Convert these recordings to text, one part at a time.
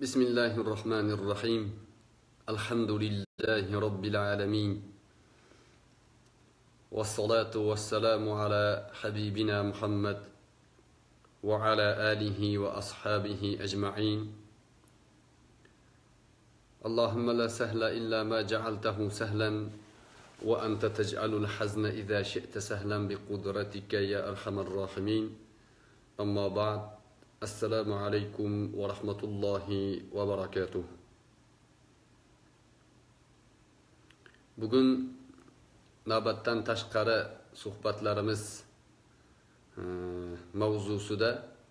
بسم الله الرحمن الرحيم الحمد لله رب العالمين والصلاة والسلام على حبيبنا محمد وعلى آله وأصحابه أجمعين اللهم لا سهل إلا ما جعلته سهلا وأنت تجعل الحزن إذا شئت سهلا بقدرتك يا أرحم الراحمين أما بعد Assalamu alaykum wa rahmatullohi wa barakatuh. Bugun navbatdan tashqari suhbatlarimiz mavzusida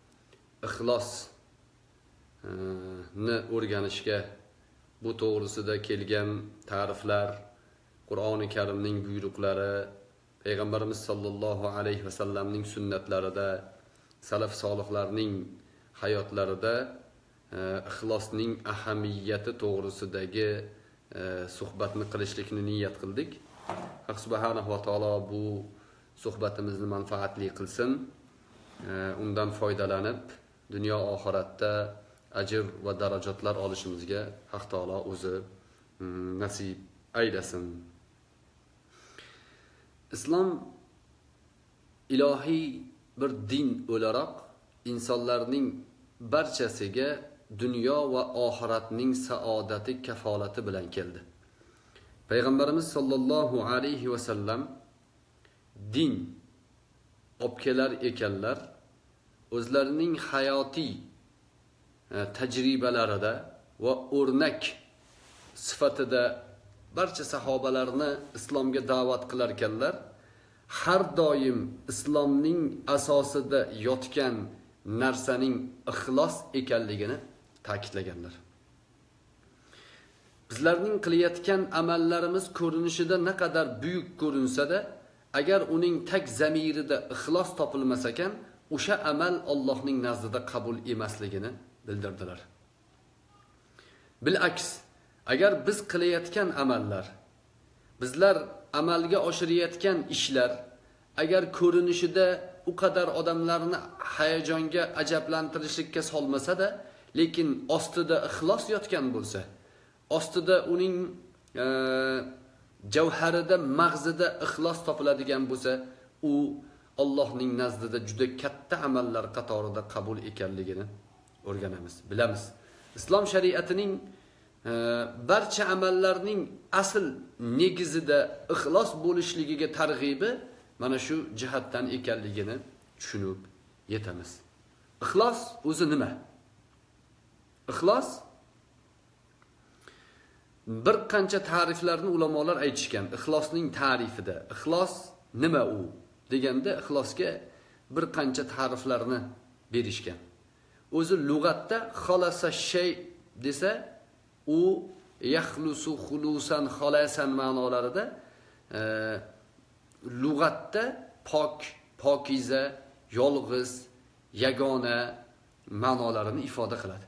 ixlosni o'rganishga, bu to'g'risida kelgan ta'riflar, Qur'oni Karimning buyruqlari, Payg'ambarimiz sollallohu alayhi va sallamning sunnatlarida, salaf solihlarning hayotlarida ixlosning ahamiyati to'g'risidagi suhbatni qilishlikni niyat qildik. Alloh subhanahu va taolo bu suhbatimizni manfaatli qilsin. Undan foydalanib dunyo oxiratda ajr va darajatlar olishimizga Alloh taolo o'zi nasib aylasin. Islom ilohiy bir din o'laroq insonlarning barchasiga dunyo va oxiratning saodati kafolati bilan keldi. Payg'ambarimiz sollallohu alayhi va sallam din olib kelar ekanlar, o'zlarining hayotiy tajribalarida va o'rnak sifatida barcha sahobalarni islomga da'vat qilar ekanlar. Har doim islomning asosida yotgan narsaning ixlos ekanligini ta'kidlaganlar. Bizlarning qilayotgan amallarimiz ko'rinishida naqadar buyuk ko'rinsa-da, agar uning tag zamirida ixlos topilmas ekan, o'sha amal Allohning nazdida qabul emasligini bildirdilar. Bil'aks, agar biz qilayotgan amallar, bizlar amalga oshirayotgan ishlar agar ko'rinishida u qadar odamlarni hayajonga, ajablantirishlikka solmasa-da, lekin ostida ixlos yotgan bo'lsa, ostida uning javharida, mag'zida ixlos topiladigan bo'lsa, u Allohning nazdida juda katta amallar qatorida qabul ekanligini o'rganamiz, bilamiz. Islom shariatining barcha amallarning asl negizida ixlos bo'lishligiga targ'ibi mana shu jihatdan ekanligini tushunib yetamiz. Ixlos o'zi nima? Ixlos bir qancha ta'riflarni ulamolar aytishgan. Ixlosning ta'rifida ixlos nima u deganda ixlosga bir qancha ta'riflarni berishgan. O'zi lug'atda xolasa shay desa, u yaxlusu xulusan xolasan ma'nolarida lug'atda pok, pokiza, yolg'iz, yagona ma'nolarini ifoda qiladi.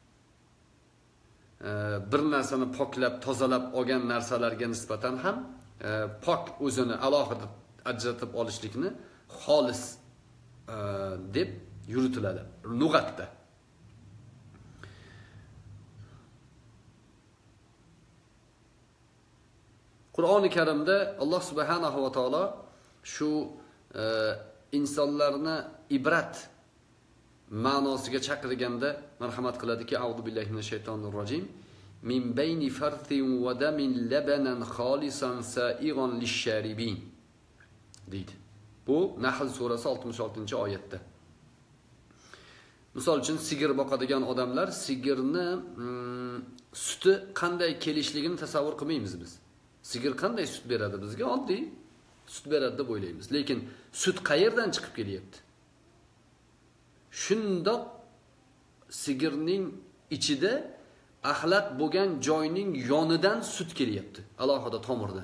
Bir narsani poklab, tozalab olgan narsalarga nisbatan ham pok o'zini alohida ajratib olishlikni xolis deb yuritiladi lug'atda. Qur'oni Karimda Alloh subhanahu va taolo shu insonlarni ibrat ma'nosiga chaqirganda marhamat qiladiki, A'udhu billahi minash shaytonir rojim. Min bayni farthin wa damin labanan kholisan sa'igan lish-sharibin deydi. Bu Nahl surasi 66-oyatda. Misol uchun sigir boqadigan odamlar sigirni suti qanday kelishligini tasavvur qilmaymiz biz. Sigir qanday sut beradi bizga? Oddiy sut beradi deb o'ylaymiz. Lekin sut qayerdan chiqib kelyapti? Shundoq sigirning ichida axlat bo'lgan joyning yonidan sut kelyapti, alohida tomirda.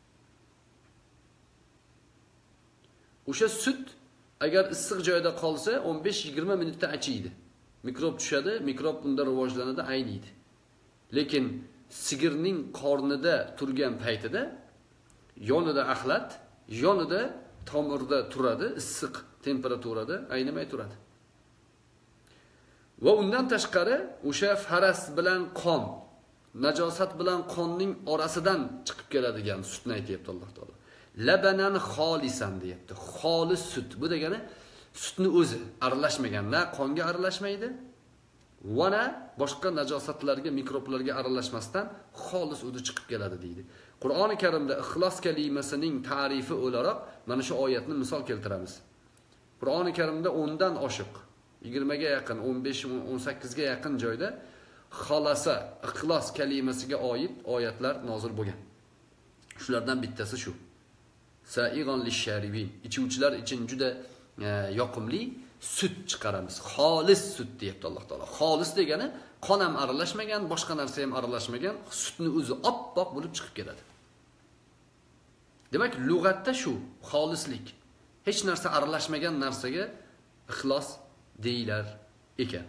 O'sha sut agar issiq joyda qolsa 15-20 minutda achiydi. Mikrob tushadi, mikrob bunda rivojlanadi, ayniydi. Lekin sigirning qornida turgan paytida yonida axlat, yonida tomirda turadi, issiq temperaturada aynamay turadi. Va undan tashqari o'sha faras bilan qon, najosat bilan qonning orasidan chiqib keladigan sutni aytayapti Alloh taolo. Labanan xolisan deyapti. Xolis sut. Bu degani sutni o'zi aralashmagan, na qonga aralashmaydi, va na boshqa najosatlarga, mikroblarga aralashmasdan xolis o'zi chiqib keladi deydi. Qur'oni Karimda ixlos kalimasining ta'rifi o'laroq mana shu oyatni misol keltiramiz. Qur'oni Karimda 10 dan oshiq, 20 ga yaqin, 15, 18 ga yaqin joyda xolasa, ixlos kalimasiga oid oyatlar nozil bo'lgan. Shulardan bittasi shu. Sa'igan lish-sharibin. Ichuvchilar uchun juda yoqimli sut chiqaramiz. Xolis sut deyapti Alloh taolo. Xolis degani qon ham aralashmagan, boshqa narsa ham aralashmagan, sutni o'zi oppoq bo'lib chiqib keladi. Demak, lug'atda shu xolislik. Hech narsa aralashmagan narsaga ixlos deyilar ekan.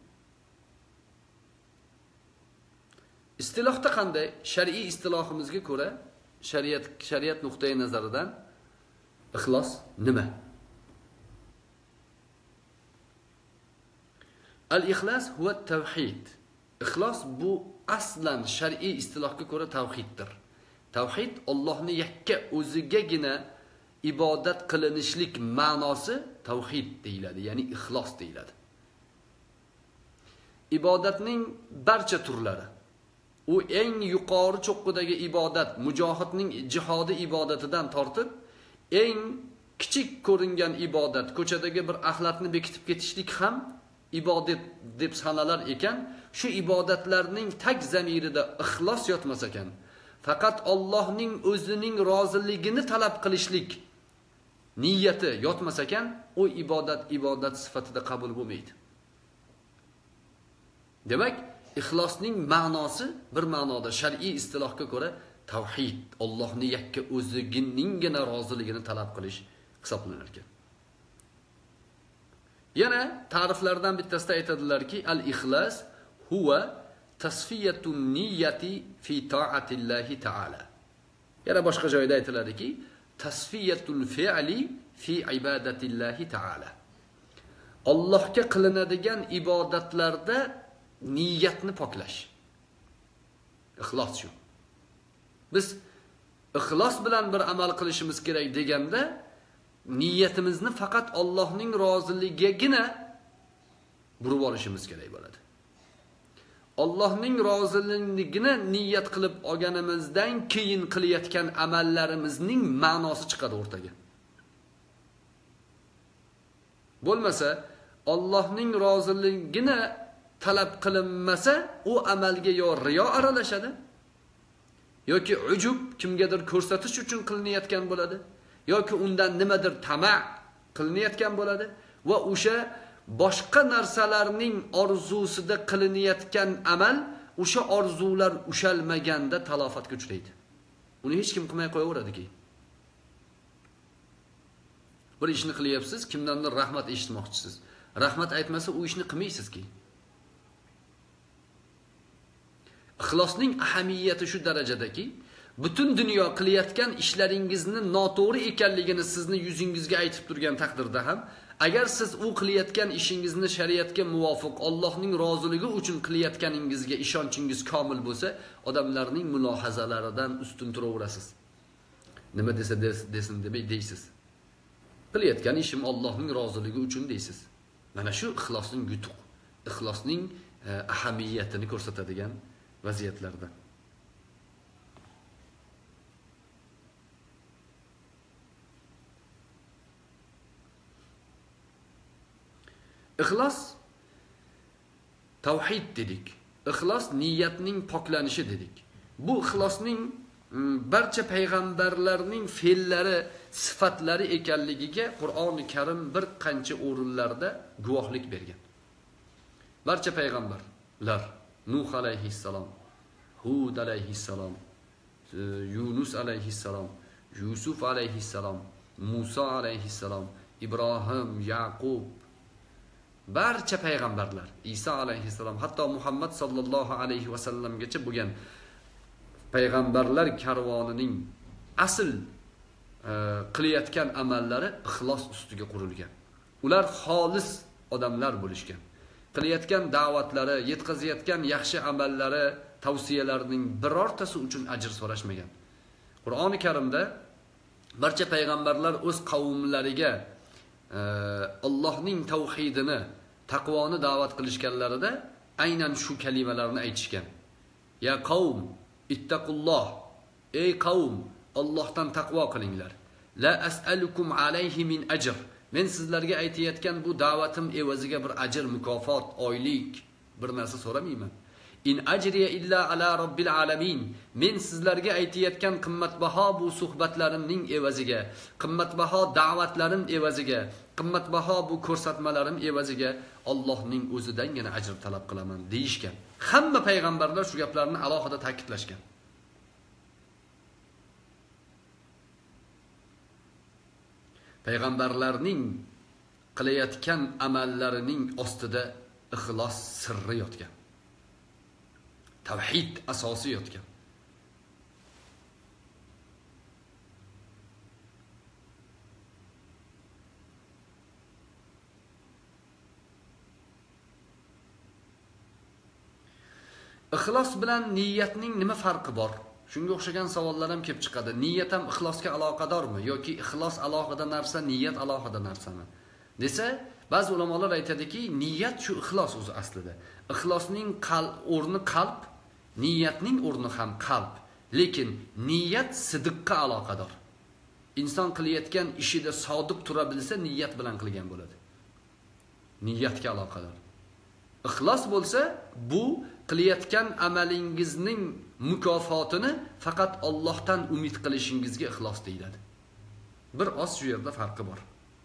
Istilohda qanday? Shar'iy istilohimizga ko'ra, shariat nuqtai nazaridan ixlos nima? Al-ixlos huwa tavhid. Ixlos bu aslan shar'iy istilohga ko'ra tavhiddir. Tavhid Allohni yakka o'zigagina ibodat qilinishlik ma'nosi tavhid deyiladi, ya'ni ixlos deyiladi. Ibodatning barcha turlari, u eng yuqori cho'qqidagi ibodat, mujohidning jihodi ibodatidan tortib, eng kichik ko'ringan ibodat, ko'chadagi bir axlatni bekitib ketishlik ham ibodat deb sanalar ekan, shu ibodatlarning tag zamirida ixlos yotmas ekan, faqat Allohning o'zining roziligini talab qilishlik niyati yotmas ekan, u ibodat sifatida qabul bo'lmaydi. Demak, ixlosning ma'nosi bir ma'noda shar'iy istilohga ko'ra tavhid, Allohning yakka o'ziginingina roziligini talab qilish hisoblanar ekan. Yana ta'riflardan bittasida aytadilarki, al-ixlos huwa tasfiyatun niyyati fi ta'atillahi ta'ala. Yana boshqa joyda aytiladiki, tasfiyatul fi'li fi ibadatillahi ta'ala. Allohga qilinadigan ibodatlarda niyatni poklash. Ixlos shu. Biz ixlos bilan bir amal qilishimiz kerak deganda, niyatimizni faqat Allohning roziligigina burib olishimiz kerak bo'ladi. Allohning roziligini niyat qilib olganimizdan keyin qilayotgan amallarimizning ma'nosi chiqadi o'rtaga. Bo'lmasa, Allohning roziligini talab qilinmasa, u amalga yo riyo aralashadi, yoki ujub, kimgadir ko'rsatish uchun qilinayotgan bo'ladi, yoki undan nimadir tama qilinayotgan bo'ladi va o'sha boshqa narsalarning orzusida qilinayotgan amal o'sha orzular ushalmaganda talofatga uchraydi. Uni hech kim qilmay qo'yaveradi keyin. Bir ishni qilyapsiz, kimdandir rahmat eshitmoqchisiz. Rahmat aytmasa, u ishni qilmaysiz keyin. Ixlosning ahamiyati shu darajadaki, butun dunyo qilayotgan ishlaringizni noto'g'ri ekanligini sizni yuzingizga aytib turgan taqdirda ham, agar siz u qilayotgan ishingizni shariatga muvofiq, Allohning roziligi uchun qilayotganingizga ishonchingiz komil bo'lsa, odamlarning mulohazalaridan ustun turaverasiz. Nima desa desin demay deysiz. Qilayotgan ishim Allohning roziligi uchun deysiz. Mana shu ixlosning yutuq, ixlosning ahamiyatini ko'rsatadigan vaziyatlardan. Ixlos tavhid dedik. Ixlos niyatning poklanishi dedik. Bu ixlosning barcha payg'ambarlarning fe'llari, sifatlari ekanligiga Qur'oni Karim bir qancha o'rinlarda guvohlik bergan. Barcha payg'ambarlar, Nuh alayhissalom, Hud alayhissalom, Yunus alayhissalom, Yusuf alayhissalom, Musa alayhissalom, Ibrohim, Yaqub, barcha payg'ambarlar, Isa alayhissalom, hatto Muhammad sallallohu alayhi va sallamgacha bo'lgan payg'ambarlar karvonining asl qilayotgan amallari ixlos ustiga qurilgan. Ular xolis odamlar bo'lishgan. qilayotgan da'vatlari, yetkazayotgan yaxshi amallari, tavsiyalarining birortasi uchun ajr so'rashmagan. Qur'oni Karimda barcha payg'ambarlar o'z qavmlariga Allohning tavhidini, taqvoni da'vat qilishganlarida aynan shu kalimalarni aytishgan. Ya qavm, ittaqulloh. Ey qavm, Allohdan taqvo qilinglar. La as'alukum alayhi min ajr. Men sizlarga aytayotgan bu da'vatim evaziga bir ajr, mukofot, oylik bir narsa so'ramayman. In ajriya illa ala robbil alamin. Men sizlarga aytayotgan qimmatbaho bu suhbatlarimning evaziga, qimmatbaho da'vatlarim evaziga, qimmatbaho bu ko'rsatmalarim evaziga Allohning o'zidangina ajr talab qilaman deyishgan. Hamma payg'ambarlar shu gaplarni alohida ta'kidlashgan. Payg'ambarlarning qilayotgan amallarining ostida ixlos sirri yotgan. Tavhid asosi yotgan. Ixlos bilan niyatning nima farqi bor? Shunga o'xshagan savollar ham kelib chiqadi. Niyat ham ixlosga aloqadormi yoki ixlos alohida narsa, niyat alohida narsami? Desa, ba'zi ulamolar aytadiki, niyat shu ixlos o'zi aslida. Ixlosning o'rni qalb, niyatning o'rni ham qalb. Lekin niyat sidqqa aloqador. Inson qilayotgan ishida sodiq tura bilsa, niyat bilan qilgan bo'ladi. Niyatga aloqador. Ixlos bo'lsa, bu qilayotgan amalingizning mukofotini faqat Allohdan umid qilishingizga ixlos deyiladi. Bir oz shu yerda farqi bor.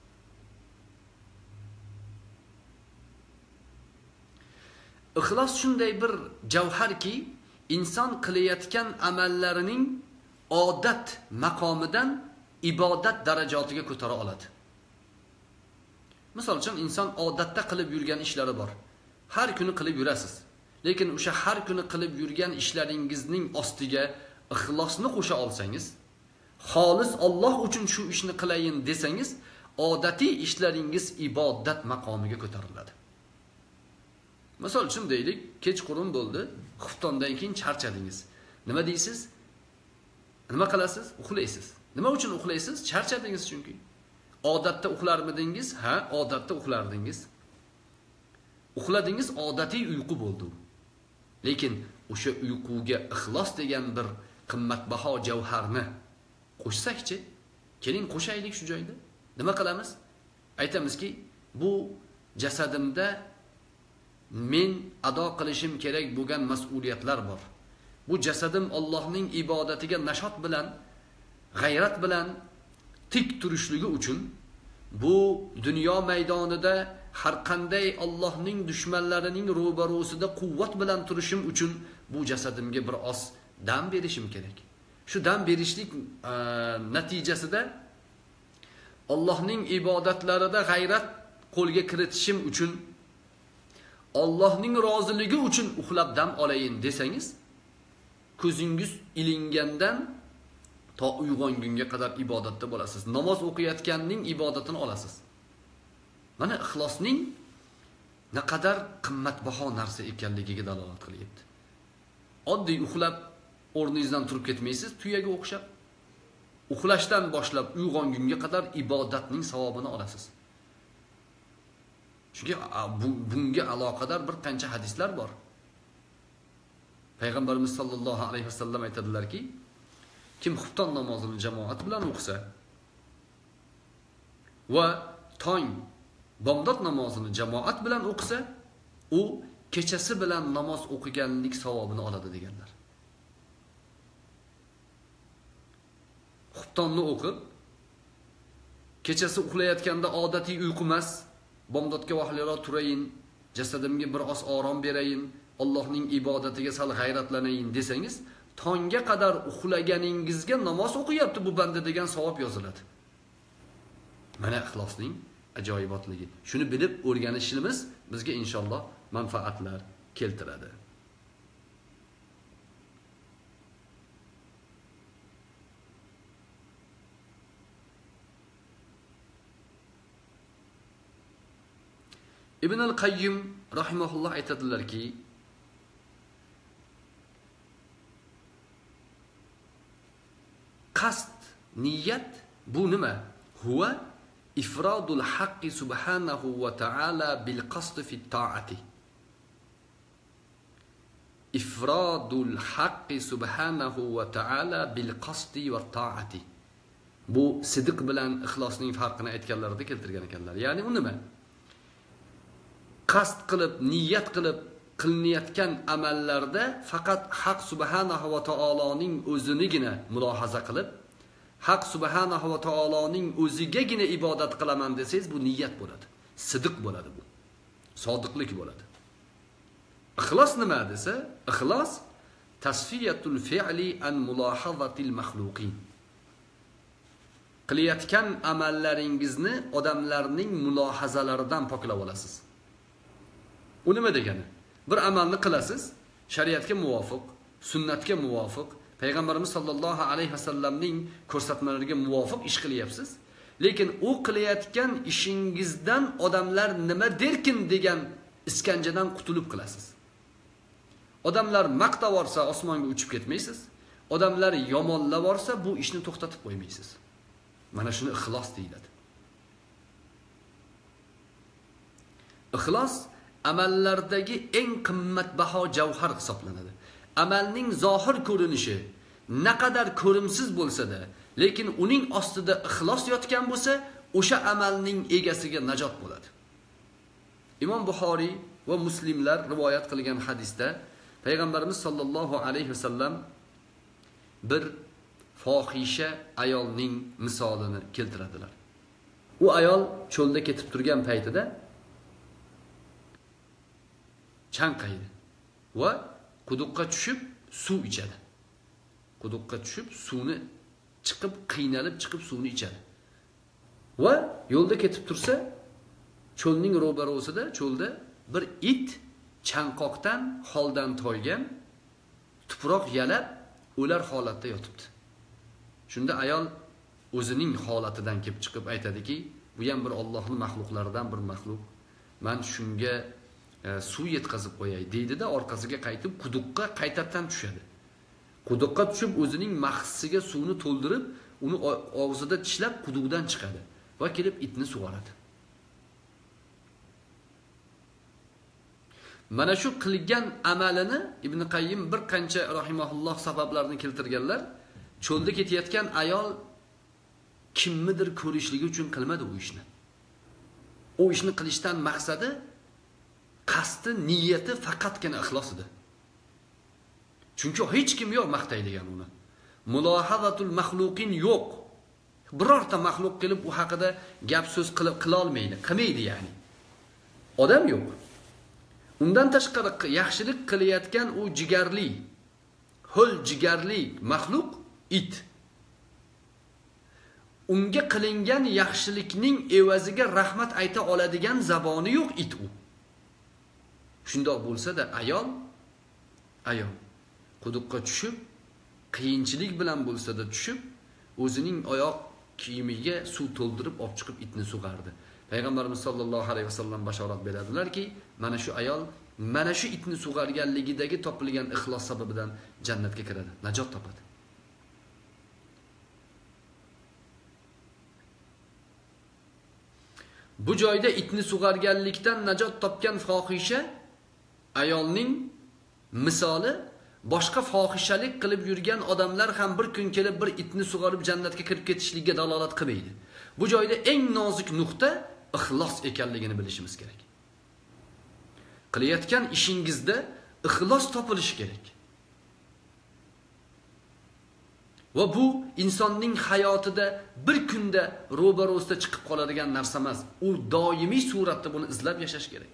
Ixlos shunday bir javharki, inson qilayotgan amallarining odat maqomidan ibodat darajotiga ko'tara oladi. Misol uchun inson odatda qilib yurgan ishlari bor. Har kuni qilib yurasiz. Lekin o'sha har kuni qilib yurgan ishlaringizning ostiga ixlosni qo'sha olsangiz, xolis Alloh uchun shu ishni qilayin desangiz, odatiy ishlaringiz ibodat maqomiga ko'tariladi. Misol uchun deylik, kechqurun bo'ldi, xuftondan keyin charchadingiz. Nima deysiz? Nima qilasiz? Uxlaysiz. Nima uchun uxlaysiz? Charchadingiz chunki. Odatda uxlarmidingiz? Ha, odatda uxlardingiz. Uxladingiz, odatiy uyqu bo'ldi. Lekin o'sha uyquga ixlos degan bir qimmatbaho javharni qo'shsakchi, keling qo'shaylik shu joyda. Nima qilamiz? Aytamizki, bu jasadimda men ado qilishim kerak bo'lgan mas'uliyatlar bor. Bu jasadim Allohning ibodatiga nashot bilan, g'ayrat bilan tik turishligi uchun, bu dunyo maydonida har qanday Allohning dushmanlarining ro'barosida quvvat bilan turishim uchun bu jasadimga bir oz dam berishim kerak. Shu dam berishlik natijasida Allohning ibodatlarida g'ayrat qo'lga kiritishim uchun, Allohning roziligi uchun uxlab dam olayin desangiz, ko'zingiz ilingandan to uyg'ongunga qadar ibodatda bo'lasiz. Namoz o'qiyotganning ibodatini olasiz. Mana ixlosning naqadar qimmatbaho narsa ekanligiga dalolat qilyapti. Oddiy uxlab o'rningizdan turib ketmaysiz, tuyaga o'xshab. Uxlashdan boshlab uyg'ongunga qadar ibodatning savobini olasiz. Chunki bunga aloqador bir qancha hadislar bor. Payg'ambarimiz sollallohu alayhi vasallam aytadilarki, kim xufton namozini jamoat bilan o'qisa va tong bomdod namozini jamoat bilan o'qisa, u kechasi bilan namoz o'qiganlik savobini oladi deganlar. Xuftonni o'qib, kechasi uxlayotganda odatiy uyqu emas, bomdodga vaqtliroq turayin, jasadimga bir oz orom berayin, Allohning ibodatiga sal g'ayratlanayin desangiz, tongga qadar uxlaganingizga namoz o'qiyapti bu banda degan savob yoziladi. Mana ixlosning ajoyibotligi. Shuni bilib o'rganishimiz bizga inshaalloh manfaatlar keltiradi. Ibn al-Qayyim rahimahulloh aytadilarki, qasd, niyat bu nima? Huwa ifrodul haqqi subhanahu va ta'ala bil qasd fi ta'ati. İfradul haqqi subhanahu va ta'ala bil qasdi va ta'ati. Bu sidiq bilan ixlosning farqini aytganlarida keltirgan ekanlar. Ya'ni u nima? Qasd qilib, niyat qilib qilinayotgan amallarda faqat Haq subhanahu va taoloning o'zinigina mulohaza qilib, Haq subhanahu va taoloning o'zigagina ibodat qilaman desangiz, bu niyat bo'ladi. Sidiq bo'ladi bu. Sodiqlik bo'ladi. İxlos nima desa, ixlos tasfiyatul fi'li an mulohazatil maxluqin. Qilayotgan amallaringizni odamlarning mulohazalaridan poklab olasiz. U nima degani? Bir amalni qilasiz, shariatga muvofiq, sunnatga muvofiq, payg'ambarimiz sollallohu alayhi vasallamning ko'rsatmalariga muvofiq ish qilyapsiz. Lekin u qilayotgan ishingizdan odamlar nima derkin degan iskanjadan qutulib qilasiz. Odamlar maqtab olsa osmonga uchib ketmaysiz. Odamlar yomonlab olsa bu ishni to'xtatib qo'ymaysiz. Mana shuni ixlos deyiladi. Ixlos amallardagi eng qimmatbaho javhar hisoblanadi. Amalning zohir ko'rinishi naqadar ko'rimsiz bo'lsa-da, lekin uning ostida ixlos yotgan bo'lsa, o'sha amalning egasiga najot bo'ladi. Imom Buxoriy va Muslimlar rivoyat qilgan hadisda payg'ambarimiz sollallohu alayhi vasallam bir fohisha ayolning misolini keltiradilar. U ayol cho'lda ketib turgan paytida chanqaydi va quduqqa tushib suv ichadi. Quduqqa tushib suvni chiqib, qiynalib chiqib suvni ichadi. Va yo'lda ketib tursa, cho'lning ro'barosida, cho'lda bir it chanqoqdan holdan toygan, tuproq yalab, o'lar holatda yotibdi. Shunda ayol o'zining holatidan kelib chiqib aytadiki, bu ham bir Allohning maxluqlaridan bir maxluq. Men shunga suv yetkazib qo'yay deydi-da, orqasiga qaytib quduqqa qaytadan tushadi. Quduqqa tushib o'zining mahsiga suvni to'ldirib, uni og'zida tishlab quduqdan chiqadi va kelib itni sug'oradi. Mana shu qilgan amalini Ibn Qayyim bir qancha rahimahulloh sabablarini keltirganlar. Cho'lda ketayotgan ayol kimnidir ko'rishligi uchun qilmadi u ishni. U ishni qilishdan maqsadi, qasdi, niyati faqatgina ixlos edi. Chunki hech kim yo'q maqtaydigan uni. Mulohazatul maxluqin yo'q. Birorta maxluq kelib u haqida gap so'z qila olmaydi, qilmaydi ya'ni. Odam yo'q. Undan tashqari yaxshilik qilayotgan u jigarli, ho'l jigarli maxluq it. Unga qilingan yaxshilikning evaziga rahmat ayta oladigan zaboni yo'q it u. Shundoq bo'lsa-da ayol quduqqa tushib, qiyinchilik bilan bo'lsa-da tushib, o'zining oyoq kiyimiga suv to'ldirib olib chiqib itni sug'ardi. Payg'ambarimiz sollallohu alayhi vasallam bashorat beradilarki, mana shu ayol mana shu itni sug'arganligidagi topilgan ixlos sababidan jannatga kiradi, najot topadi. Bu joyda itni sug'arganlikdan najot topgan fohisha ayolning misoli boshqa fohishalik qilib yurgan odamlar ham bir kun kelib bir itni sug'arib jannatga kirib ketishligiga dalolat qilmaydi. Bu joyda eng nozik nuqta ixlos ekanligini bilishimiz kerak. Qilayotgan ishingizda ixlos topilishi kerak. Va bu insonning hayotida bir kunda ro'barosida chiqib qoladigan narsa emas. U doimiy suratda buni izlab yashash kerak.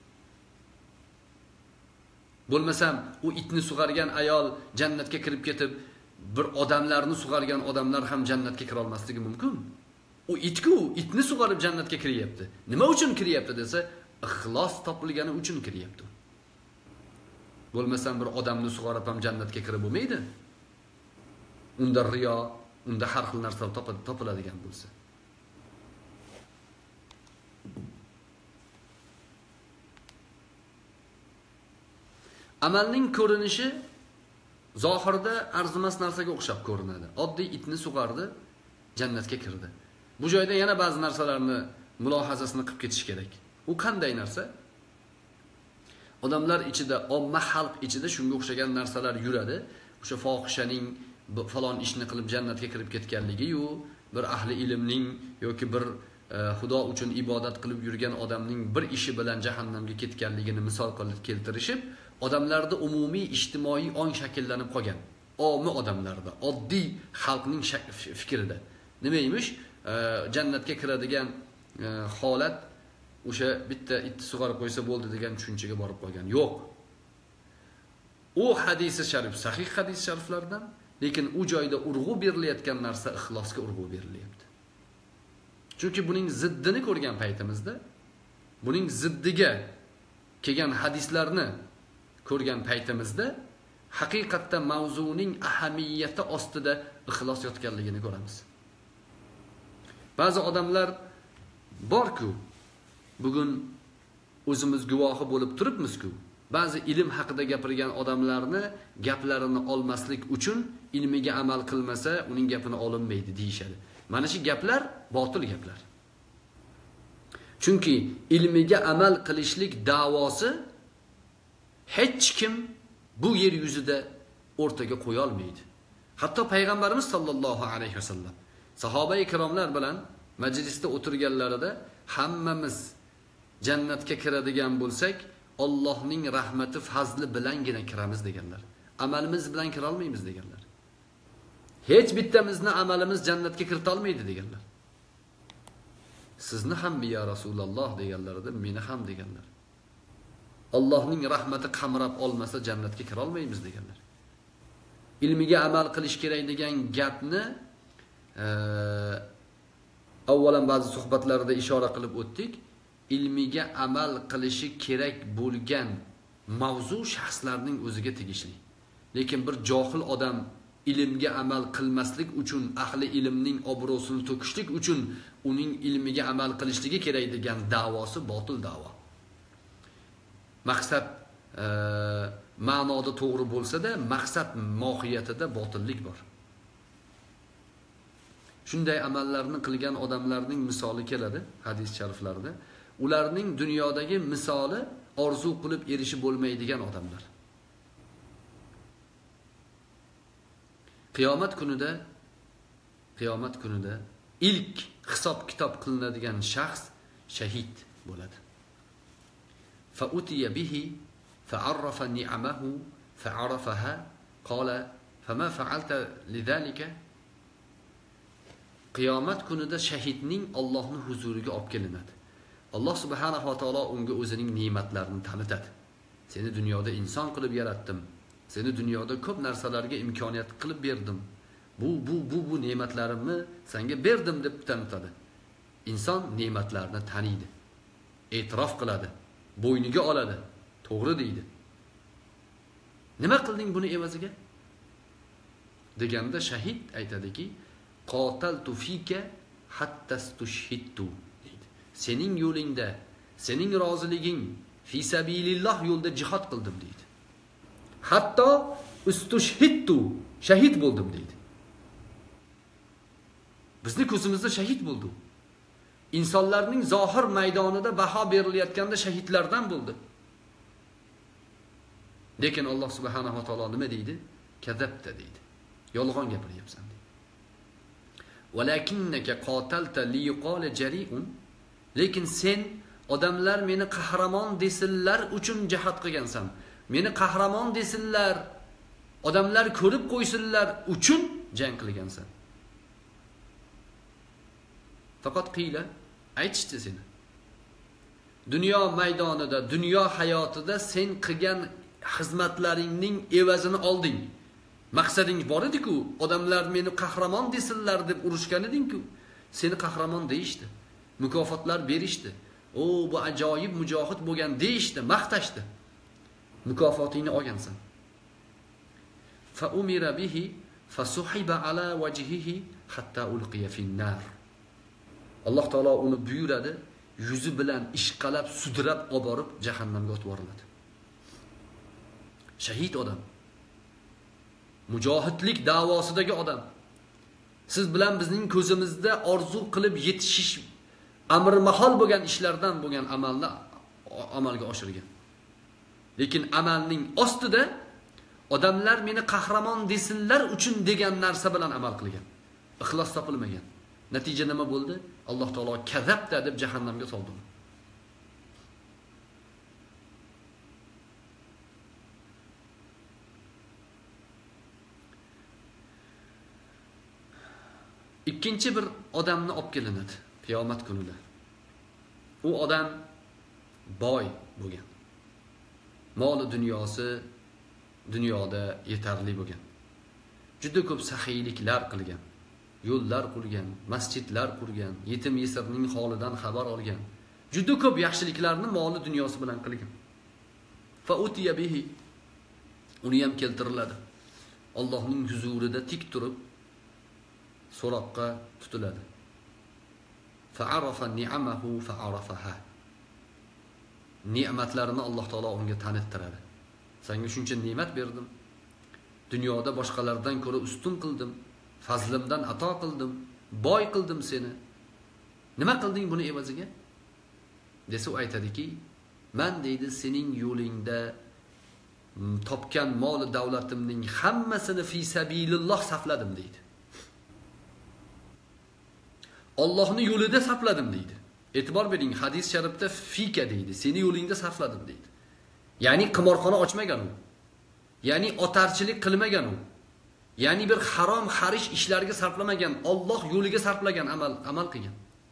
Bo'lmasam, u itni sug'argan ayol jannatga kirib ketib, bir odamlarni sug'argan odamlar ham jannatga kira olmasligi mumkin. U itni sug'arib jannatga kiryapti. Nima uchun kiryapti desa, ixlos topilgani uchun kiryapti. Bo'lmasam, bir odamni sug'arib ham jannatga kirib bo'lmaydi. Unda riyo, unda har xil narsa topiladigan bo'lsa. Amalning ko'rinishi zohirda arzimas narsaga o'xshab ko'rinadi. Oddiy itni sug'ardi, jannatga kirdi. Bu joyda yana ba'zi narsalarni mulohazasini qilib ketish kerak. U qanday narsa? Odamlar ichida, omma xalq ichida shunga o'xshagan narsalar yuradi. O'sha fohishaning falon ishni qilib jannatga kirib ketganligi-yu, bir ahli ilmning yoki bir Xudo uchun ibodat qilib yurgan odamning bir ishi bilan jahannamga ketganligini misol qilib keltirishib, odamlarda umumiy ijtimoiy ong shakllanib qolgan. Omma odamlarda, oddiy xalqning fikrida. Nima emish? Jannatga kiradigan holat o'sha bitta itni sug'arib qo'ysa bo'ldi degan tushunchaga borib qolgan. Yo'q. U hadisi sharif, sahih hadis shariflardan, lekin u joyda urg'u berilayotgan narsa ixlosga urg'u berilyapti. Chunki buning ziddini ko'rgan paytimizda, buning ziddiga kelgan hadislarni ko'rgan paytimizda haqiqatda mavzuning ahamiyati ostida ixlos yotganligini ko'ramiz. Ba'zi odamlar bor-ku, bugun o'zimiz guvohi bo'lib turibmiz-ku, ba'zi ilm haqida gapirgan odamlarni gaplarini olmaslik uchun ilmiga amal qilmasa, uning gapini olinmaydi deyishadi. Mana shu gaplar botil gaplar. Chunki ilmiga amal qilishlik da'vosi hech kim bu yer yuzida o'rtaga qo'ya olmaydi. Hatto payg'ambarimiz sollallohu alayhi vasallam sahoba-i kiromlar bilan majlisda o'tirganlarida hammamiz jannatga kiradigan bo'lsak, Allohning rahmati, fazli bilangina kiramiz deganlar. Amalimiz bilan kira olmaymiz deganlar. Hech bittamizni amalimiz jannatga kirita olmaydi deganlar. Sizni ham ya Rasululloh deganlarida, meni ham deganlar. Allohning rahmati qamrab olmasa jannatga kira olmaymiz deganlar. Ilmiga amal qilish kerak degan gapni avvalan ba'zi suhbatlarda ishora qilib o'tdik. Ilmiga amal qilishi kerak bo'lgan mavzu shaxslarning o'ziga tegishli. Lekin bir johil odam ilmga amal qilmaslik uchun, ahli ilmning obro'sini to'kishlik uchun uning ilmiga amal qilishligi kerak degan da'vosi botil da'vo. Maqsad ma'noda to'g'ri bo'lsa-da, maqsad mohiyatida botillik bor. Shunday amallarni qilgan odamlarning misoli keladi hadis shariflarda. Ularning dunyodagi misoli orzu qilib erishib bo'lmaydigan odamlar. Qiyomat kunida ilk hisob kitob qilinadigan shaxs shahid bo'ladi. Fa'utiya bihi fa'arrafa ni'amahu fa'arafaha qala fama fa'alta lidhalika. Qiyomat kunida shahidning Allohning huzuriga olib kelinadi. Alloh subhanahu va taolo unga o'zining ne'matlarini tanitadi. Seni dunyoda inson qilib yaratdim. Seni dunyoda ko'p narsalarga imkoniyat qilib berdim. Bu ne'matlarimni senga berdim deb tanitadi. Inson ne'matlarni taniydi. E'tirof qiladi. Bo'yniga oladi. To'g'ri deydi. Nima qilding buni evaziga? Deganda shahid aytadiki, qataltu fika hatta stushhidtu. Sening yo'lingda, sening roziliging fi sabilillah yo'lda jihad qildim deydi. Hatto ustushhidtu, shahid bo'ldim deydi. Bizni ko'zimizda shahid bo'ldi. İnsanlarning zohir maydonida baho berilayotganda shahidlardan bo'ldi. Lekin Alloh subhanahu va taolo nima deydi? Kazabta deydi. Yolg'on gapiryapsan deydi. Walakinnaka qatalta liyqala jari'un. Lekin sen odamlar meni qahramon desinlar uchun jihad qilgansan. Meni qahramon desinlar, odamlar ko'rib qo'ysinlar uchun jang qilgansan. Faqat qila aytishdi seni. Dunyo maydonida, dunyo hayotida sen qilgan xizmatlaringning evazini olding. Maqsading bor edi-ku, odamlar meni qahramon desinlar deb urushgan eding-ku. Seni qahramon deyishdi. Mukofotlar berishdi. O, bu ajoyib mujohid bo'lgan deyishdi, maqtashdi. Mukofotingni olgansan. Fa umira bihi fasuhiba ala wajhihi hatta ulqiya fin-nar. Alloh taolo uni buyuradi, yuzi bilan ishqalab, sudrab olib borib jahannamga otib yuboriladi. shahid odam. Mujohidlik da'vosidagi odam. Siz bilan bizning ko'zimizda orzu qilib yetishish amr mahol bo'lgan ishlardan bo'lgan amalni amalga oshirgan. Lekin amalning ostida odamlar meni qahramon desinlar uchun degan narsa bilan amal qilgan. Ixlos topilmagan. Natija nima bo'ldi? Alloh taolo kazabda deb jahannamga soldi. Ikkinchi bir odamni olib kelinadi qiyomat kunida. U odam boy bo'lgan. Moli dunyosi dunyoda yetarli bo'lgan. Juda ko'p saxiyliklar qilgan. Yo'llar qurgan, masjidlar qurgan, yetim yesirning holidan xabar olgan. Juda ko'p yaxshiliklarni moli dunyosi bilan qilgan. Fa utiya bihi. Uni ham keltiriladi. Allohning huzurida tik turib so'roqqa tutiladi. Fa'arafa ni'amahu fa'arafaha. Ne'matlarini Alloh taolo unga tanittiradi. Senga shuncha ne'mat berdim. Dunyoda boshqalardan ko'ra ustun qildim. Fazlimdan ato qildim. Boy qildim seni. Nima qilding buni evaziga? Desa u aytadiki, men deydi sening yo'lingda topgan mol davlatimning hammasini fi sabililloh safladim deydi. Allohning yo'lida sarfladim deydi. E'tibor bering, hadis sharifda fika deydi. Seni yo'lingda sarfladim deydi. Ya'ni qimorxona ochmagan u. Ya'ni otarchilik qilmagan u. Ya'ni bir harom xarish ishlarga sarflamagan, Alloh yo'liga sarflagan amal qilgan.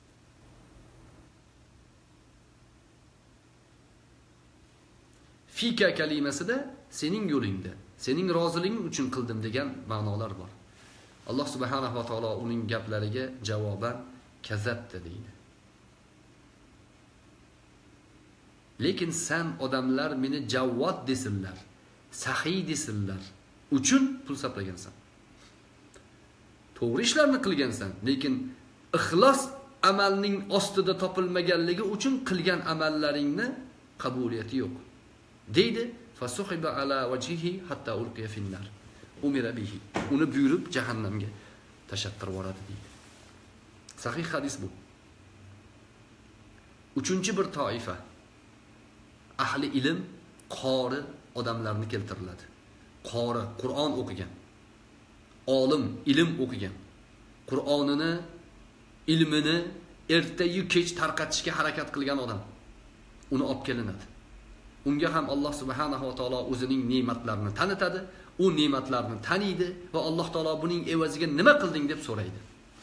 Fika kalimasida sening yo'lingda, sening roziliging uchun qildim degan ma'nolar bor. Alloh subhanahu va taolo uning gaplariga javoban kazabda deydi. Lekin sen odamlar meni javvod desinlar, saxiy desinlar uchun pul sarflagansan. To'g'ri ishlarni qilgansan, lekin ixlos amalning ostida topilmaganligi uchun qilgan amallaringni qabuliyati yo'q. Deydi, fasuhiba ala wajhihi hatta ulqiya finnar. Umira bihi. Uni buyurib jahannamga tashattirib yuboradi deydi. Sahih hadis bu. Uchinchi bir toifa ahli ilm, qori odamlarni keltiriladi. Qori, Qur'on o'qigan. Olim, ilm o'qigan. Qur'onini, ilmini erta-yu kech tarqatishga harakat qilgan odam. Uni olib kelinadi. Unga ham Alloh subhanahu va taolo o'zining ne'matlarini tanitadi. U ne'matlarni taniydi va Alloh taolo buning evaziga nima qilding deb so'raydi.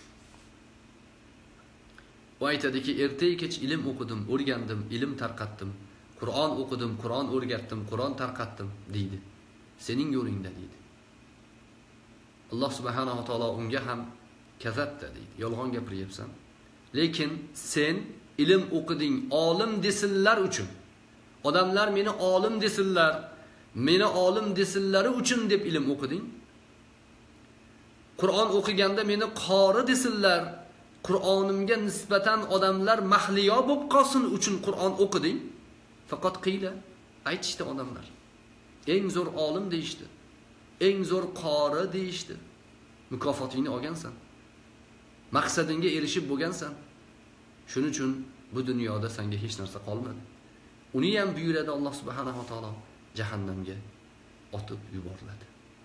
U aytadiki, erta-yu kech ilm o'qidim, o'rgandim, ilm tarqatdim. Qur'on o'qidim, Qur'on o'rgatdim, Qur'on tarqatdim deydi. Sening yo'lingda deydi. Alloh subhanahu va taolo unga ham kazabda deydi. Yolg'on gapiryapsan. Lekin sen ilm o'qiding, olim desinlar uchun. Odamlar meni olim desinlar, meni olim desinlari uchun deb ilm o'qiding. Qur'on o'qiganda meni qori desinlar, Qur'onimga nisbatan odamlar mahliyo bo'lib qolsin uchun Qur'on o'qiding. Faqat qiyla aytishdi odamlar. Eng zo'r olim deyishdi. Eng zo'r qori deyishdi. Mukofotingni olgansan. Maqsadingga erishib bo'lgansan. Shuning uchun bu dunyoda senga hech narsa qolmadi. Uni ham buyuradi Alloh subhanahu va taolo jahannamga otib yuboriladi.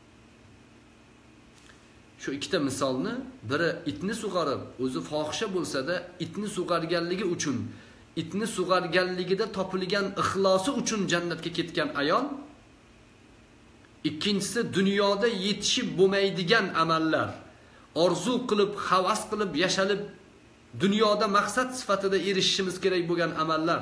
Shu ikkita misolni, biri itni sug'arib, o'zi fohisha bo'lsa-da, itni sug'arganligi uchun, itni sug'arganligida topilgan ixlosi uchun jannatga ketgan ayol. Ikkinchisi dunyoda yetishib bo'lmaydigan amallar, orzu qilib, havas qilib, yashalib dunyoda maqsad sifatida erishishimiz kerak bo'lgan amallar.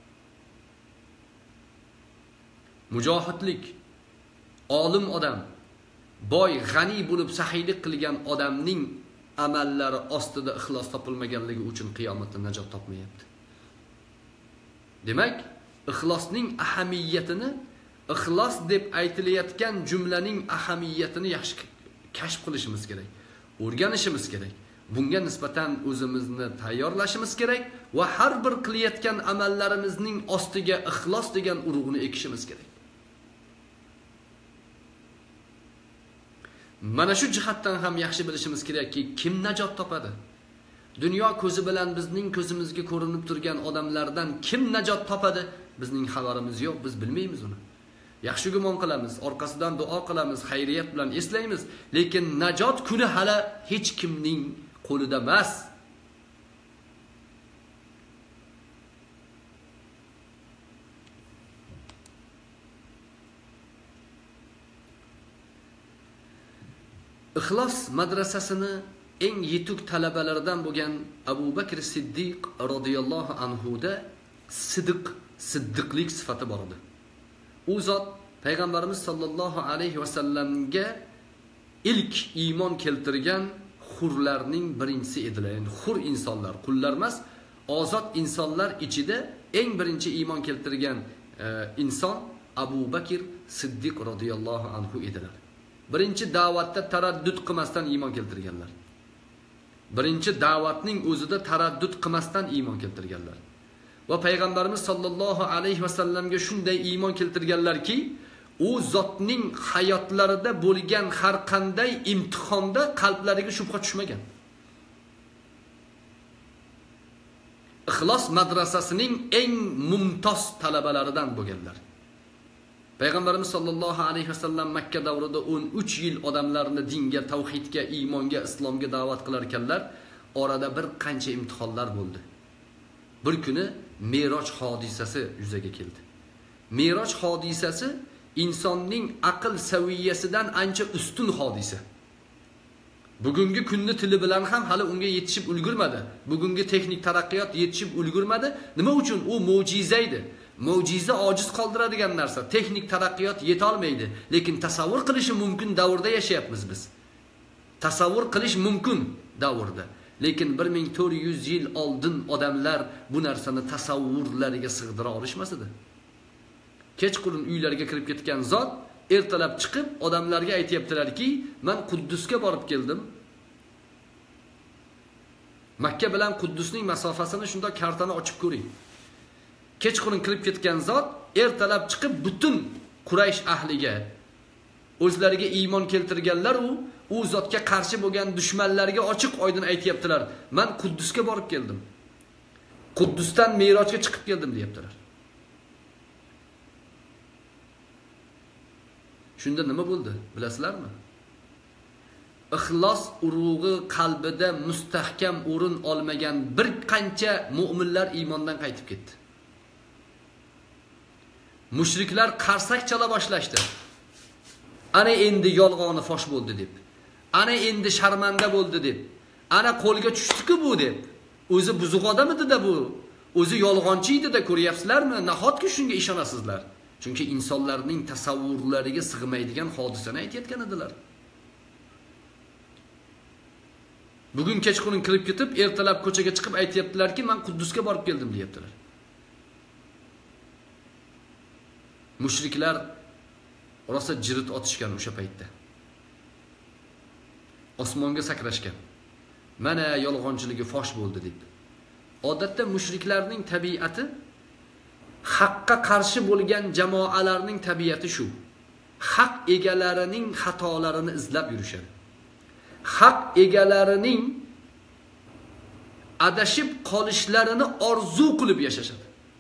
Mujohidlik, olim odam, boy, g'ani bo'lib saxiylik qilgan odamning amallari ostida ixlos topilmaganligi uchun qiyomatda najot topmayapti. Demak, ixlosning ahamiyatini, ixlos deb aytilayotgan jumlaning ahamiyatini yaxshi kashf qilishimiz kerak, o'rganishimiz kerak. Bunga nisbatan o'zimizni tayyorlashimiz kerak va har bir qilayotgan amallarimizning ostiga ixlos degan urug'ni ekishimiz kerak. Mana shu jihatdan ham yaxshi bilishimiz kerakki, kim najot topadi? Dunyo ko'zi bilan bizning ko'zimizga ko'rinib turgan odamlardan kim najot topadi? Bizning xabarimiz yo'q, biz bilmaymiz uni. Yaxshi gumon qilamiz, orqasidan duo qilamiz, xayriyat bilan eslaymiz, lekin najot kuni hali hech kimning qo'lida emas. Ixlos madrasasini eng yetuk talabalaridan bo'lgan Abu Bakr Siddiq radhiyallohu anhu da siddiqlik sifati bor edi. U zot payg'ambarimiz sollallohu alayhi va sallamga ilk iymon keltirgan hurlarning birinchisi edilar. Yani hur insonlar, qullar emas, ozod insonlar ichida eng birinchi iymon keltirgan inson Abu Bakr Siddiq radhiyallohu anhu edilar. Birinchi da'vatda taraddud qilmasdan iymon keltirganlar. Birinchi da'vatning o'zida taraddud qilmasdan iymon keltirganlar. Va payg'ambarimiz sollallohu alayhi va sallamga shunday iymon keltirganlarki, u zotning hayotlarida bo'lgan har qanday imtihonda qalblariga shubha tushmagan. Ixlos madrasasining eng mumtoz talabalaridan bo'lganlar. Payg'ambarimiz sollallohu alayhi vasallam Makka davrida 13 yil odamlarni dinga, tavhidga, iymonga, islomga da'vat qilar ekanlar. Orada bir qancha imtihonlar bo'ldi. Bir kuni Meroj hodisasi yuzaga keldi. Meroj hodisasi insonning aql saviyasidan ancha ustun hodisa. Bugungi kunni tili bilan ham hali unga yetishib ulgurmadi. Bugungi texnik taraqqiyot yetishib ulgurmadi. Nima uchun? U mo'jiza edi. Mo'jiza ojiz qoldiradigan narsa. Texnik taraqqiyot yeta olmaydi, lekin tasavvur qilishi mumkin davrda yashayapmiz biz. Tasavvur qilish mumkin davrda. Lekin 1400 yil oldin odamlar bu narsani tasavvurlariga sig'dira olishmasdi. Kechqurun uylariga kirib ketgan zot ertalab chiqib odamlarga aytayaptilarki, "Men Quddusga borib keldim." Makka bilan Quddusning masofasini shunda kartani ochib ko'ring. Kechqurun kirib ketgan zot ertalab chiqib butun Quraysh ahliga, o'zlariga iymon keltirganlar u zotga qarshi bo'lgan dushmanlarga ochiq oydin aytayaptilar. "Men Quddusga borib keldim. Quddusdan Merojga chiqib keldim" deyaptilar. Shunda nima bo'ldi? Bilasizlarmi? Ixlos urug'i qalbida mustahkam o'rin olmagan bir qancha mu'minlar iymondan qaytib ketdi. Mushriklar qarsak chala boshlashdi. Ana endi yolg'oni fosh bo'ldi deb. Ana endi sharmanda bo'ldi deb. Ana qo'lga tushdi-ku bu deb. O'zi buzuq odam edi-da bu. O'zi yolg'onchi edi-da, ko'ryapsizlarmi? Nahotki shunga ishonasizlar? Chunki insonlarning tasavvurlariga sig'maydigan hodisani aytayotgan edilar. Bugun kechqurun kirib ketib, ertalab ko'chaga chiqib aytayaptilarki, "Men Quddusga borib keldim" deyaptilar. Mushriklar rosa jirit otishgan o'sha paytda. Osmonga sakrashgan. Mana yolg'onchiligi fosh bo'ldi deb. Odatda mushriklarning tabiati, haqqa qarshi bo'lgan jamoalarning tabiati shu. Haq egalarining xatolarini izlab yurishadi. Haq egalarining adashib qolishlarini orzu qilib yashashadi.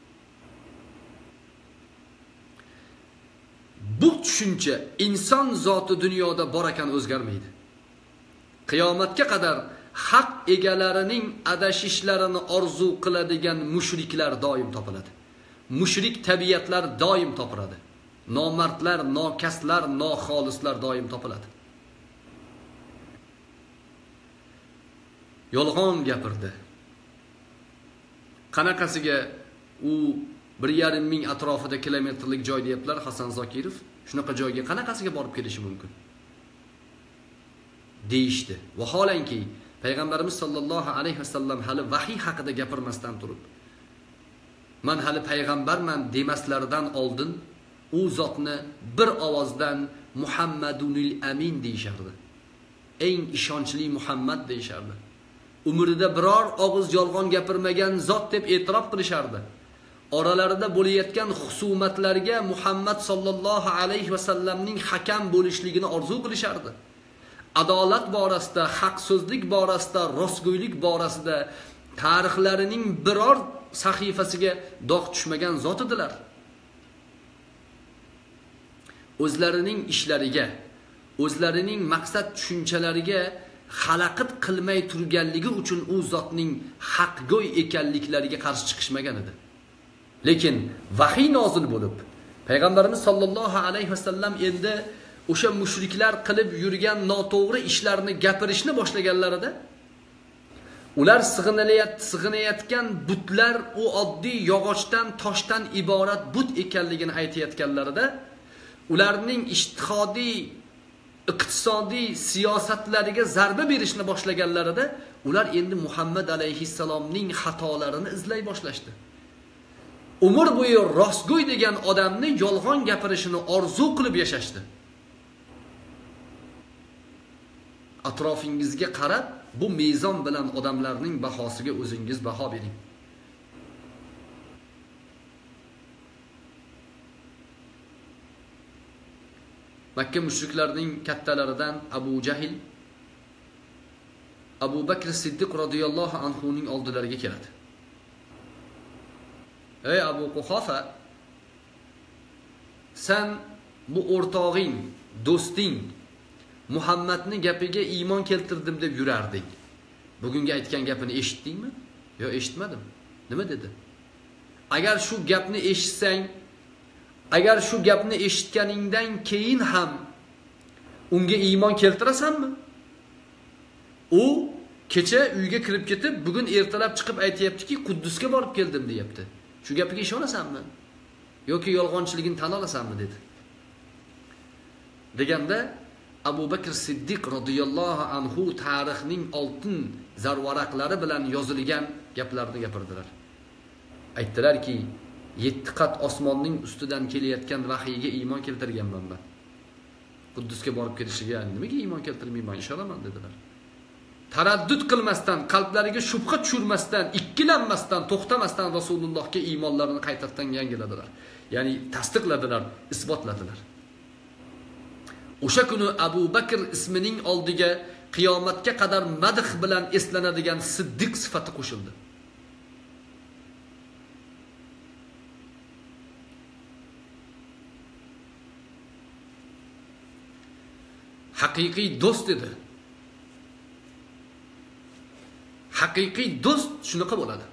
Bu tushuncha inson zoti dunyoda bor ekan o'zgarmaydi. Qiyomatga qadar haq egalarining adashishlarini orzu qiladigan mushriklar doim topiladi. Mushrik tabiatlar doim topiladi. Nomardlar, nokaslar, noxolislar doim topiladi. Yolg'on gapirdi. Qanaqasiga u 1,5 ming atrofida kilometrlik joy deyaptilar Hasan Zokirov. Shunaqa joyga qanaqasiga borib kelishi mumkin? Deyishdi. Vaholanki payg'ambarimiz sollallohu alayhi vasallam hali vahiy haqida gapirmasdan turib, "Men hali payg'ambarman" demaslaridan oldin u zotni bir ovozdan Muhammadunil Amin deyishardi. Eng ishonchli Muhammad deyishardi. Umrida biror og'iz yolg'on gapirmagan zot deb e'tirof qilishardi. Oralarida bo'layotgan husumatlarga Muhammad sollallohu alayhi vasallamning hakam bo'lishligini orzu qilishardi. adolat borasida, haqsizlik borasida, rostgo'ylik borasida tarixlarining biror sahifasiga dog' tushmagan zot edilar. O'zlarining ishlariga, o'zlarining maqsad tushunchalariga xalaqit qilmay turganligi uchun u zotning haqgo'y ekanliklariga qarshi chiqishmagan edi. Lekin vahiy nozil bo'lib, payg'ambarimiz sollallohu alayhi vasallam endi o'sha mushriklar qilib yurgan noto'g'ri ishlarni gapirishni boshlaganlarida, ular sig'inayotgan butlar u oddiy yog'ochdan, toshdan iborat but ekanligini aytayotganlarida, ularning ijtihodiy, iqtisodiy siyosatlariga zarba berishni boshlaganlarida, ular endi Muhammad alayhissalomning xatolarini izlay boshlashdi. Umr bo'yi rostgo'y degan odamni yolg'on gapirishini orzu qilib yashashdi. Atrofingizga qarab, bu mezon bilan odamlarning bahosiga o'zingiz baho bering. Makka mushriklarining kattalaridan Abu Jahl, Abu Bakr Siddiq radhiyallohu anhu ning oldilariga keladi. Ey Abu Quhafa, sen bu o'rtog'ing, do'sting Muhammadning gapiga iymon keltirdim deb yurarding. Bugungi aytgan gapini eshitdingmi? Yo, eshitmadim. Nima dedi? Agar shu gapni eshitsang, agar shu gapni eshitganingdan keyin ham unga iymon keltirasanmi? U kecha uyga kirib ketib, bugun ertalab chiqib aytayaptiki, Quddusga borib keldim deyapti. Shu gapiga ishonasanmi? Yoki yolg'onchiligini tan olasanmi dedi. Deganda Abu Bakr Siddiq radhiyallohu anhu tarixning oltin zarvaraqlari bilan yozilgan gaplarni gapirdilar. Aytdilarki, 7 qat osmonning ustidan kelayotgan vahiyga iymon keltirganman men. Quddusga borib kelishiga nimaga iymon keltirmayman, ishonaman dedilar. Taraddud qilmasdan, qalblariga shubha tushirmasdan, ikkilanmasdan, to'xtamasdan Rasulullohga iymonlarini qaytadan yangiladilar. Ya'ni tasdiqladilar, isbotladilar. O'sha kuni Abu Bakr ismining oldiga qiyomatga qadar madh bilan eslanadigan Siddiq sifati qo'shildi. Haqiqiy do'st edi. Haqiqiy do'st shunaqa bo'ladi.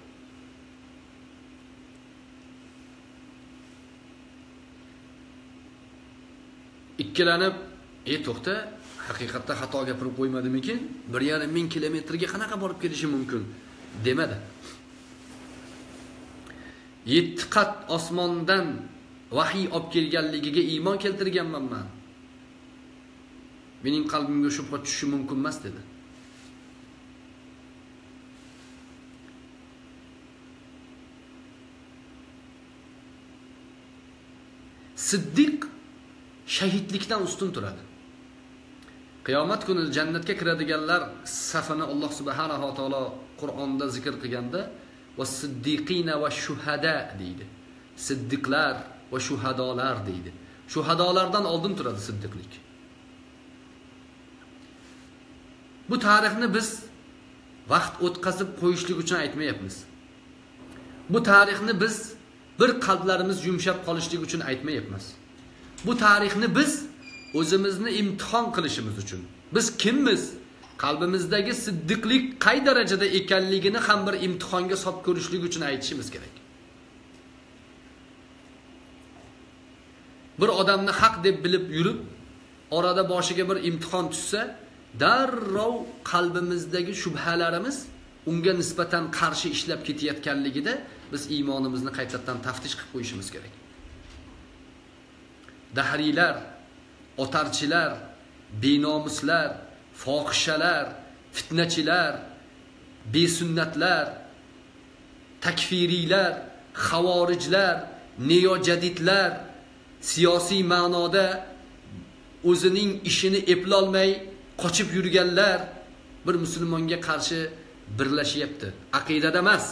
Ikkilanib, to'xta, haqiqatda xato gapirib qo'ymadimikin? 1,5 kilometrga qanaqa borib kelishi mumkin? Demadi. 7 qat osmondan vahiy olib kelganligiga iymon keltirganman men. Mening qalbimga shubha tushishi mumkin emas dedi. Siddiq shahidlikdan ustun turadi. Qiyomat kuni jannatga kiradiganlar safini Alloh subhanahu va taolo Qur'onda zikr qilganda was-siddiqina vash-shuhada deydi. Siddiqlar va shuhadolar deydi. Shuhadolardan oldin turadi siddiqlik. Bu tarixni biz vaqt o'tkazib qo'yishlik uchun aytmayapmiz. Bu tarixni biz bir qalblarimiz yumshab qolishlik uchun aytmayapmiz. Bu tarixni biz o'zimizni imtihon qilishimiz uchun. Biz kimmiz? Qalbimizdagi siddiqlik qay darajada ekanligini ham bir imtihonga solib ko'rishlik uchun aytishimiz kerak. Bir odamni haq deb bilib yurib, orada boshiga bir imtihon tushsa, darrov qalbimizdagi shubhalarimiz unga nisbatan qarshi ishlab ketayotganligida biz iymonimizni qaytadan taftish qilib qo'yishimiz kerak. Dahriylar, otarchilar, benomuslar, fohishalar, fitnachilar, besunnatlar, takfiriylar, xavorijlar, neojadidlar, siyosiy ma'noda o'zining ishini eplolmay qochib yurganlar bir musulmonga qarshi birlashyapti. Aqidada emas.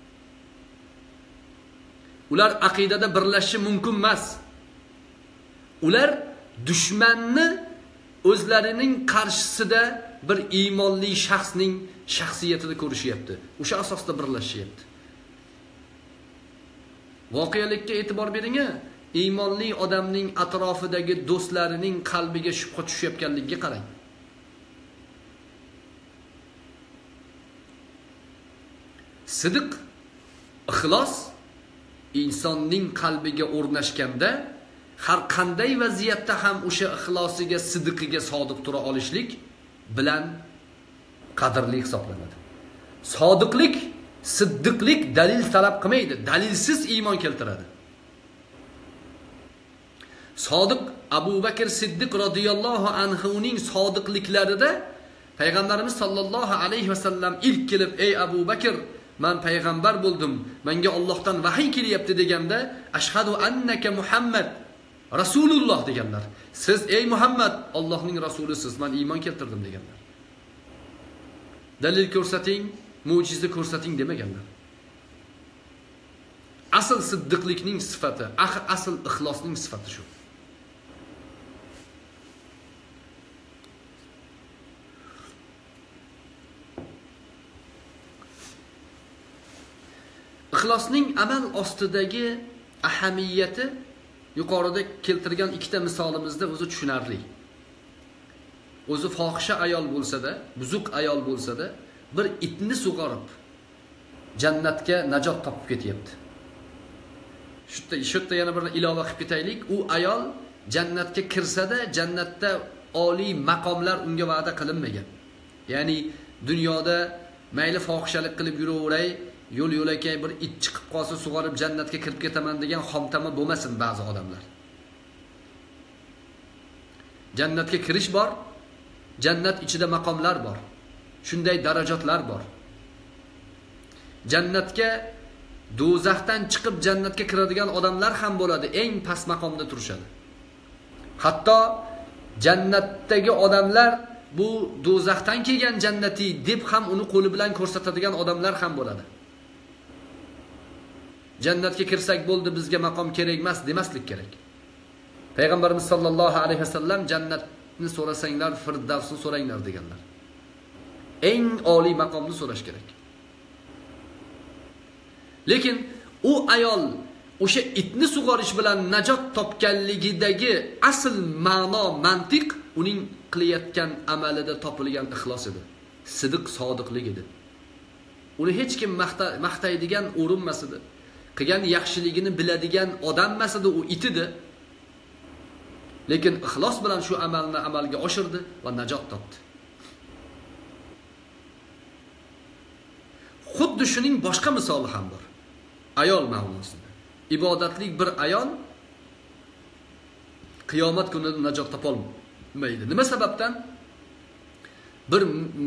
Ular aqidada birlashishi mumkin emas. Ular dushmanni o'zlarining qarshisida bir iymonli shaxsning shaxsiyatini ko'rishyapti. O'sha asosda birlashyapti. Voqelikka e'tibor bering. Iymonli odamning atrofidagi do'stlarining qalbiga shubha tushayotganligiga qarang. Sidiq, ixlos insonning qalbiga o'rnashganda har qanday vaziyatda ham o'sha ixlosiga, sidiqiga sodiq tura olishlik bilan qadrli hisoblanadi. Sodiqlik, siddiqlik dalil talab qilmaydi, dalilsiz iymon keltiradi. Sodiq Abu Bakr Siddiq radhiyallohu anhu ning sodiqliklarida Payg'ambarimiz sallallohu alayhi va sallam ilk kelib, "Ey Abu Bakr, men payg'ambar bo'ldim, menga Allohdan vahiy kelyapti" deganda, "Ashhadu annaka Muhammad Rasululloh" deganlar. "Siz ey Muhammad Allohning rasulisiz, men iymon keltirdim" deganlar. Dalil ko'rsating, mo'jiza ko'rsating demaganlar. Asl siddiqlikning sifati, asl ixlosning sifati shu. Ixlosning amal ostidagi ahamiyati yuqorida keltirgan ikkita misolimizda o'zi tushunarli. O'zi fohisha ayol bo'lsa-da, buzuq ayol bo'lsa-da, bir itni sug'orib jannatga najot topib ketyapti. Shu yerda yana bir ilova qilib ketaylik. U ayol jannatga kirsa-da, jannatda oliy maqomlar unga va'da qilinmagan. Ya'ni dunyoda mayli fohishalik qilib yuraveray, yo'l-yo'lakay bir it chiqib qolsa sug'orib jannatga kirib ketaman degan xomtama bo'lmasin ba'zi odamlar. Jannatga kirish bor, jannat ichida maqomlar bor. Shunday darajatlar bor. Jannatga do'zaxdan chiqib jannatga kiradigan odamlar ham bo'ladi, eng past maqomda turishadi. Hatto jannatdagi odamlar bu do'zaxdan kelgan jannati deb ham uni qo'li bilan ko'rsatadigan odamlar ham bo'ladi. Jannatga kirsak bo'ldi, bizga maqom kerak emas demaslik kerak. Payg'ambarimiz sollallohu alayhi vasallam jannatni so'rasanglar, Firdavsni so'ranglar deganlar. Eng oliy maqomni so'rash kerak. Lekin u ayol o'sha itni sug'orish bilan najot topganligidagi asl ma'no, mantiq uning qilayotgan amalida topilgan ixlos edi. Sidiq, sodiqlik edi. Uni hech kim maqtaydigan o'rinmas edi. Qilgan yaxshiligini biladigan odam emas edi, u it edi. Lekin ixlos bilan shu amalni amalga oshirdi va najot topdi. Xuddi shuning boshqa misoli ham bor. Ayol ma'nosida. Ibodatlik bir ayol qiyomat kunida najot topolmaydi. Nima sababdan? Bir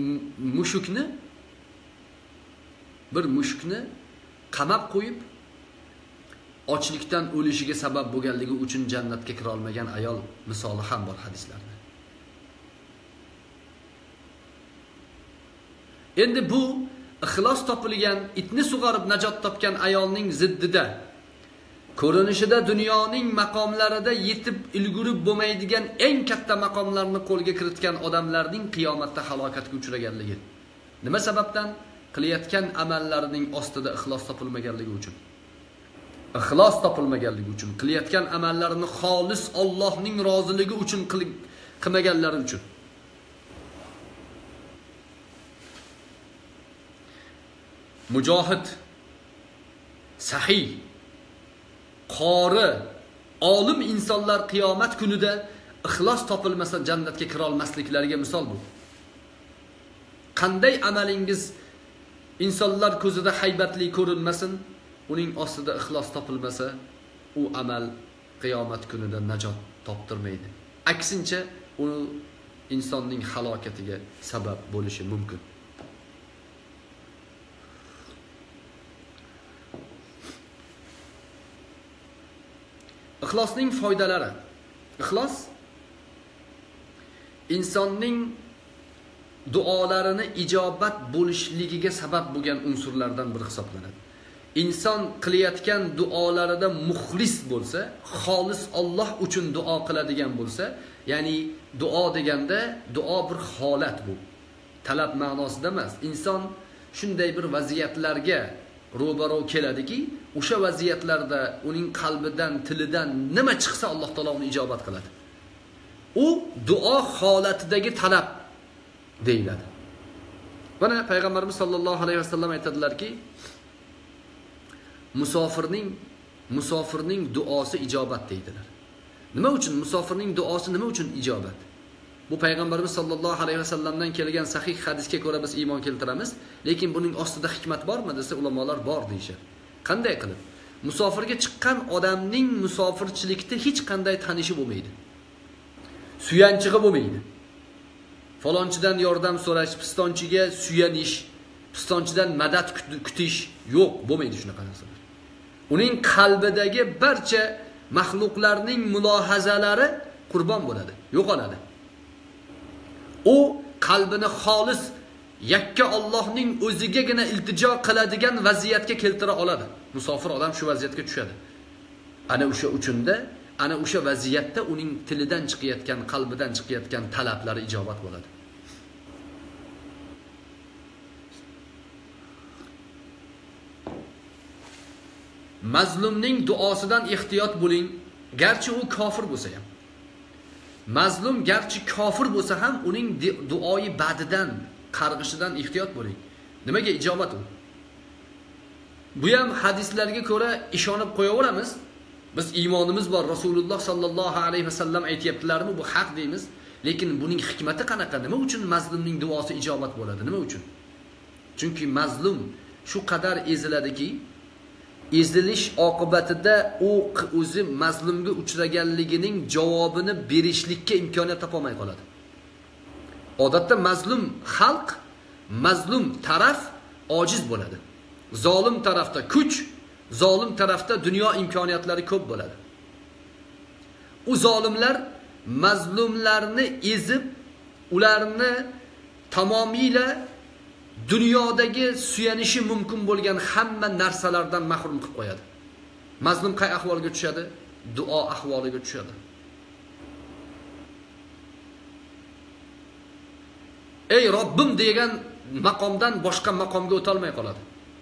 mushukni qamab qo'yib ochlikdan o'lishiga sabab bo'lganligi uchun jannatga kira olmagan ayol misoli ham bor hadislarda. Endi bu ixlos topilgan, itni sug'orib najot topgan ayolning ziddida, ko'rinishida dunyoning maqomlarida yetib ulgurib bo'lmaydigan eng katta maqomlarni qo'lga kiritgan odamlarning qiyomatda halokatga uchraganligi. Nima sababdan? Qilayotgan amallarining ostida ixlos topilmaganligi uchun. Ixlos topilmaganligi uchun, qilayotgan amallarini xolis Allohning roziligi uchun qilmaganlari uchun. Mujohid, sahiy, qori, olim insonlar qiyomat kunida ixlos topilmasa jannatga kira olmasliklariga misol bu. Qanday amalingiz insonlar ko'zida haybatli ko'rinmasin, uning ostida ixlos topilmasa, u amal qiyomat kunida najot toptirmaydi. Aksincha, uni insonning halokatiga sabab bo'lishi mumkin. Ixlosning foydalari. Ixlos insonning duolarini ijobat bo'lishligiga sabab bo'lgan unsurlardan biri hisoblanadi. inson qilayotgan duolarida muxlis bo'lsa, xolis Alloh uchun duo qiladigan bo'lsa, ya'ni duo deganda duo bir holat bu. Talab ma'nosida emas. Inson shunday bir vaziyatlarga ro'baro keladiki, o'sha vaziyatlarda uning qalbidan, tilidan nima chiqsa Alloh taolo uni ijobat qiladi. U duo holatidagi talab deyiladi. Mana payg'ambarimiz sollallohu alayhi vasallam aytadilarki, musofirning duosi ijobat deydilar. Nima uchun musofirning duosi nima uchun ijobat? Bu payg'ambarimiz sollallohu alayhi vasallamdan kelgan sahih hadisga ko'ra biz iymon keltiramiz, lekin buning ostida hikmat bormi desa ulamolar bor deyshar. Qanday qilib? Musofirga chiqqan odamning musofirchilikda hech qanday tanishi bo'lmaydi. Suyanchig'i bo'lmaydi. Falonchidan yordam so'rash, pistonchiga suyanish, pistonchidan madad kutish yo'q, bo'lmaydi shunaqa narsalar. Uning qalbidagi barcha mahluqlarning mulohazalari qurbon bo'ladi, yo'qoladi. U qalbini xolis yakka Allohning o'zigagina iltijo qiladigan vaziyatga keltira oladi. Musofir odam shu vaziyatga tushadi. Ana o'sha uchunda, ana o'sha vaziyatda uning tilidan chiqayotgan, qalbidan chiqayotgan talablari ijobat bo'ladi. Mazlumning duosidan ehtiyot bo'ling, garchi u kofir bo'lsa ham. Mazlum garchi kofir bo'lsa ham uning duoyi badidan, qarg'ishidan ehtiyot bo'ling. Nimaga ijobat u? Bu ham hadislarga ko'ra ishonib qo'yaveramiz. Biz iymonimiz bor, Rasululloh sallallohu alayhi vasallam aytayaptilarmi, bu haq deymiz. Lekin buning hikmati qanaqa? Nima uchun mazlumning duosi ijobat bo'ladi? Nima uchun? Chunki mazlum shu qadar eziladiki, ezilish oqibatida u o'zi mazlumga uchraganligining javobini berishlikka imkoniyat topolmay qoladi. Odatda mazlum xalq, mazlum taraf ojiz bo'ladi. Zolim tarafda kuch, zolim tarafda dunyo imkoniyatlari ko'p bo'ladi. U zolimlar mazlumlarni ezib, ularni tamomila dunyodagi suyanishi mumkin bo'lgan hamma narsalardan mahrum qilib qo'yadi. Mazlum qay ahvolga tushadi? Duo ahvoliga tushadi. Ey Robbim degan maqomdan boshqa maqomga o'ta olmay qoladi.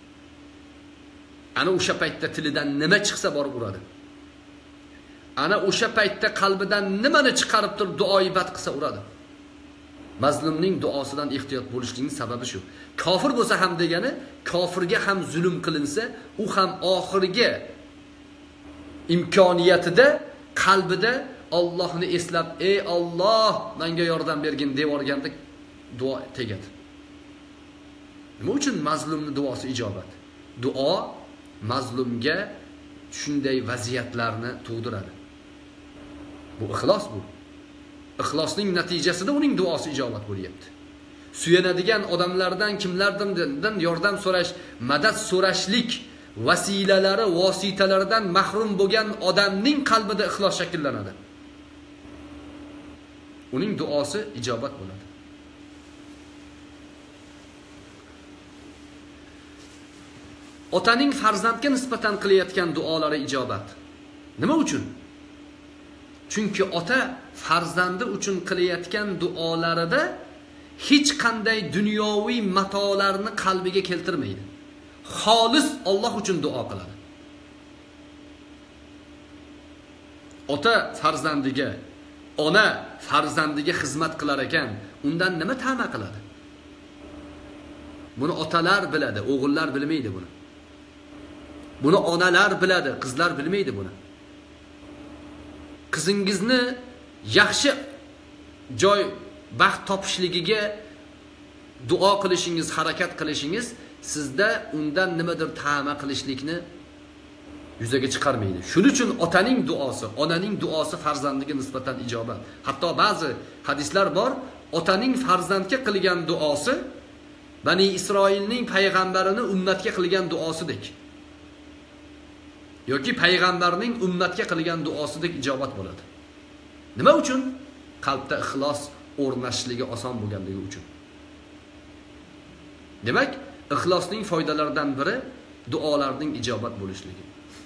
Ana o'sha paytda tilidan nima chiqsa borib uradi. Ana o'sha paytda qalbidan nimani chiqarib turib duoibat qilsa uradi. Mazlumning duosidan ehtiyot bo'lishning sababi shu. Kofir bo'lsa ham degani, kofirga ham zulm qilinsa, u ham oxirgi imkoniyatida qalbida Allohni eslab, ey Alloh, menga yordam bergin deb o'rganda duo tegadi. Nima uchun mazlumning duosi ijobat? Duo mazlumga shunday vaziyatlarni tug'diradi. Bu ixlos bu. Ixlosning natijasida uning duosi ijobat bo'lyapti. Suyanadigan odamlardan kimlardan yordam so'rash, madad so'rashlik vasilalari, vositalaridan mahrum bo'lgan odamning qalbida ixlos shakllanadi. Uning duosi ijobat bo'ladi. Otaning farzandga nisbatan qilayotgan duolari ijobat. Nima uchun? Chunki ota farzandi uchun qilayotgan duolarida hech qanday dunyoviy matolarni qalbiga keltirmaydi. Xolis Alloh uchun duo qiladi. Ota farzandiga, ona farzandiga xizmat qilar ekan, undan nima ta'ma qiladi? Buni otalar biladi, o'g'illar bilmaydi buni. Buni onalar biladi, qizlar bilmaydi buni. Qizingizni yaxshi joy baxt topishligiga duo qilishingiz, harakat qilishingiz sizda undan nimadir ta'ma qilishlikni yuzaga chiqarmaydi. Shuning uchun otaning duosi, onaning duosi farzandiga nisbatan ijobat. Hatto ba'zi hadislar bor, otaning farzandga qilgan duosi Bani Isroilning payg'ambarini ummatga qilgan duosidek. Yoki payg'ambarning ummatga qilgan duosidek ijobat bo'ladi. Nima uchun? Qalbda ixlos o'rnashishligi oson bo'lganligi uchun. Demak, ixlosning foydalaridan biri duolarning ijobat bo'lishligi.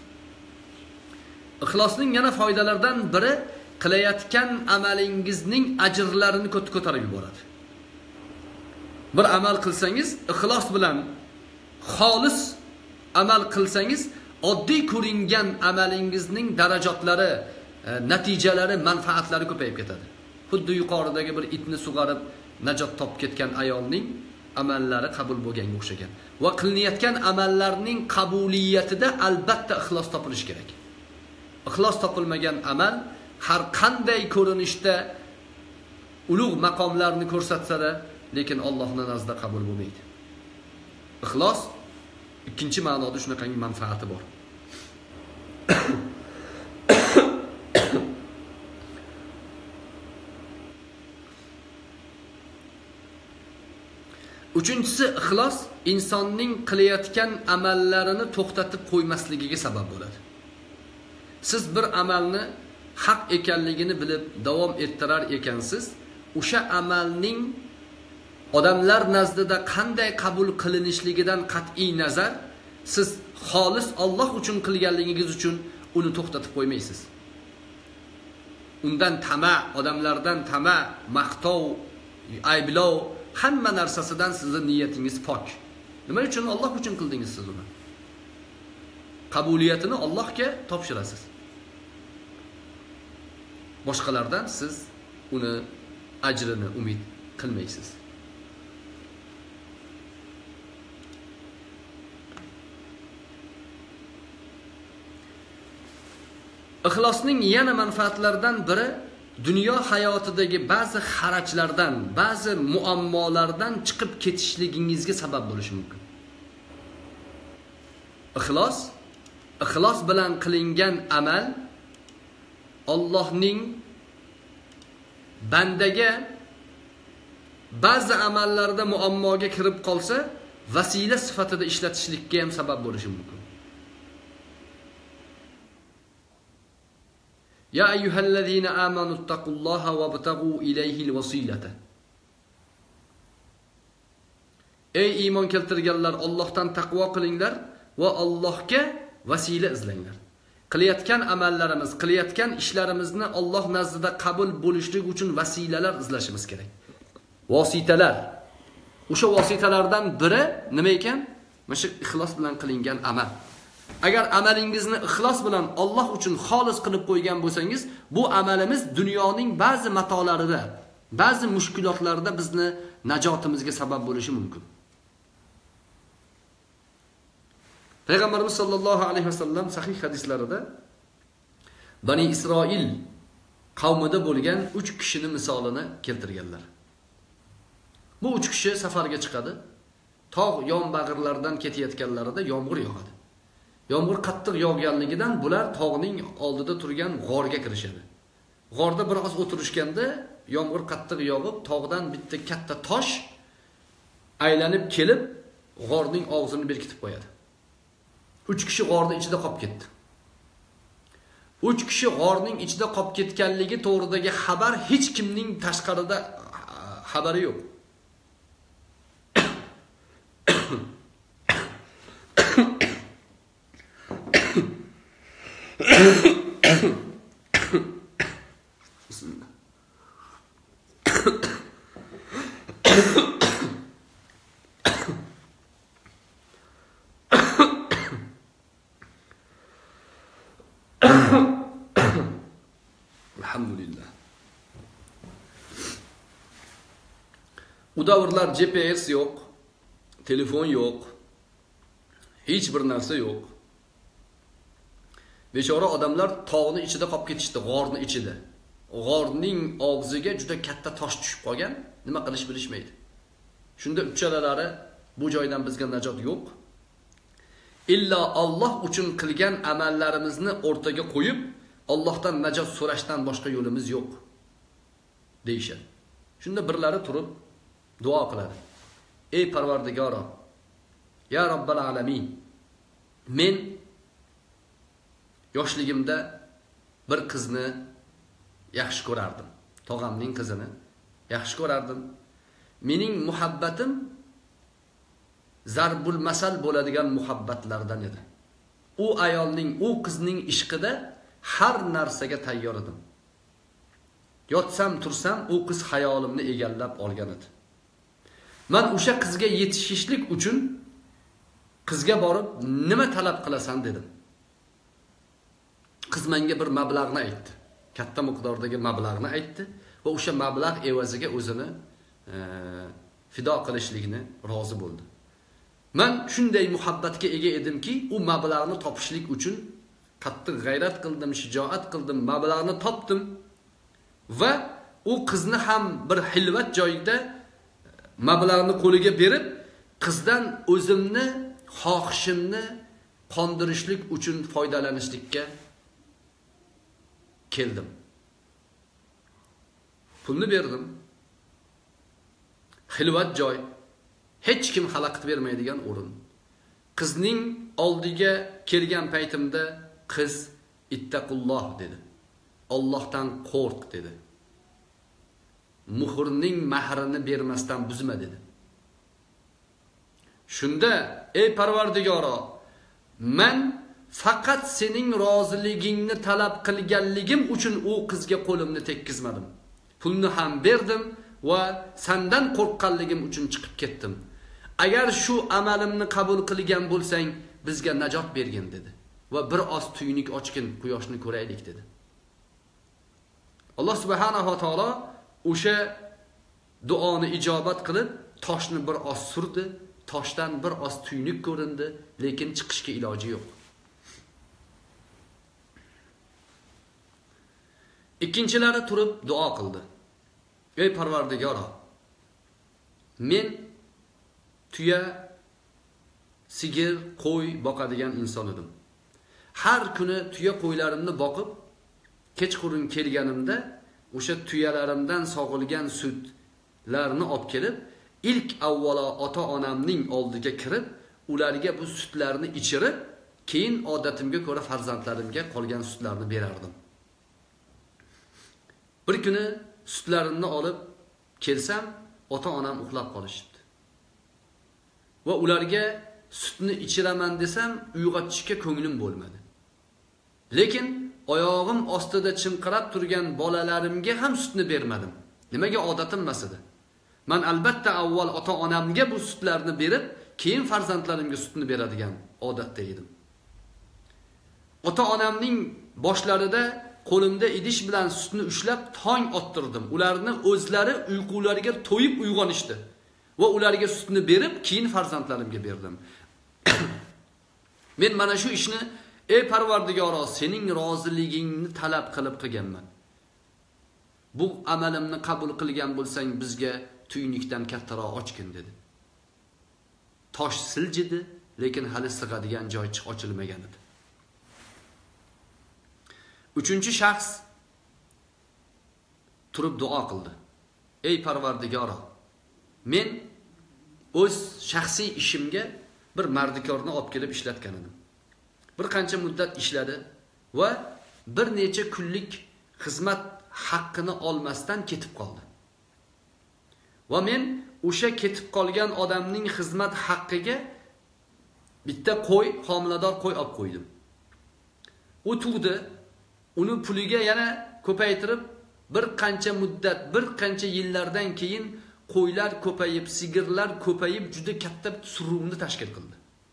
Ixlosning yana foydalaridan biri qilayotgan amalingizning ajrlarini ko'tarib yuboradi. Bir amal qilsangiz, ixlos bilan xolis amal qilsangiz, oddiy ko'ringan amalingizning darajotlari, natijalari, manfaatlari ko'payib ketadi. Xuddi yuqoridagi bir itni sug'arib najot topib ketgan ayolning amallari qabul bo'lganga o'xshagan. Va qilinayotgan amallarning qabuliyatida albatta ixlos topilishi kerak. Ixlos topilmagan amal har qanday ko'rinishda ulug' maqomlarni ko'rsatsa-da, lekin Allohning nazdida qabul bo'lmaydi. Ixlos ikkinchi ma'noda shunaqangi manfaati bor. Uchinchisi, ixlos insonning qilayotgan amallarini to'xtatib qo'ymasligiga sabab bo'ladi. Siz bir amalni haq ekanligini bilib davom ettirar ekansiz, o'sha amalning odamlar nazdida qanday qabul qilinishligidan qat'iy nazar, siz xolis Alloh uchun qilganligingiz uchun uni to'xtatib qo'ymaysiz. Undan tama, odamlardan tama, maqtov, ayblov, hamma narsasidan sizning niyatingiz pok. Nima uchun? Alloh uchun qildingiz siz uni. Qabuliyatini Allohga topshirasiz. Boshqalardan siz uni ajrini umid qilmaysiz. Ixlosning yana manfaatlaridan biri dunyo hayotidagi ba'zi xarajlardan, ba'zi muammolardan chiqib ketishligingizga sabab bo'lishi mumkin. Ixlos bilan qilingan amal Allohning bandaga ba'zi amallarda muammoga kirib qolsa, vasila sifatida ishlatishlikka ham sabab bo'lishi mumkin. Ya ayyuhallazina amanu taqulloha wabtaghu ilayhil wasilata. Ey iymon keltirganlar, Allohdan taqvo qilinglar va Allohga vasila izlanglar. Qilayotgan amallarimiz, qilayotgan ishlarimizni Alloh nazdida qabul bo'lishligi uchun vasilalar izlashimiz kerak. Vositalar. O'sha vositalardan biri nima ekan? Mana shu ixlos bilan qilingan amal. Agar amalingizni ixlos bilan Alloh uchun xolis qilib qo'ygan bo'lsangiz, bu amalimiz dunyoning ba'zi matolarida, ba'zi mushkulotlarda bizni najotimizga sabab bo'lishi mumkin. Payg'ambarimiz sollallohu alayhi vasallam sahih hadislarida Bani Isroil qavmida bo'lgan 3 kishining misolini keltirganlar. Bu 3 kishi safarga chiqadi. Tog' yonbag'irlardan ketayotganlarida yomg'ir yog'adi. Yomg'ir qattiq yog'ganligidan bular tog'ning oldida turgan g'orga kirishadi. G'orda biroz o'tirishganda yomg'ir qattiq yog'ib, tog'dan bitta katta tosh aylanib kelib, g'orning og'zini berkitib qo'yadi. 3 kishi g'orning ichida qolib ketdi. 3 kishi g'orning ichida qolib ketganligi to'g'ridagi xabar hech kimning tashqarida xabari yo'q. Alhamdulillah. U davrlar GPS yo'q, telefon yo'q, hech bir narsa yo'q. Bechora odamlar tog'ning ichida qolib ketishdi, g'orning ichida. G'orning og'ziga juda katta tosh tushib qolgan, nima qilish bilishmaydi. Shunda uchalalari bu joydan bizga najot yo'q. Illa Alloh uchun qilgan amallarimizni o'rtaga qo'yib, Allohdan najot so'rashdan boshqa yo'limiz yo'q deyishadi. Shunda birlari turib duo qiladi. Ey Parvardigoro, ya Robbal alamin, men yoshligimda bir qizni yaxshi ko'rardim. Tog'amning qizini yaxshi ko'rardim. Mening muhabbatim zarbul masal bo'ladigan muhabbatlardan edi. U ayolning, u qizning ishqida har narsaga tayyor edim. Yotsam, tursam, u qiz xayolimni egallab olgan edi. Men o'sha qizga yetishishlik uchun qizga borib, nima talab qilasan dedim. Qiz menga bir mablag'ni aytdi. Katta miqdordagi mablag'ni aytdi va o'sha mablag' evaziga o'zini fido qilishlikni rozi bo'ldi. Men shunday muhabbatga ega edimki, u mablag'ni topishlik uchun qattiq g'ayrat qildim, shijoat qildim, mablag'ni topdim va u qizni ham bir hilvat joyida mablag'ni qo'liga berib, qizdan o'zimni xohishimni qondirishlik uchun foydalanishlikka keldim. Pulni berdim. Xilvat joy, hech kim xalaqit bermaydigan o'rin. Qizning oldiga kelgan paytimda qiz ittaqulloh dedi. Allohdan qo'rq dedi. Muhrning mahrini bermasdan buzma dedi. Shunda, ey Parvardigoro, men faqat sening roziligingni talab qilganligim uchun u qizga qo'limni tekkizmadim. Pulni ham berdim va sendan qo'rqqanligim uchun chiqib ketdim. Agar shu amalimni qabul qilgan bo'lsang, bizga najot bergin dedi. Va bir oz tuynik ochgin, quyoshni ko'raylik dedi. Alloh subhanahu va taolo o'sha duoni ijobat qilib, toshni bir oz surdi, toshdan bir oz tuynik ko'rindi, lekin chiqishga iloji yo'q. Ikkinchilari turib duo qildi. Ey Parvardigoro, men tuya, sigir, qo'y boqadigan inson edim. Har kuni tuya qo'ylarimni boqib, kechqurun kelganimda o'sha tuyalarimdan sog'ilgan sutlarni olib kelib, ilk avvalo ota-onamning oldiga kirib, ularga bu sutlarni ichirib, keyin odatimga ko'ra farzandlarimga qolgan sutlarni berardim. Bir kuni sutlarimni olib kelsam, ota-onam uxlab qolishibdi. Va ularga sutni ichiraman desam, uyg'otishga ko'nglim bo'lmadi. Lekin oyog'im ostida chinqirab turgan bolalarimga ham sutni bermadim. Nimaga odatim emas edi. Men albatta avval ota-onamga bu sutlarni berib, keyin farzandlarimga sutni beradigan odatda edim. Ota-onamning boshlarida qo'limda idish bilan sutni ushlab tong ottirdim. Ularni o'zlari uyqulariga to'yib uyg'onishdi va ularga sutni berib, keyin farzandlarimga berdim. Men mana shu ishni, ey Parvardigoro, sening roziligingni talab qilib qilganman. Bu amalimni qabul qilgan bo'lsang, bizga tuynikdan kattaroq ochgin dedi. Tosh siljidi, lekin hali sig'adigan joy ochilmagan edi. Uchinchi shaxs turib duo qildi. Ey Parvardigoro, men o'z shaxsiy ishimga bir mardikorni olib kelib ishlatgan edim. Bir qancha muddat ishladi va bir necha kunlik xizmat haqqini olmasdan ketib qoldi. Va men o'sha ketib qolgan odamning xizmat haqqiga bitta qo'y, homilador qo'y olib qo'ydim. U tug'di, uni puliga yana ko'paytirib, bir qancha muddat, bir qancha yillardan keyin qo'ylar ko'payib, sigirlar ko'payib, juda katta suruvni tashkil qildi.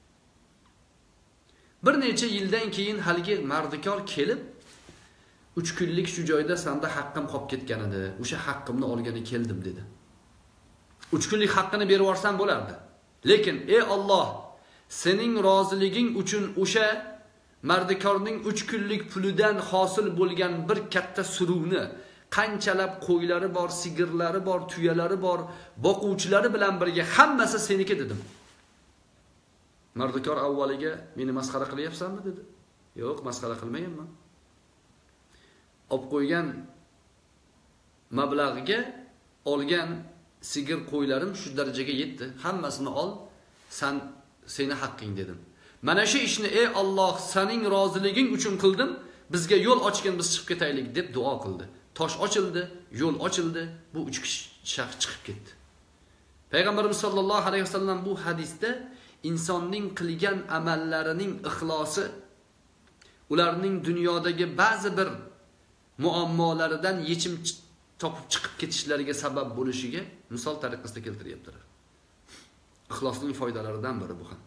Bir necha yildan keyin haligi mardikor kelib, 3 kunlik shu joyda senda haqqim qolib ketgan edi. O'sha haqqimni olgani keldim dedi. 3 kunlik haqqini berib yuborsam bo'lardi. Lekin ey Alloh, sening roziliging uchun o'sha mardikorning 3 kunlik pulidan hosil bo'lgan bir katta suruvni, qanchalab qo'ylari bor, sigirlari bor, tuyalari bor, boquvchilari bilan birga hammasi seniki dedim. Mardikor avvaliga meni masxara qilyapsanmi dedi. Yo'q, masxara qilmayapman. Olib qo'ygan mablag'iga olgan sigir qo'ylarim shu darajaga yetdi. Hammasini ol, seni haqqing dedim. Mana shu ishni ey Alloh, sening roziliging uchun qildim. Bizga yo'l ochgin, biz chiqib ketaylik deb duo qildi. Tosh ochildi, yo'l ochildi, bu 3 kishi shaxs chiqib ketdi. Payg'ambarimiz sollallohu alayhi vasallam bu hadisda insonning qilgan amallarining ixlosi ularning dunyodagi ba'zi bir muammolaridan yechim topib chiqib ketishlariga sabab bo'lishiga misol tariqasida keltiryaptilar. Ixlosning foydalaridan biri bu ham.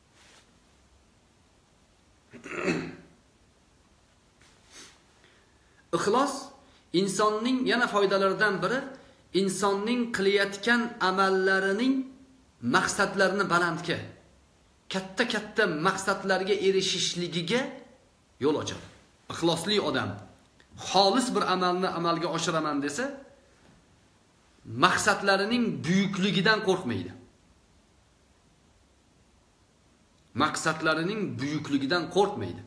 Ixlos insonning yana foydalaridan biri insonning qilayotgan amallarining maqsadlarini balandga, katta maqsadlarga erishishligiga yo'l ochadi. Ixlosli odam xolis bir amalni amalga oshiraman desa, maqsadlarining buyukligidan qo'rqmaydi. Maqsadlarining buyukligidan qo'rqmaydi.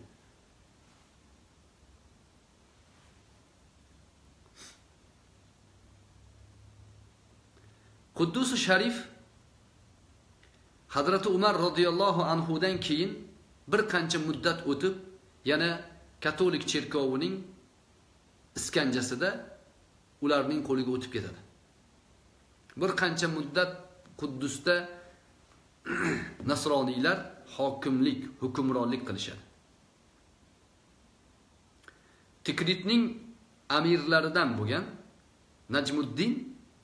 Quddus-u Sharif Hazrati Umar radhiyallohu anhu dan keyin bir qancha muddat o'tib, yana katolik cherkovining iskanjasida ularning qo'liga o'tib ketadi. Bir qancha muddat Quddusda nasroniylar hokimlik, hukmronlik qilishadi. Tikritning amirlaridan bo'lgan Najmuddin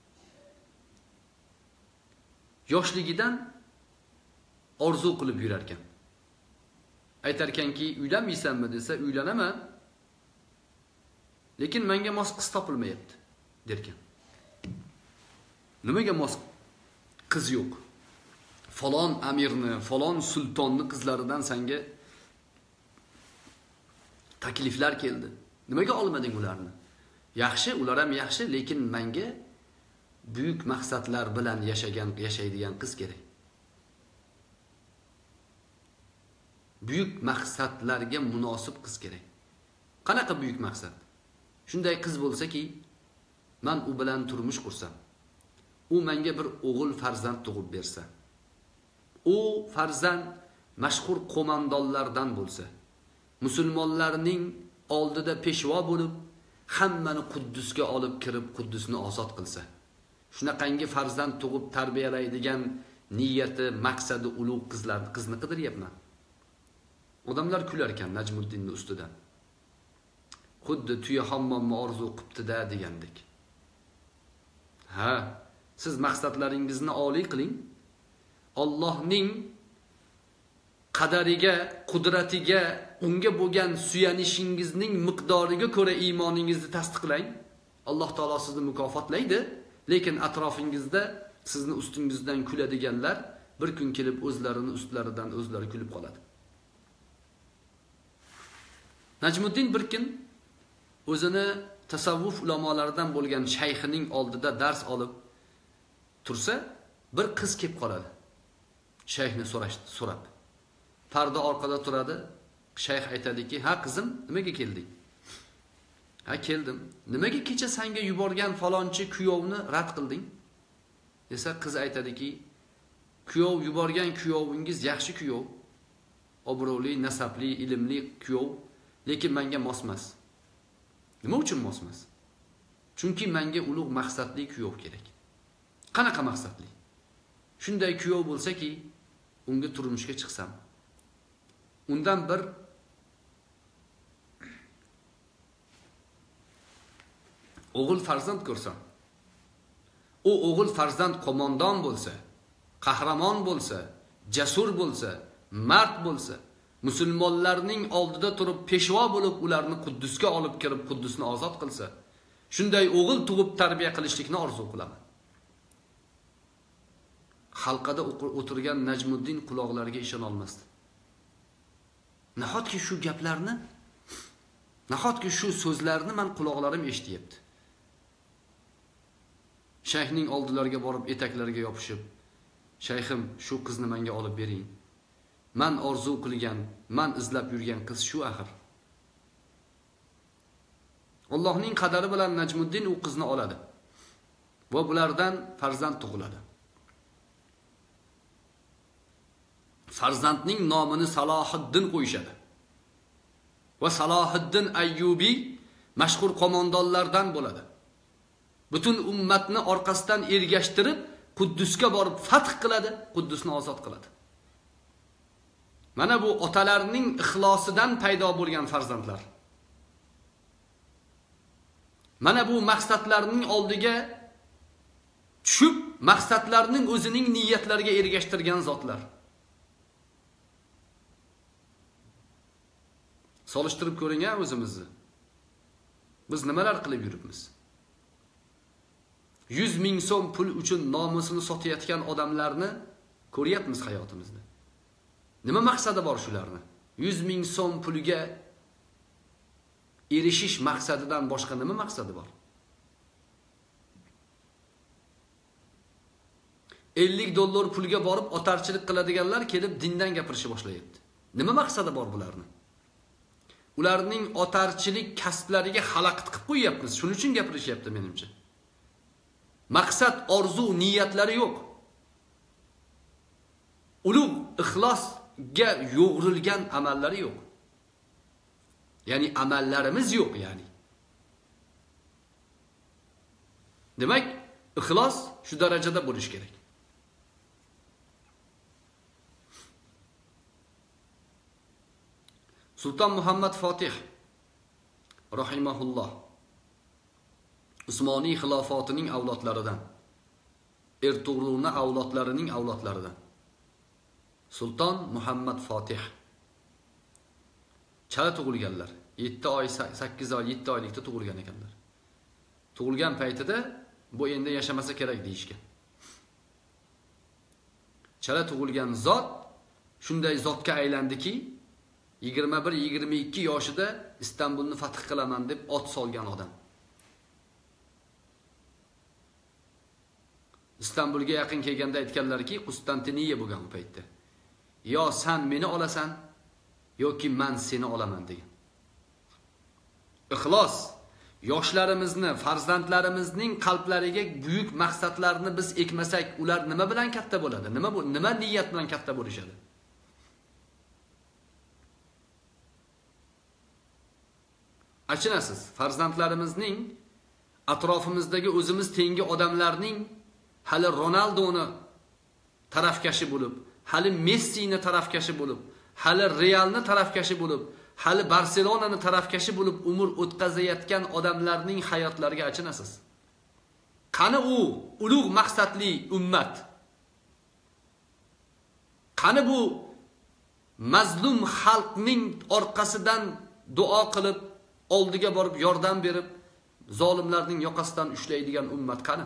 yoshligidan orzu qilib yurar ekan. Aytar ekanki, uylanmaysanmi desa, uylanaman. Lekin menga mos qiz topilmayapti, derkan. Nimaga mos qiz yo'q? Falon amirni, falon sultonni qizlaridan senga takliflar keldi. Nimaga olmading ularni? Yaxshi, ular ham yaxshi, lekin menga buyuk maqsadlar bilan yashaydigan qiz kerak. Buyuk maqsadlarga munosib qiz kerak. Qanaqa buyuk maqsad? Shunday qiz bo'lsa-ki, men u bilan turmush qursam, u menga bir o'g'il farzand tug'ib bersa, u farzand mashhur qo'mondonlardan bo'lsa, musulmonlarning oldida peshvo bo'lib, hammani Quddusga olib kirib, Quddusni ozod qilsa, shunaqangi farzand tug'ib tarbiyalaydigan niyati, maqsadi ulug' qizni qidiryapman. Odamlar kular ekan Najmuddinning ustidan. Xuddi tuya hammomni orzu qilibdi-da degandek. Ha, siz maqsadlaringizni oliy qiling. Allohning qadariga, qudratiga, unga bo'lgan suyanishingizning miqdoriga ko'ra iymoningizni tasdiqlang. Alloh taolo sizni mukofotlaydi, lekin atrofingizda sizni ustingizdan kuladiganlar bir kun kelib o'zlarini ustlaridan o'zlari kulib qoladi. Najmuddin bir kun o'zini tasavvuf ulamolaridan bo'lgan shayxining oldida dars olib tursa, bir qiz kelib qoladi. Shayxni so'rab. Parda orqada turadi. Shayx aytadiki, "Ha qizim, nimaga kelding?" "Ha, keldim." "Nimaga kecha senga yuborgan falonchi kuyovni rad qilding?" desa, qiz aytadiki, "Kuyov yuborgan kuyovingiz yaxshi kuyov, obro'li, nasabli, ilmli kuyov, lekin menga mos emas." Nima uchun mos emas? Chunki menga ulug' maqsadli kuyov kerak. Qanaqa maqsadli? Shunday kuyov bo'lsa-ki, unga turmushga chiqsam, undan bir o'g'il farzand ko'rsam, u o'g'il farzand qo'mondon bo'lsa, qahramon bo'lsa, jasur bo'lsa, mard bo'lsa, musulmonlarning oldida turib peshvo bo'lib ularni Quddusga olib kirib Quddusni ozod qilsa, shunday o'g'il tug'ib tarbiya qilishlikni orzu qilaman. Halqada o'tirgan Najmuddin quloqlariga ishona olmasdi. Nahotki shu gaplarni, nahotki shu so'zlarni men quloqlarim eshityapti. Shayxning oldilariga borib etaklariga yopishib, "Shayxim, shu qizni menga olib bering. Men orzu qilgan, men izlab yurgan qiz shu axir." Allohning qadari bilan Najmuddin u qizni oladi va bulardan farzand tug'iladi. Farzandning nomini Salohiddin qo'yishadi. Va Salohiddin Ayyubiy mashhur qo'mondonlardan bo'ladi. Butun ummatni orqasidan ergashtirib Quddusga borib fath qiladi, Quddusni ozod qiladi. Mana bu otalarning ixlosidan paydo bo'lgan farzandlar. Mana bu maqsadlarning oldiga tushib, maqsadlarning o'zining niyatlariga ergashtirgan zotlar. Solishtirib ko'ring-a o'zimizni. Biz nimalar qilib yuribmiz? 100 ming so'm pul uchun nomusini sotayotgan odamlarni ko'ryapmiz hayotimizda. Nima maqsadi bor shularni? 100 ming so'm pulga erishish maqsadidan boshqa nima maqsadi bor? 50 dollar pulga borib otarchilik qiladiganlar kelib dindan gapirishni boshlayapti. Nima maqsadi bor bularni? Ularning otarchilik kasblariga xalaqit qilib qo'yapmiz. Shuning uchun gapirishyapti menimcha. Maqsad, orzu, niyatlari yo'q. Ulug' ixlosga yo'g'rilgan amallari yo'q. Ya'ni amallarimiz yo'q yani. Demak, ixlos shu darajada bo'lish kerak. Sulton Muhammad Fotih rahimahulloh Usmoniy xilofotining avlodlaridan, Ertugrulning avlodlarining avlodlaridan. Sulton Muhammad Fotih chala tug'ilganlar. 7 oy, 8 oy, 7 oylikda tug'ilgan ekanlar. Tug'ilgan paytida bu endi yashamasa kerak deyishgan. Chala tug'ilgan zot shunday zotga aylandiki, 21-22 yoshida Istanbulni fath qilaman deb ot solgan odam. Istanbulga yaqin kelganda aytganlarki, Konstantiniya bo'lgan bu paytda. Yo sen meni olasan, yoki men seni olaman degan. Ixlos yoshlarimizni, farzandlarimizning qalblariga buyuk maqsadlarni biz ekmasak, ular nima bilan katta bo'ladi? Nima niyat bilan katta bo'lishadi? Achinasiz, farzandlarimizning atrofimizdagi o'zimiz tengi odamlarning hali Ronaldoni tarafkashi bo'lib, hali Messini tarafkashi bo'lib, hali Realni tarafkashi bo'lib, hali Barselonani tarafkashi bo'lib umr o'tkazayotgan odamlarning hayotlariga achinasiz. Qani u ulug' maqsadli ummat? Qani bu mazlum xalqning orqasidan duo qilib, oldiga borib yordam berib, zolimlarning yoqasidan ushlaydigan ummat qani?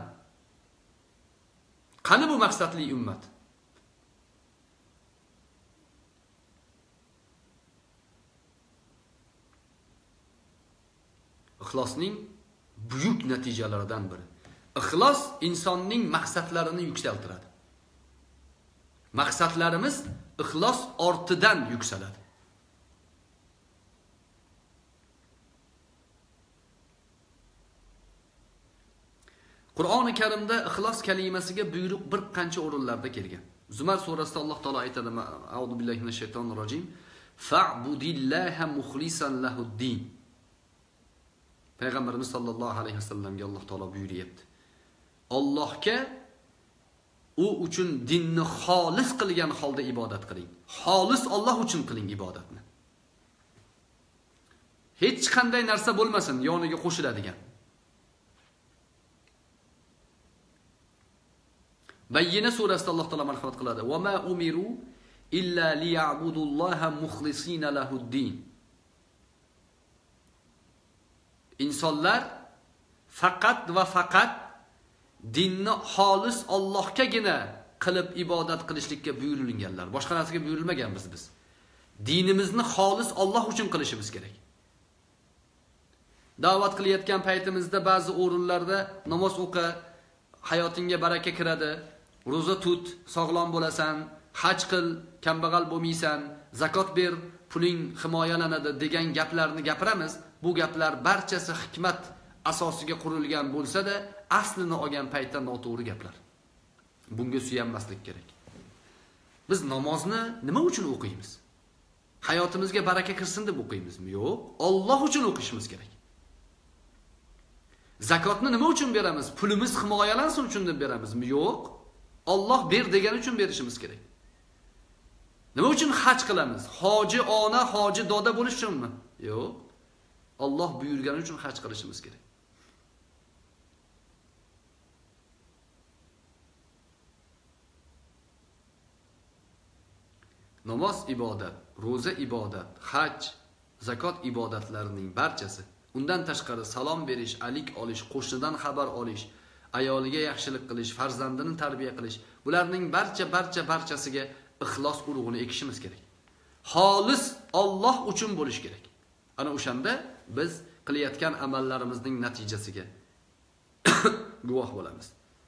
Qani bu maqsadli ummat? Ixlosning buyuk natijalaridan biri. Ixlos insonning maqsadlarini yuksaltiradi. Maqsadlarimiz ixlos ortidan yuksaladi. Qur'oni Karimda ixlos kalimasiga buyruq bir qancha o'rinlarda kelgan. Zumar surasida Alloh taolo aytadi: "A'udhu billahi minash shaytonir rojim. Fa'budillaha mukhlisan lahud-din." Payg'ambarimiz sollallohu alayhi vasallamga Alloh taolo buyuryapti. Allohga u uchun dinni xolis qilgan holda ibodat qiling. Xolis Alloh uchun qiling ibodatni. Hech qanday narsa bo'lmasin yoniga qo'shiladigan. Bayyina surasida Alloh taolo marhamat qiladi: "Va ma umiru illa liya'budulloha mukhlisina lahud-din." Insonlar faqat va faqat dinni xolis Allohgagina qilib ibodat qilishlikka buyurilganlar. Boshqa narsaga buyurilmaganmiz biz. Dinimizni xolis Alloh uchun qilishimiz kerak. Da'vat qilayotgan paytimizda ba'zi o'rinlarda namoz o'qi, hayotingga baraka kiradi, roza tut, sog'lom bo'lasan, haj qil, kambag'al bo'lmaysan, zakot ber, puling himoyalanadi degan gaplarni gapiramiz. Bu gaplar barchasi hikmat asosiga qurilgan bo'lsa-da, aslini olgan paytda noto'g'ri gaplar. Bunga suyanmaslik kerak. Biz namozni nima uchun o'qiymiz? Hayotimizga baraka kirsin deb o'qiymizmi? Yo'q, Alloh uchun o'qishimiz kerak. Zakotni nima uchun beramiz? Pulimiz himoyalansin uchun deb beramizmi? Yo'q, Alloh ber degan uchun berishimiz kerak. Nima uchun haj qilamiz? Hoji ona, hoji doda bo'lish uchunmi? Yo'q. Alloh buyurgani uchun haj qilishimiz kerak. Namoz ibodat, roza ibodat, haj, zakot ibodatlarining barchasi. Undan tashqari salom berish, alik olish, qo'shnidan xabar olish, ayoliga yaxshilik qilish, farzandini tarbiya qilish, bularning barchasiga ixlos urug'ini ekishimiz kerak. Xolis Alloh uchun bo'lish kerak. Ana o'shanda biz qilayotgan amallarimizning natijasiga guvoh bo'lamiz.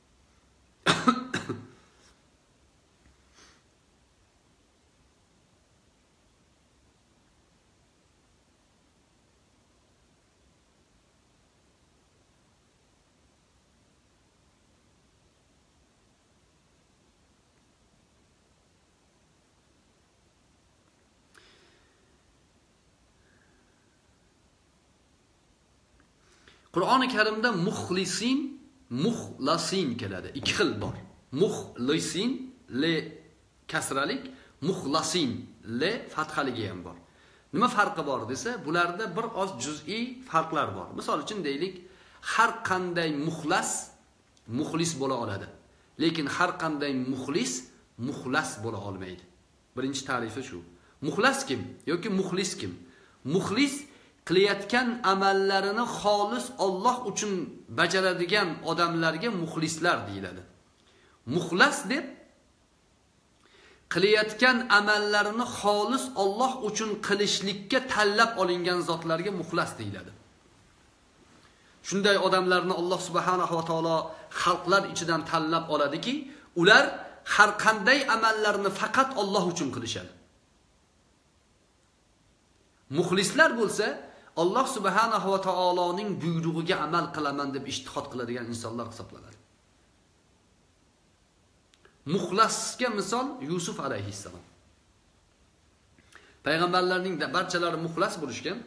Qur'oni Karimda muxlasin keladi. Ikki xil bor. Muxlisin le kasralik, muxlasin le fathaliga ham bor. Nima farqi bor desa, bularda bir oz juz'iy farqlar bor. Misol uchun deylik, har qanday muxlis bo'la oladi. Lekin har qanday muxlas bo'la olmaydi. Birinchi ta'rifi shu. Muxlas kim yoki muxlis kim? Muxlis qilayotgan amallarini xolis Alloh uchun bajaradigan odamlarga muxlislar deyiladi. Muxlas deb qilayotgan amallarini xolis Alloh uchun qilishlikka tanlab olingan zotlarga muxlas deyiladi. Shunday odamlarni Alloh subhanahu va taolo xalqlar ichidan tanlab oladiki, ular har qanday amallarni faqat Alloh uchun qilishadi. Muxlislar bo'lsa, Alloh subhanahu va taoloning buyrug'iga amal qilaman deb ijtihod qiladigan insonlar hisoblanadi. Muxlasga misol Yusuf alayhissalom. Payg'ambarlarning barchalari muxlas bo'lishgan.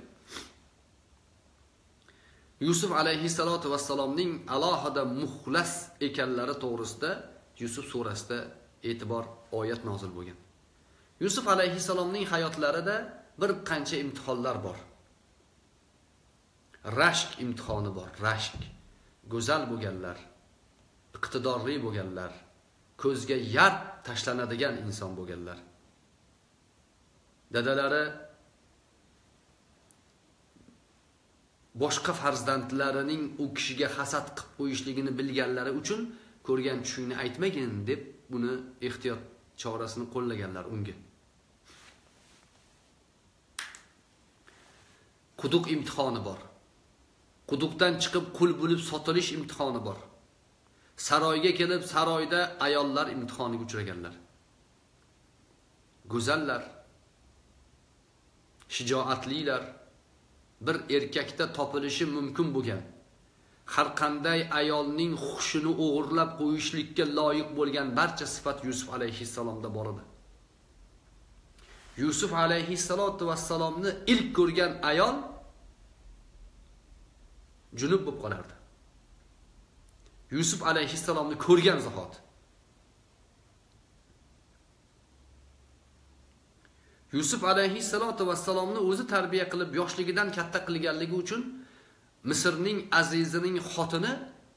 Yusuf alayhissalatu vassalomning alohida muxlas ekanlari to'g'risida Yusuf surasida e'tibor oyat nozil bo'lgan. Yusuf alayhissalomning hayotlarida bir qancha imtihonlar bor. Rashk imtihoni bor, rashk. Go'zal bo'lganlar, iqtidorli bo'lganlar, ko'zga yarb tashlanadigan inson bo'lganlar. Dadalari boshqa farzandlarining u kishiga hasad qilib qo'yishligini bilganlari uchun ko'rgan tushingni aytmagin deb buni ehtiyot chorasini qo'llaganlar unga. Quduq imtihoni bor. Quduqdan chiqib qul bo'lib sotilish imtihoni bor. Saroyga kelib saroyda ayollar imtihoniga uchraganlar. Go'zallar, shijoatlilar, bir erkakda topilishi mumkin bo'lgan, har qanday ayolning xushini o'g'irlab qo'yishlikka loyiq bo'lgan barcha sifat Yusuf alayhissalomda bor edi. Yusuf alayhissalatu vassalomni ilk ko'rgan ayol junub bo'lib qolardi. Yusuf alayhissalomni ko'rgan zahot. Yusuf alayhissalatu vassalomni o'zi tarbiya qilib yoshligidan katta qilganligi uchun Misrning azizining xotini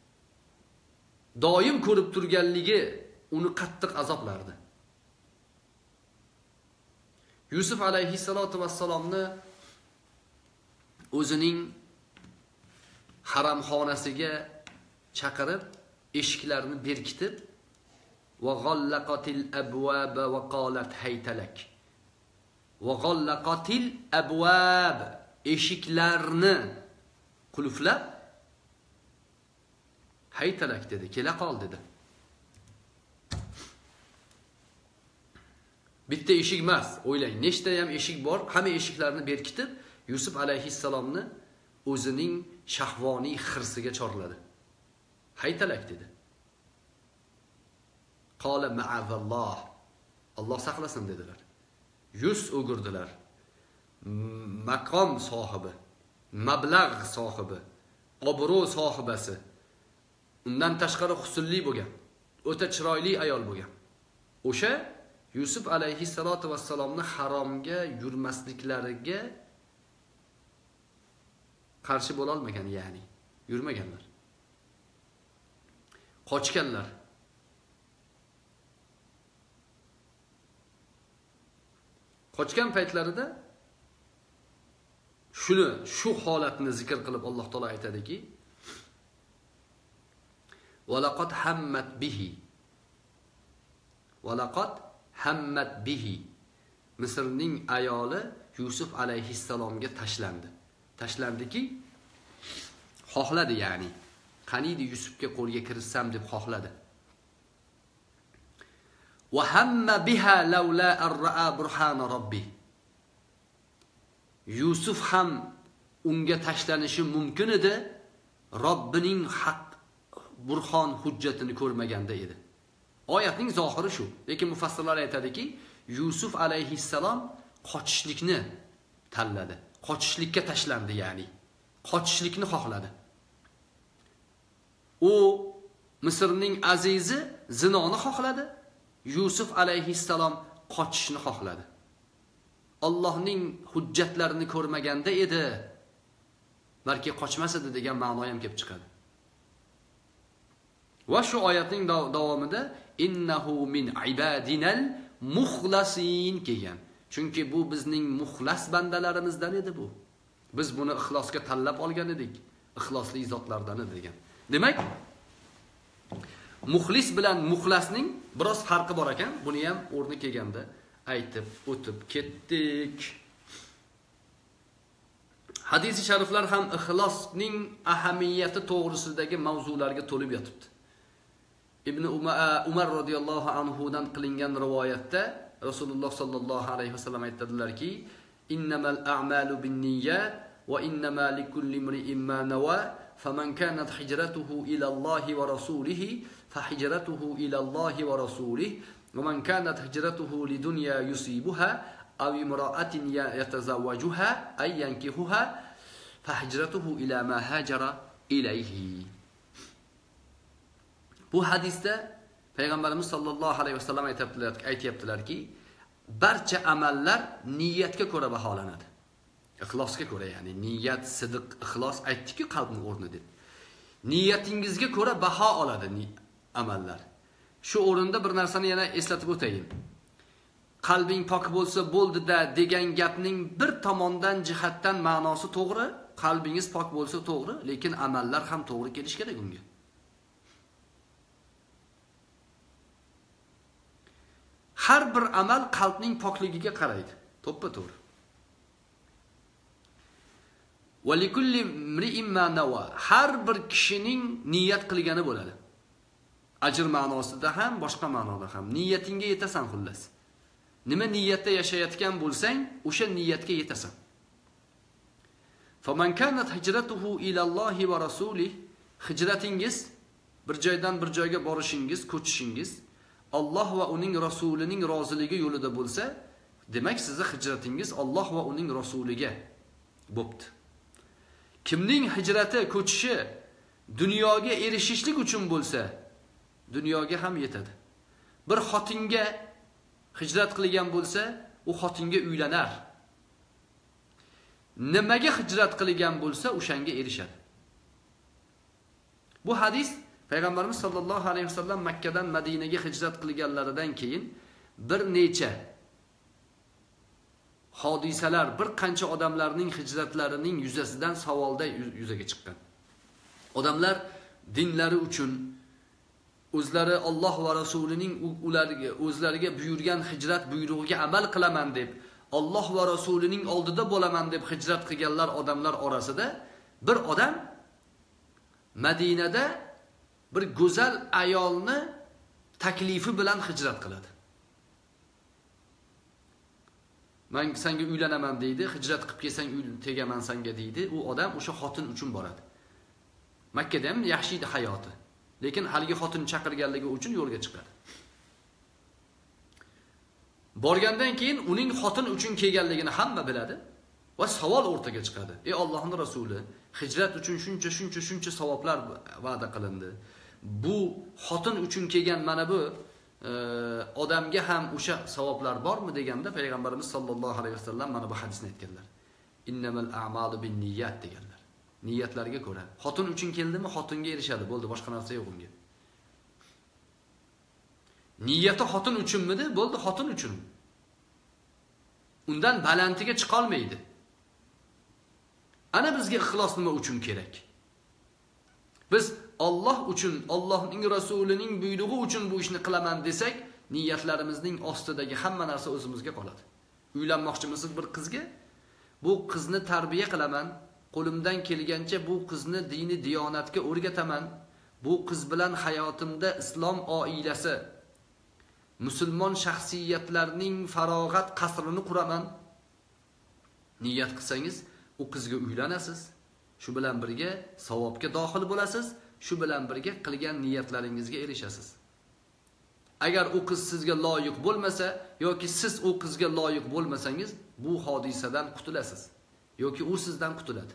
doim ko'rib turganligi uni qattiq azoblardi. Yusuf alayhissalatu vassalomni o'zining haramxonasiga chaqirib, eshiklarni berkitib, va g'allaqatil abwaba va qalat haytalak. Va g'allaqatil abwab, eshiklarni qulflab haytalak dedi, kela qol dedi. Bitta eshik emas, o'ylang, nechta ham eshik bor, hamma eshiklarni berkitib Yusuf alayhissalomni o'zining shahvoniy xirsiga chorladi. Haytalak dedi. Qala ma'azalloh. Alloh saqlasin dedilar. Yuz o'girdilar. Maqom sohibi, mablag' sohibi, obro' sohibasi, undan tashqari husnli bo'lgan, o'ta chiroyli ayol bo'lgan. O'sha Yusuf alayhissalatu vassalomni haromga yurmasliklariga qarshi bo'la olmagan, ya'ni yurmaganlar. Qochganlar. Qochgan paytlarida shu holatni zikr qilib Alloh taolo aytadiki: "Va laqad hammat bihi." Va laqad hammat bihi. Misrning ayoli Yusuf alayhissalomga tashlandiki, xohladi, ya'ni qaniydi Yusufga qo'lga kirishsam deb xohladi. Va hamma biha laula ar-ra'a burhana robbi. Yusuf ham unga tashlanishi mumkin edi, Robbining haq burhon hujjatini ko'rmaganda edi. Oyatning zohiri shu. Lekin mufassirlar aytadiki, Yusuf alayhissalom qochishlikni tanladi. Qochishlikka tashlandi, ya'ni qochishlikni xohladi. U Misrning azizi zinoni xohladi. Yusuf alayhissalom qochishni xohladi. Allohning hujjatlarini ko'rmaganda edi, balki qochmas edi degan ma'no ham kelib chiqadi. Va shu oyatning davomida innahu min ibadinal muxlasin kelgan. Chunki bu bizning muxlas bandalarimizdan edi bu. Biz buni ixlosga tanlab olgan edik. Ixlosli zotlardan edi degan. Demak, muxlis bilan muxlasning biroz farqi bor ekan. Buni ham o'rni kelganda aytib o'tib ketdik. Hadis-i shariflar ham ixlosning ahamiyati to'g'risidagi mavzularga to'lib yotibdi. Ibn Umar radhiyallohu anhu dan qilingan rivoyatda Rasululloh sallallohu alayhi vasallam aytadilarki: "Innamal a'malu binniyat va innama likulli imri'in ma nawa, faman kanat hijratuhu ila Allohi va rasulihi fa hijratuhu ila Allohi va rasulihi, wa man kanat hijratuhu lidunya yusibuha aw imra'atin yatazawwajuha ay yankihuha fa hijratuhu ila ma hajara ilayhi." Bu hadisda Payg'ambarimiz sollallohu alayhi vasallam aytayaptilarki, barcha amallar niyatga ko'ra baholanadi. Ixlosga ko'ra, ya'ni niyat, sidq, ixlos aytdiki qalbning o'rni deb. Niyatingizga ko'ra baho oladi amallar. Shu o'rinda bir narsani yana eslatib o'tayin. Qalbing pok bo'lsa bo'ldi-da degan gapning bir tomondan jihatdan ma'nosi to'g'ri, qalbingiz pok bo'lsa to'g'ri, lekin amallar ham to'g'ri kelish kerak unga. Har bir amal qalbning pokligiga qaraydi, to'ppa-to'g'ri. Va likulli imri'in ma nawa. Har bir kishining niyat qilgani bo'ladi. Ajr ma'nosida ham, boshqa ma'noda ham. Niyatingga yetasan xullas. Nima niyatda yashayotgan bo'lsang, o'sha niyatga yetasan. Faman kanat hijratuhu ila Allohi va rasulihi, hijratingiz bir joydan bir joyga borishingiz, ko'chishingiz Alloh va uning rasulining roziligi yo'lida bo'lsa, demak sizning hijratingiz Alloh va uning rasuliga bo'pti. Kimning hijrati, ko'chishi dunyoga erishishlik uchun bo'lsa, dunyoga ham yetadi. Bir xotinga hijrat qilgan bo'lsa, u xotinga uylanar. Nimaga hijrat qilgan bo'lsa, o'shanga erishadi. Bu hadis Payg'ambarimiz sollallohu alayhi vasallam Makkadan Madinaga hijrat qilganlaridan keyin bir necha hodisalar, bir qancha odamlarning hijratlarining yuzasidan savolda yuzaga chiqqan. Odamlar dinlari uchun o'zlari Alloh va rasulining o'zlariga buyurgan hijrat buyrug'iga amal qilaman deb, Alloh va rasulining oldida bo'laman deb hijrat qilganlar odamlar orasida bir odam Madinada bir go'zal ayolni taklifi bilan hijrat qiladi. Men senga uylanaman deydi, hijrat qilib kelsang tegaman senga deydi. U odam o'sha xotin uchun boradi. Makkada ham yaxshi edi hayoti. Lekin haligi xotin chaqirganligi uchun yo'lga chiqadi. Borgandan keyin uning xotin uchun kelganligini hamma biladi va savol o'rtaga chiqadi. Ey Allohning rasuli, hijrat uchun shuncha savoblar va'da qilindi. Bu xotin uchun kelgan mana bu odamga ham o'sha savoblar bormi deganda payg'ambarimiz sollallohu alayhi vasallam mana bu hadisni aytganlar. Innamal a'malu binniyat deganlar. Niyatlarga ko'ra. Xotin uchun keldimi, xotinga erishadi, bo'ldi, boshqa narsa yo'q unga. Niyati xotin uchunmidi? Bo'ldi, xotin uchun. Undan balantiga chiqa olmaydi. Ana bizga ixlos nima uchun kerak? Biz Alloh uchun, Allohning rasulining buyrug'i uchun bu ishni qilaman desak, niyatlarimizning ostidagi hamma narsa o'zimizga qoladi. Uylanmoqchimisiz bir qizga? Bu qizni tarbiya qilaman, qo'limdan kelgancha bu qizni dini diyonatga o'rgataman. Bu qiz bilan hayotimda islom oilasi, musulmon shaxsiyatlarning farog'at qasrini quraman. Niyat qilsangiz, u qizga uylanasiz. Shu bilan birga savobga dohil bo'lasiz. Shu bilan birga qilgan niyatlaringizga erishasiz. Agar u qiz sizga loyiq bo'lmasa yoki siz u qizga loyiq bo'lmasangiz, bu hodisadan qutulasiz yoki u sizdan qutuladi.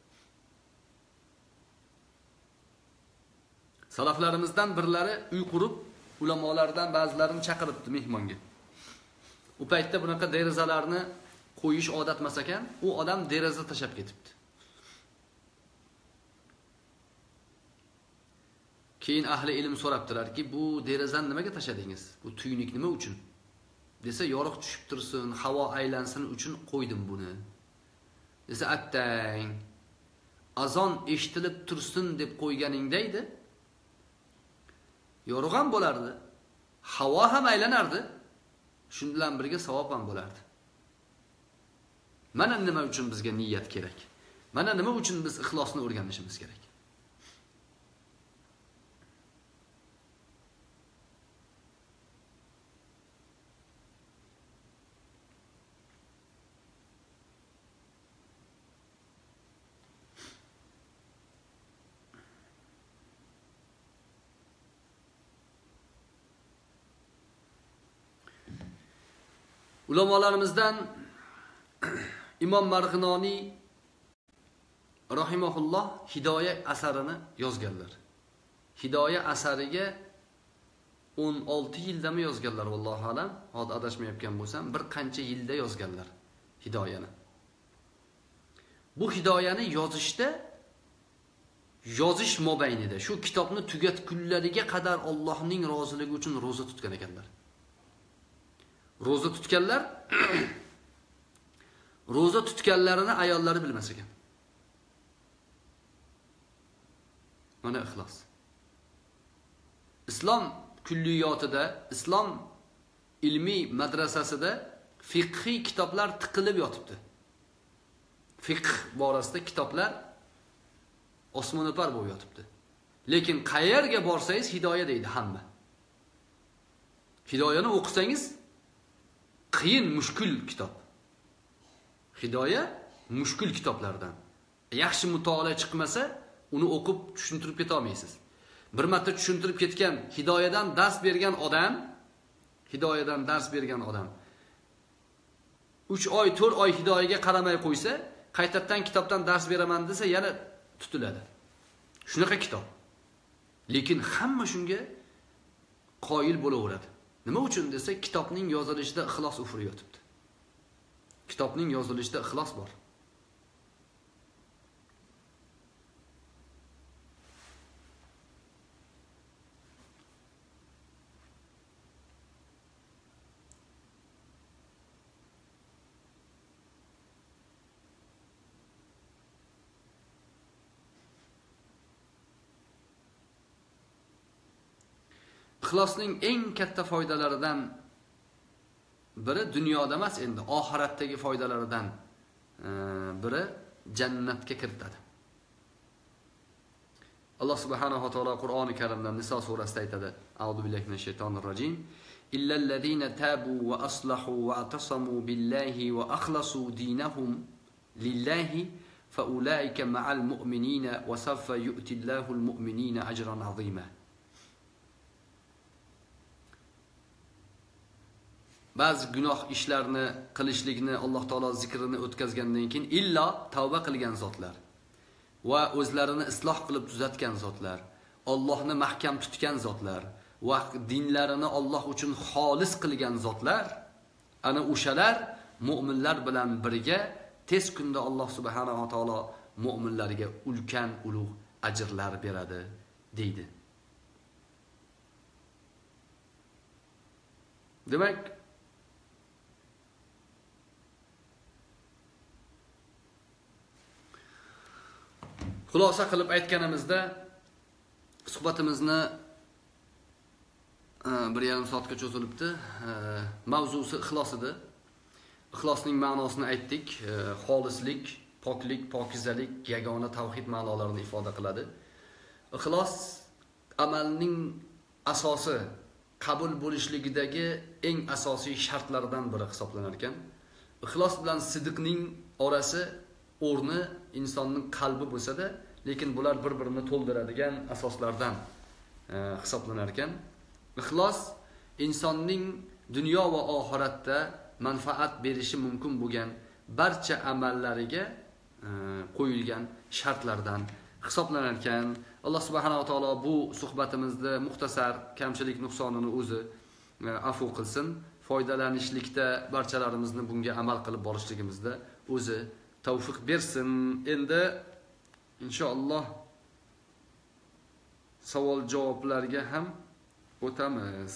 Salaflarimizdan birlari uy qurib, ulamolardan ba'zilarini chaqiribdi mehmonga. U paytda bunaqa derazalarni qo'yish odat emas ekan, u odam deraza tashab ketibdi. Keyin ahli ilm so'rabdilarki, bu derazani nimaga tashadingiz? Bu tuynik nima uchun? Desa, yorug' tushib tursin, havo aylansin uchun qo'ydim buni. Desa, attang, azon eshitilib tursin deb qo'yganingda edi. Yorug' ham bo'lardi, havo ham aylanardi. Shun bilan birga savob ham bo'lardi. Mana nima uchun bizga niyat kerak? Mana nima uchun biz ixlosni o'rganishimiz kerak? Ulamolarimizdan Imom Marg'inoniy rahimahulloh Hidoya asarini yozganlar. Hidoya asariga 16 yildami yozganlar, vallohu alam. Hozir adashmayotgan bo'lsam, bir qancha yilda yozganlar Hidoyani. Bu Hidoyani yozish mobaynida, shu kitobni tugatgunlariga qadar Allohning roziligi uchun roza tutgan ekanlar. Roza tutganlar, roza tutganlarini ayollari bilmas ekan. Mana ixlos. Islom kulliyotida, islom ilmiy madrasasida fiqhiy kitoblar tiqilib yotibdi. Fiqh borasida kitoblar osmono'par bo'lib yotibdi. Lekin qayerga borsangiz Hidoya deydi hamma. Hidoyani o'qisangiz qiyin, mushkul kitob. Hidoya mushkul kitoblardan. Yaxshi mutolaa chiqmasa, uni o'qib tushuntirib keta olmaysiz. Bir marta tushuntirib ketgan, hidoyadan dars bergan odam 3 oy, 4 oy hidoyaga qaramay qo'ysa, qaytadan kitobdan dars beraman desa, yana tutiladi. Shunaqa kitob. Lekin hamma shunga qoyil bo'laveradi. Nima uchun desa, kitobning yozilishida ixlos ufuri yotibdi. Kitobning yozilishida ixlos bor. Ixlosning eng katta foydalaridan biri dunyoda emas, endi oxiratdagi foydalaridan biri jannatga kiritadi. Alloh subhanahu va taolo Qur'oni Karimda Niso surasida aytadi: A'udhu billahi minash shaytonir rojim. Illallazina tabu va aslahu va atasamu billahi va akhlasu dinahum lillahi fa ulaika ma'al mu'minina wa sawfa yu'tillahu al-mu'minina ajran 'azima. Ba'zi gunoh ishlarni qilishlikni Alloh taolo zikrini o'tkazgandan keyin illa tavba qilgan zotlar va o'zlarini isloh qilib tuzatgan zotlar, Allohni mahkam tutgan zotlar, va dinlarini Alloh uchun xolis qilgan zotlar, ana o'shalar mu'minlar bilan birga tez kunda Alloh subhanahu va taolo mu'minlarga ulkan ulug' ajrlar beradi deydi. Demak, xulosa qilib aytganimizda suhbatimizni 1,5 soatga cho'zilibdi. Mavzusi ixlos edi. Ixlosning ma'nosini aytdik. Xolislik, poklik, pokizalik, yagona tavhid ma'nolarini ifoda qiladi. Ixlos amalning asosi, qabul bo'lishligidagi eng asosiy shartlardan biri hisoblanar ekan. Ixlos bilan sidqning orasi, o'rni insonning qalbi bo'lsa-da, lekin bular bir-birini to'ldiradigan asoslardan hisoblanar ekan. Ixlos insonning dunyo va oxiratda manfaat berishi mumkin bo'lgan barcha amallariga qo'yilgan shartlardan hisoblanar ekan. Alloh subhanahu va taolo bu suhbatimizda muxtasar kamchilik nuqsonini o'zi afv qilsin. Foydalanishlikda barchalarimizni bunga amal qilib borishligimizda o'zi tavfiq bersin. Endi inshaalloh savol javoblarga ham o'tamiz.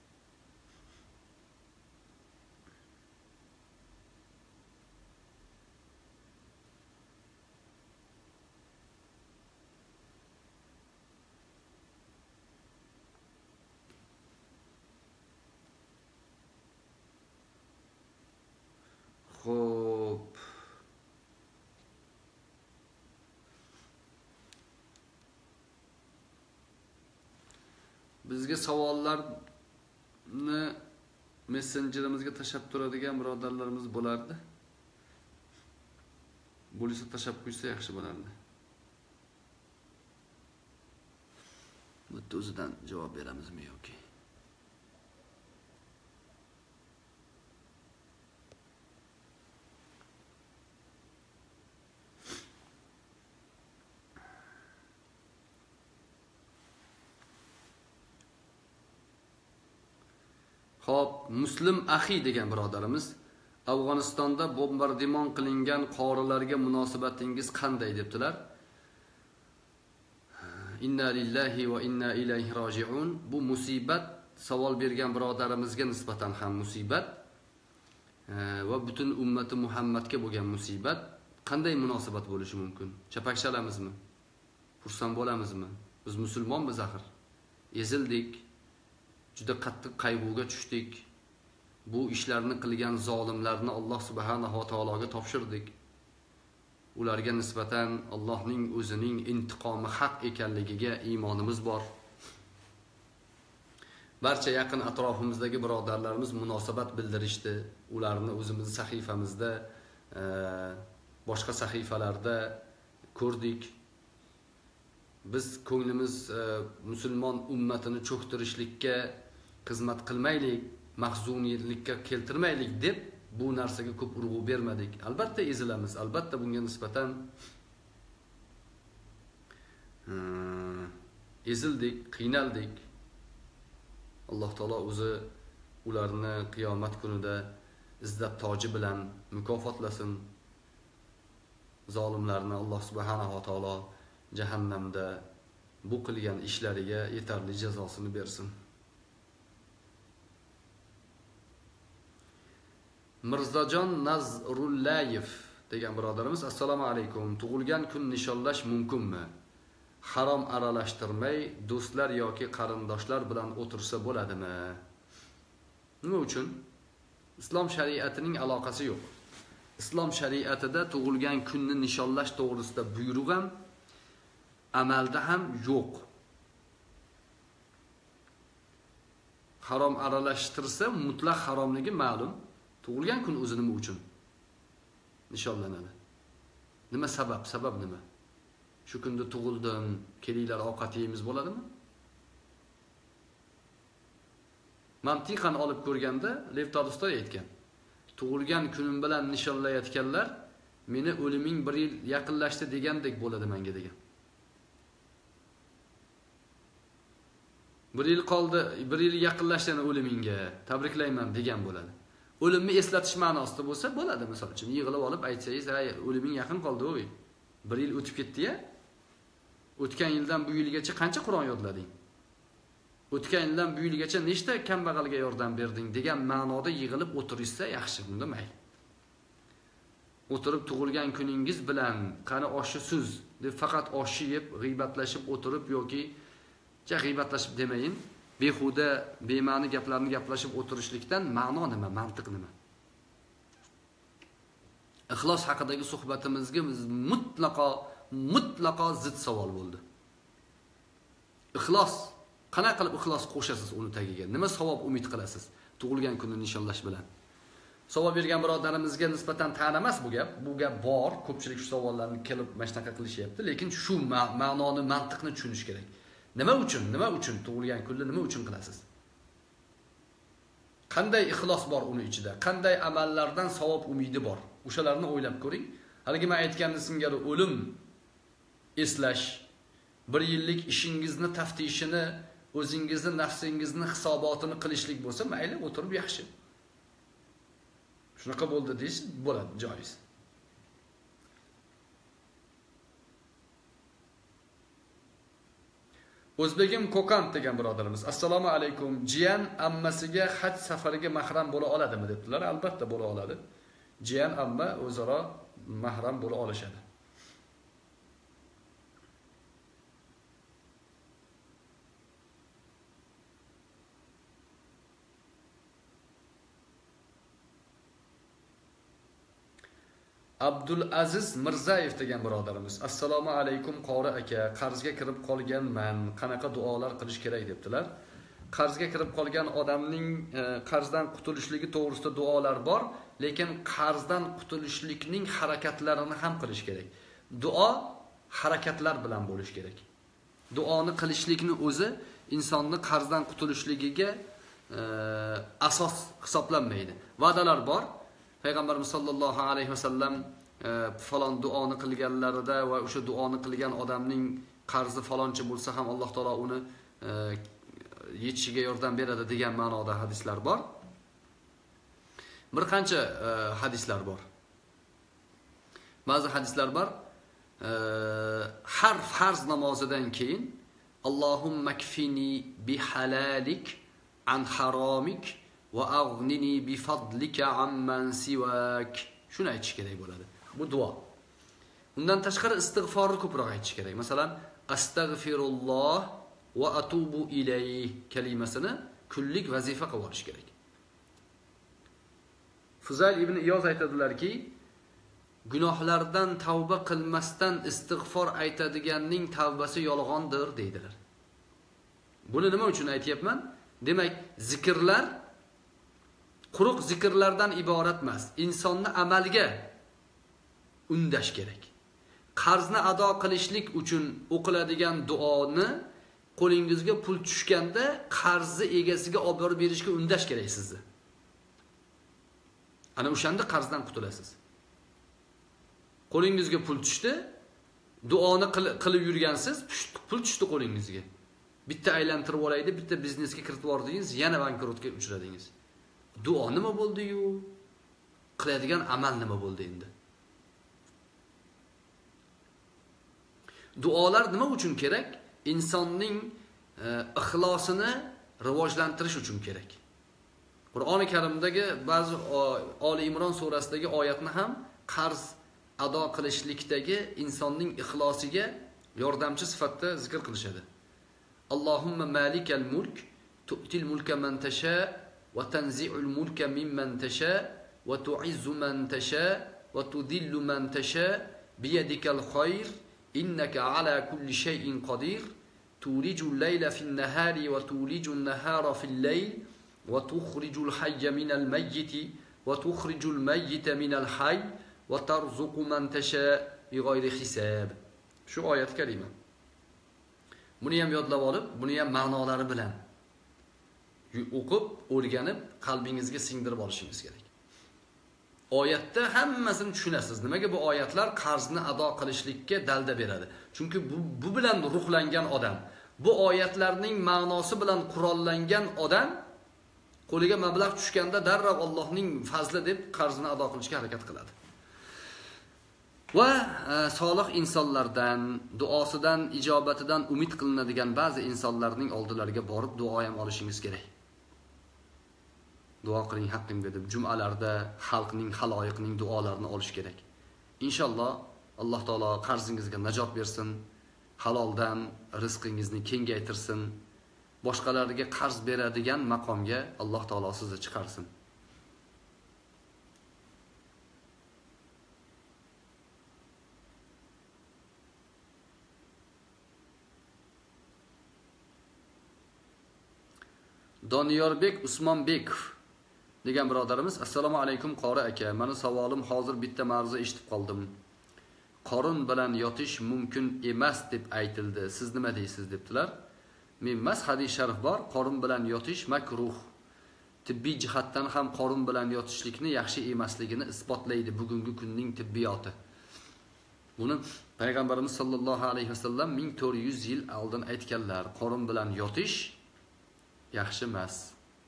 Xo'p. Bizga savollarni messenjerimizga tashab turadigan birodarlarimiz bo'lardi. Bo'lsa tashab qo'ysa yaxshi bo'lardi. Bu o'zidan javob beramizmi yoki? Xo'p, Muslim Axi degan birodarimiz Afg'onistonda bombardimon qilingan qorilarga munosabatingiz qanday debdilar? Inna lillahi va inna ilayhi roji'un. Bu musibat savol bergan birodarimizga nisbatan ham musibat va butun ummati Muhammadga bo'lgan musibat. Qanday munosabat bo'lishi mumkin? Chapakchalamizmi? Xursand bo'lamizmi? Biz musulmonmiz axir. Ezildik. Juda qattiq qayg'uga tushdik. Bu ishlarni qilgan zolimlarni Alloh subhanahu va taologa topshirdik. Ularga nisbatan Allohning o'zining intiqomi haq ekanligiga iymonimiz bor. Barcha yaqin atrofimizdagi birodarlarimiz munosabat bildirishdi. Ularni o'zimiz sahifamizda, boshqa sahifalarda ko'rdik. Biz ko'nglimiz musulmon ummatini cho'ktirishlikka xizmat qilmaylik, mahzuniyatlikka keltirmaylik deb bu narsaga ko'p urg'u bermadik. Albatta ezilamiz, albatta bunga nisbatan ezildik, qiynaldik. Alloh taolo o'zi ularni qiyomat kunida izzat toji bilan mukofotlasin. Zolimlarni Alloh subhanahu va taolo jahannamda bu qilgan ishlariga yetarli jazosini bersin. Mirzajon Nazrullayev degan birodarimiz assalomu alaykum. Tug'ilgan kun nishonlash mumkinmi? Harom aralashtirmay do'stlar yoki qarindoshlar bilan o'tirsa bo'ladimi? Nima uchun? Islom shariatining aloqasi yo'q. Islom shariatida tug'ilgan kunni nishonlash to'g'risida buyruq ham, amalda ham yo'q. Harom aralashtirsa mutlaq haromligi ma'lum. Tug'ilgan kun o'zi nima uchun nishonlanadi? Nima sabab? Sabab nima? Shu kunda tug'ildim, kelinglar ovqat yeymiz bo'ladimi? Mantiqan olib ko'rganda Lev Tolstoy aytgan. Tug'ilgan kunim bilan nishonlayotganlar meni o'liming 1 yil yaqinlashdi degandek bo'ladi menga degan. 1 yil qoldi, 1 yil yaqinlashgan o'limingga, tabriklayman degan bo'ladi. O'limni eslatish ma'nosida bo'lsa bo'ladi, misol uchun yig'ilib olib aytsangiz, "Ay, o'liming yaqin qoldi, o'y. 1 yil o'tib ketdi-ya. O'tgan yildan bu yilgacha qancha Qur'on yodlading? O'tgan yildan bu yilgacha nechta kambag'alga yordam berding?" degan ma'noda yig'ilib o'tirishsa yaxshi, bunda mayli. O'tirib tug'ilgan kuningiz bilan qani oshni suz deb faqat oshni yeb g'iybatlashib o'tirib yoki g'iybatlashib demayin, behuda, bema'ni gaplarni gaplashib o'tirishlikdan ma'no nima, mantiq nima? Ixlos haqidagi suhbatimizga mutlaqo zid savol bo'ldi. Ixlos, qanaqa qilib ixlos qo'shasiz uni tagiga? Nima savob umid qilasiz tug'ilgan kunni nishonlash bilan? Savol bergan birodarimizga nisbatan ta'na emas bu gap. Bu gap bor, ko'pchilik shu savollarni kelib mana shunaqa qilishyapti, lekin shu ma'noni, mantiqni tushunish kerak. Nima uchun tug'ilgan kunni nima uchun qilasiz? Qanday ixlos bor uni ichida? Qanday amallardan savob umidi bor? O'shalarni o'ylab ko'ring. Haligi men aytganim singari o'lim eslash, 1 yillik ishingizni taftishini, o'zingizni, nafsingizni hisobotini qilishlik bo'lsa, mayli, o'tirib yaxshi. Shunaqa bo'ldi deyish bo'ladi, joiz. O'zbegim Kokant degan birodarimiz, assalomu alaykum. Jiyan ammasiga haj safariga mahram bo'la oladimi debdilar. Albatta bo'la oladi. Jiyan amma o'zaro mahram bo'la olishadi. Abdul Aziz Mirzayev degan birodarimiz, assalomu alaykum qori aka, qarzga kirib qolganman, qanaqa duolar qilish kerak debdilar. Qarzga kirib qolgan odamning qarzdan qutulishligi to'g'risida duolar bor, lekin qarzdan qutulishlikning harakatlarini ham qilish kerak. Duo harakatlar bilan bo'lish kerak. Duoni qilishlikni o'zi insonni qarzdan qutulishligiga asos hisoblanmaydi. Va'dalar bor. Payg'ambarimiz sollallohu alayhi vasallam falon duoni qilganlarida va o'sha duoni qilgan odamning qarzi faloncha bo'lsa ham Alloh taolo uni yechishiga yordam beradi degan ma'noda hadislar bor. Bir qancha hadislar bor. Ba'zi hadislar bor. Har farz namozidan keyin Allohumma kfini bi halalik an haromik va aghnini bi fadlika amman siwak. Shuni aytish kerak bo'ladi. Bu duo. Undan tashqari istig'forni ko'proq aytish kerak. Masalan, astagfirulloh va atubu ilayh kalimasini kunlik vazifa qilib olish kerak. Fuzayl ibn Iyoz aytadilarki, gunohlardan tavba qilmasdan istig'for aytadiganning tavbasi yolg'ondir deydilar. Buni nima uchun aytayapman? Demak, zikrlar quruq zikrlardan iborat emas. Insonni amalga undash kerak. Qarzni ado qilishlik uchun o'qiladigan duoni qo'lingizga pul tushganda qarzni egasiga olib borib berishga undash kerak sizni. Ana o'shanda qarzdan qutulasiz. Qo'lingizga pul tushdi, duoni qilib yurgansiz, pul tushdi qo'lingizga. Bitta aylantirib olaydi, bitta biznesga kiritib yordingiz, yana bankrotga uchradingiz. Duo nima bo'ldi-yu? Qiladigan amal nima bo'ldi endi? Duolar nima uchun kerak? Insonning ixlosini rivojlantirish uchun kerak. Qur'oni Karimdagi ba'zi Oli Imron surasidagi oyatni ham qarz ado qilishlikdagi insonning ixlosiga yordamchi sifatida zikr qilishadi. Allohumma malikal mulk tu'til mulka man tasha va tanzi'ul mulka mimman tasha va tu'izzu man tasha va tudillu man tasha biyadikal khayr innaka ala kulli shay'in qadir tulijul layla fin nahari wa tulijun nahara fil layl wa tukhrijul hayya minal mayyiti wa tukhrijul mayyita minal hayy va tarzuqu man tasha bighayri hisab. Shu oyat kalima. Buni ham yodlab olib, buni ham ma'nolari bilan o'qib, o'rganib, qalbingizga singdirib olishingiz kerak. Oyatda hammasini tushunasiz. Nimaga bu oyatlar qarzni ado qilishlikka dalda beradi? Chunki bu bilan ruhlangan odam, Bu oyatlarning ma'nosi bilan qurollangan odam qo'liga mablag' tushganda darrov Allohning fazli deb qarzini ado qilishga harakat qiladi. Va solih insonlardan, duosidan, ijobatidan umid qilinadigan ba'zi insonlarning oldilariga borib duo ham olishingiz kerak. Duo qiling haqqimga deb jumalarda xalqning, haloyiqning duolarini olish kerak. Inshaalloh Alloh taolo qarzingizga najot bersin, haloldan rizqingizni kengaytirsin, boshqalarga qarz beradigan maqomga Alloh taolo sizni chiqarsin. Doniyorbek Usmonbekov degan birodarimiz, assalomu alaykum qori aka. Meni savolim hozir bitta mavzu eshitib qoldim. Qorin bilan yotish mumkin emas deb aytildi. Siz nima deysiz debdilar. Men mas hadis sharif bor, qorin bilan yotish makruh. Tibbiy jihatdan ham qorin bilan yotishlikni yaxshi emasligini isbotlaydi bugungi kunning tibbiyoti. Buni payg'ambarimiz sollallohu alayhi vasallam 1400 yil oldin aytganlar. Qorin bilan yotish yaxshi emas.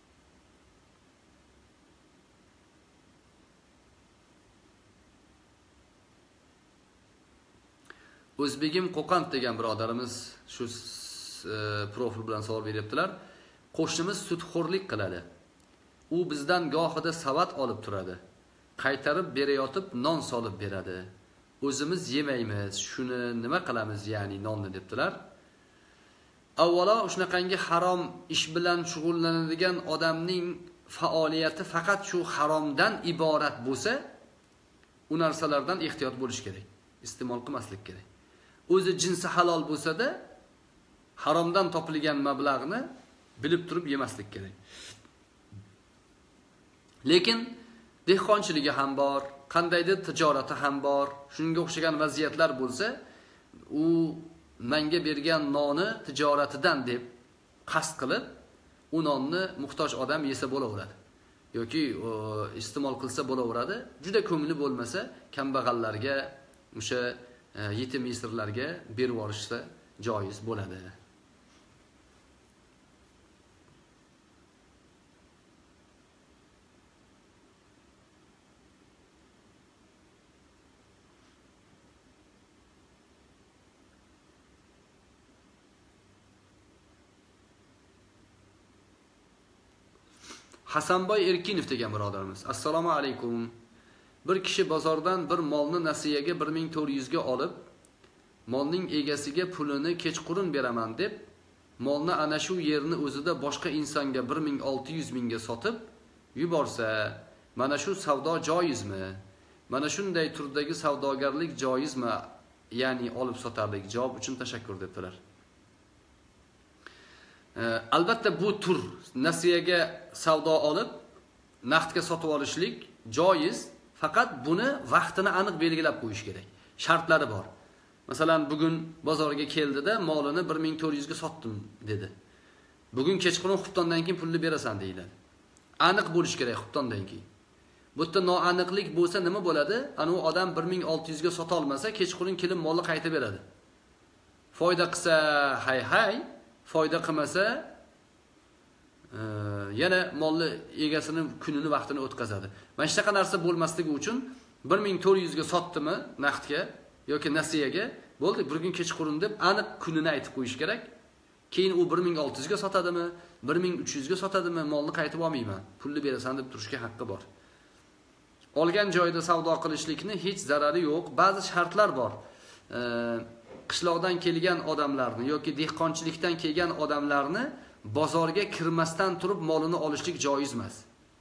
O'zbegim Qo'qant degan birodarimiz shu profil bilan savol beryaptilar. Qo'shnimiz sudxo'rlik qiladi. U bizdan gohida savat olib turadi. Qaytarib berayotib non solib beradi. O'zimiz yemaymiz. Shuni nima qilamiz, ya'ni nonni debdilar. Avvalo shunaqangi harom ish bilan shug'ullanadigan odamning faoliyati faqat shu haromdan iborat bo'lsa, u narsalardan ehtiyot bo'lish kerak. Iste'mol qilmaslik kerak. O'zi jinsi halol bo'lsa-da, haromdan topilgan mablag'ni bilib turib yemaslik kerak. Lekin dehqonchiligi ham bor, qandaydir tijorati ham bor. Shunga o'xshagan vaziyatlar bo'lsa, u menga bergan noni tijoratidan deb qasd qilib, u nonni muhtoj odam yesa bo'laveradi. Yoki iste'mol qilsa bo'laveradi. Juda ko'ngli bo'lmasa, kambag'allarga, o'sha yetim yesirlarga berib yuborishsa joiz bo'ladi. Hasanboy Erkinov degan birodarimiz, assalomu alaykum. Bir kishi bozordan bir molni nasiyaga 1400 ga olib, molning egasiga pulini kechqurun beraman deb, molni ana shu yerni o'zida boshqa insonga 1600 mingga sotib yuborsa, mana shu savdo joizmi? Mana shunday turdagi savdogarlik joizmi? Ya'ni olib sotarlik. Javob uchun tashakkur debdilar. Albatta bu tur nasiyaga savdo olib, naqdga sotib olishlik joiz. Faqat buni vaqtini aniq belgilab qo'yish kerak. Shartlari bor. Masalan, bugun bozorga keldida molini 1400 ga sotdim dedi. Bugun kechqurun xuftondan keyin pulni berasan deyiladi. Aniq bo'lish kerak xuftondan keyin. Bu yerda noaniqlik bo'lsa nima bo'ladi? Ana u odam 1600 ga sota olmasa, kechqurun kelib molni qaytib beradi. Foyda qilsa hay, foyda qilmasa yana molni egasini kunini vaqtini o'tkazadi. Mana shunaqa narsa bo'lmasligi uchun 1400 ga sotdimi naqdga yoki nasiyaga, bo'ldi, bir kun kechqurun deb aniq kunini aytib qo'yish kerak. Keyin u 1600 ga sotadimi, 1300 ga sotadimi, molni qaytib olmayman, pulni berasan deb turishga haqqi bor. Olgan joyda savdo qilishlikni hech zarari yo'q. Ba'zi shartlar bor. Qishloqdan kelgan odamlarni yoki dehqonchilikdan kelgan odamlarni bozorga kirmasdan turib molini olishlik joiz emas.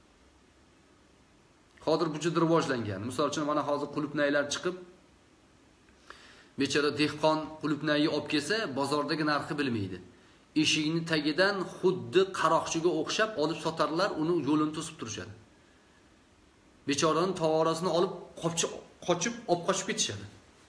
Hozir bu juda rivojlangan. Misol uchun mana hozir qulupnaylar chiqib, bechora dehqon qulupnayni olib kelsa, bozordagi narxi bilmaydi. Eshigini tagidan xuddi qaroqchiga o'xshab olib sotarlar, uni yo'lini to'sib turishadi. Bechoraning tovarasini olib qochib ketishadi.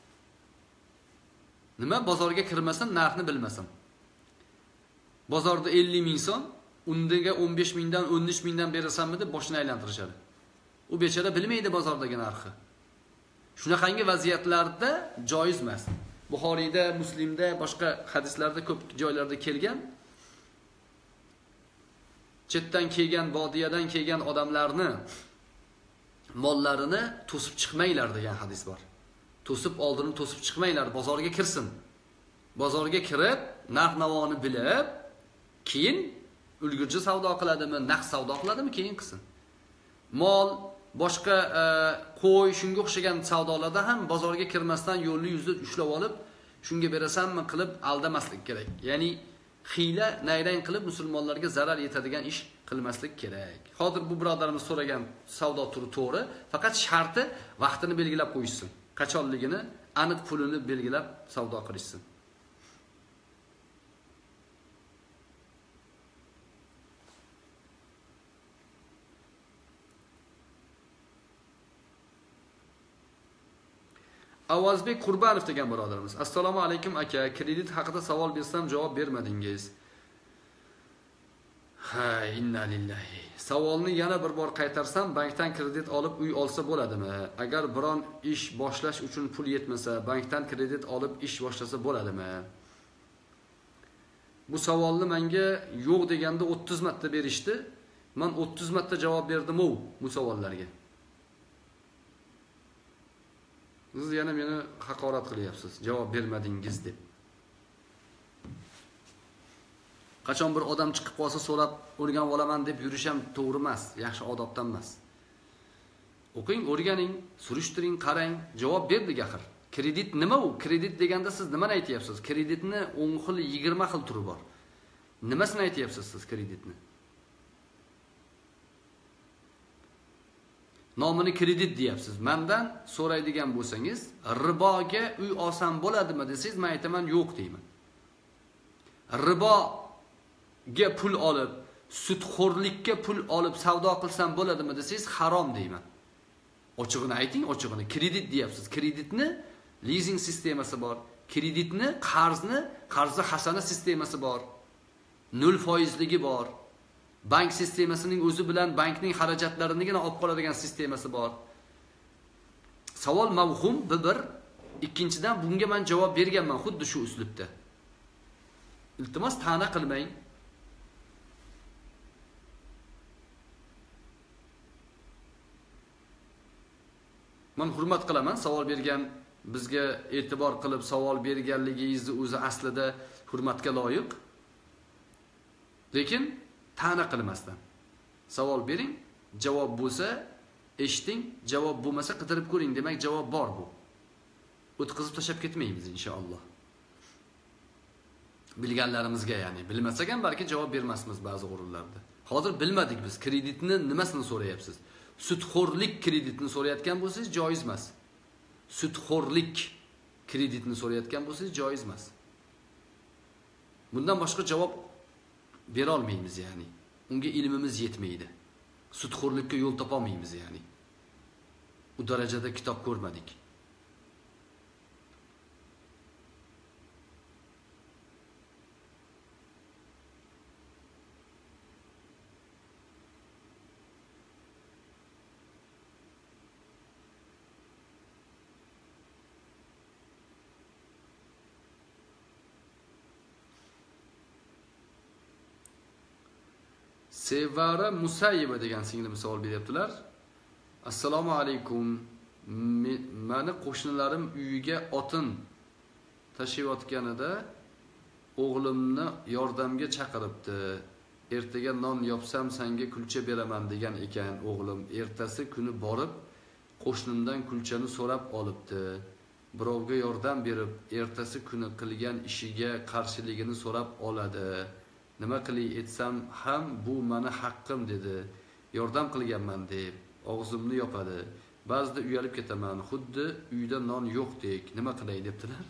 Nima? Bozorga kirmasin, narxni bilmasin. Bozorda 50 ming so'm, undaga 15 mingdan 13 mingdan berasanmi deb boshini aylantirishadi. U bechora bilmaydi bozordagi narxi. Shunaqangi vaziyatlarda joiz emas. Buxoriyda, Muslimda, boshqa hadislarda ko'p joylarda kelgan. Chetdan kelgan, vodiyadan kelgan odamlarni mollarini to'sib chiqmanglar degan hadis bor. Oldini to'sib chiqmanglar, bozorga kirsin. Bozorga kirib, narx-navoni bilib, keyin ulgurji savdo qiladimi, naqd savdo qiladimi, keyin qilsin. Mol, boshqa qo'y, shunga o'xshagan savdolarda ham bozorga kirmasdan yo'lni yuzni ushlab olib, shunga berasanmi qilib aldamaslik kerak. Ya'ni xiyla, nayrang qilib musulmonlarga zarar yetadigan ish qilmaslik kerak. Hozir bu birodarimiz so'ragan savdo turi to'g'ri, faqat sharti vaqtini belgilab qo'yishsin. Qachonligini, aniq pulini belgilab savdo qilishsin. Avazbek Qurbanov degan birodarimiz. Assalomu alaykum aka, kredit haqida savol bersam javob bermadingiz. Ha, inna lillahi. Savolni yana bir bor qaytarsam, bankdan kredit olib uy olsa bo'ladimi? Agar biron ish boshlash uchun pul yetmasa, bankdan kredit olib ish boshlasa bo'ladimi? Bu savolni menga yo'q deganda 30 marta berishdi. Men 30 marta javob berdim bu savollarga. Siz yana meni haqorat qilyapsiz, javob bermadingiz deb. Qachon bir odam chiqib qolsa so'rab o'rganib olaman deb yurish ham to'g'ri emas, yaxshi odobdan emas. O'qing, o'rganing, surishtiring, qarang, javob berdik axir. Kredit nima u? Kredit deganda siz nimani aytyapsiz? Kreditni 10 xil, 20 xil turi bor. Nimasini aytyapsiz siz kreditni? Nomini kredit deyapsiz. Mendan so'raydigan bo'lsangiz, riboga uy olsam bo'ladimi desangiz, men aytaman yo'q deyman. Riboga pul olib, sudxo'rlikka pul olib savdo qilsam bo'ladimi desangiz, harom deyman. Ochig'ini ayting, ochig'ini. Kredit deyapsiz. Kreditni leasing sistemasi bor. Kreditni qarzi hasana sistemasi bor. 0% bor. Bank sistemasining o'zi bilan bankning xarajatlarinigina olib qoladigan sistemasi bor. Savol mavhum bir. Ikkinchidan bunga men javob berganman xuddi shu uslubda. Iltimos ta'na qilmang. Men hurmat qilaman, savol bergan, bizga e'tibor qilib savol berganligingizni o'zi aslida hurmatga loyiq. Lekin ta'na qilmasdan savol bering, javob bo'lsa eshiting, javob bo'lmasa qidirib ko'ring, demak javob bor bu. O'tkazib tashab ketmaymiz inshaalloh. Bilganlarimizga, ya'ni bilmasak ham balki javob bermasmiz ba'zi o'rinlarda. Hozir bilmadik biz, kreditni nimasini so'rayapsiz? Sudxo'rlik kreditini so'rayotgan bo'lsangiz joiz emas. Sudxo'rlik kreditini so'rayotgan bo'lsangiz joiz emas. Bundan boshqa javob bera olmaymiz, ya'ni. Unga ilmimiz yetmaydi. Sudxo'rlikka yo'l topa olmaymiz, ya'ni. U darajada kitob ko'rmadik. Sevara Musayeva degan singlim savol beryaptilar. Assalomu alaykum. Meni qo'shnilarim uyiga otin tashiyotganida o'g'limni yordamga chaqiribdi. Ertaga non yopsam senga kulcha beraman degan ekan o'g'lim. Ertasi kuni borib qo'shnimdan kulchani so'rab olibdi. Birovga yordam berib, ertasi kuni qilgan ishiga qarshiligini so'rab oladi. Nima qilay etsam ham bu meni haqqim dedi. Yordam qilganman deb og'zimni yopadi. Ba'zida uyalib ketaman, xuddi uyda non yo'qdek. Nima qilay debdilar.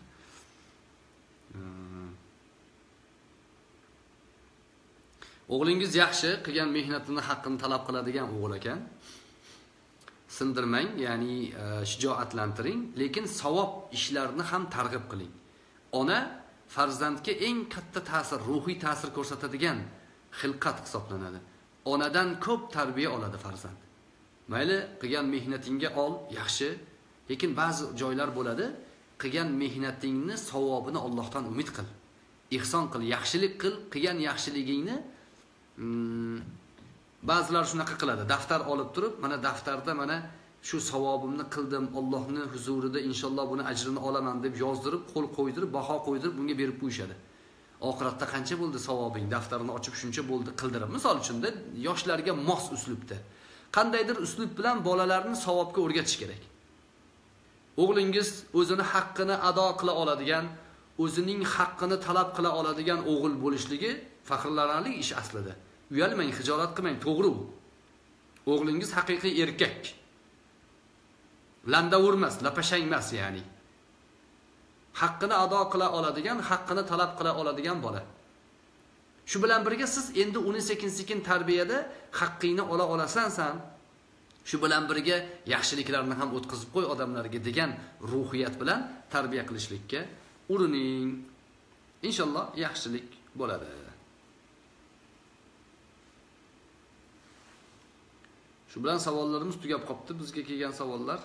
O'g'lingiz yaxshi, qilgan mehnatini haqqini talab qiladigan o'g'il ekan. Sindirmang, ya'ni shijoatlantiring, lekin savob ishlarni ham targ'ib qiling. Ona farzandga eng katta ta'sir, ruhiy ta'sir ko'rsatadigan xilqat hisoblanadi. Onadan ko'p tarbiya oladi farzand. Mayli, qilgan mehnatingga ol, yaxshi, lekin ba'zi joylar bo'ladi, qilgan mehnatingni savobini Allohdan umid qil. Ihson qil, yaxshilik qil, qilgan yaxshiligingni ba'zilar shunaqa qiladi. Daftar olib turib, mana daftarda mana shu savobimni qildim, Allohning huzurida inshaalloh buni ajrini olaman deb yozdirib, qo'l qo'ydirib, baho qo'ydirib bunga berib qo'yishadi. Oxiratda qancha bo'ldi savobing? Daftarini ochib shuncha bo'ldi qildirib. Misol uchun yoshlarga mos uslubda. Qandaydir uslub bilan bolalarni savobga o'rgatish kerak. O'g'lingiz o'zini haqqini ado qila oladigan, o'zining haqqini talab qila oladigan o'g'il bo'lishligi faxrlanarli ish aslida. Uyalmang, hijolat qilmang, to'g'ri u. O'g'lingiz haqiqiy erkak. Landavur emas, lapashang emas, ya'ni. Haqqini ado qila oladigan, haqqini talab qila oladigan bola. Shu bilan birga siz endi uni sekin-sekin tarbiyada haqqingni ola olasan, shu bilan birga yaxshiliklarni ham o'tkazib qo'y odamlarga degan ruhiyat bilan tarbiya qilishlikka urining. Inshaalloh yaxshilik bo'ladi. Shu bilan savollarimiz tugab qopti, bizga kelgan savollar.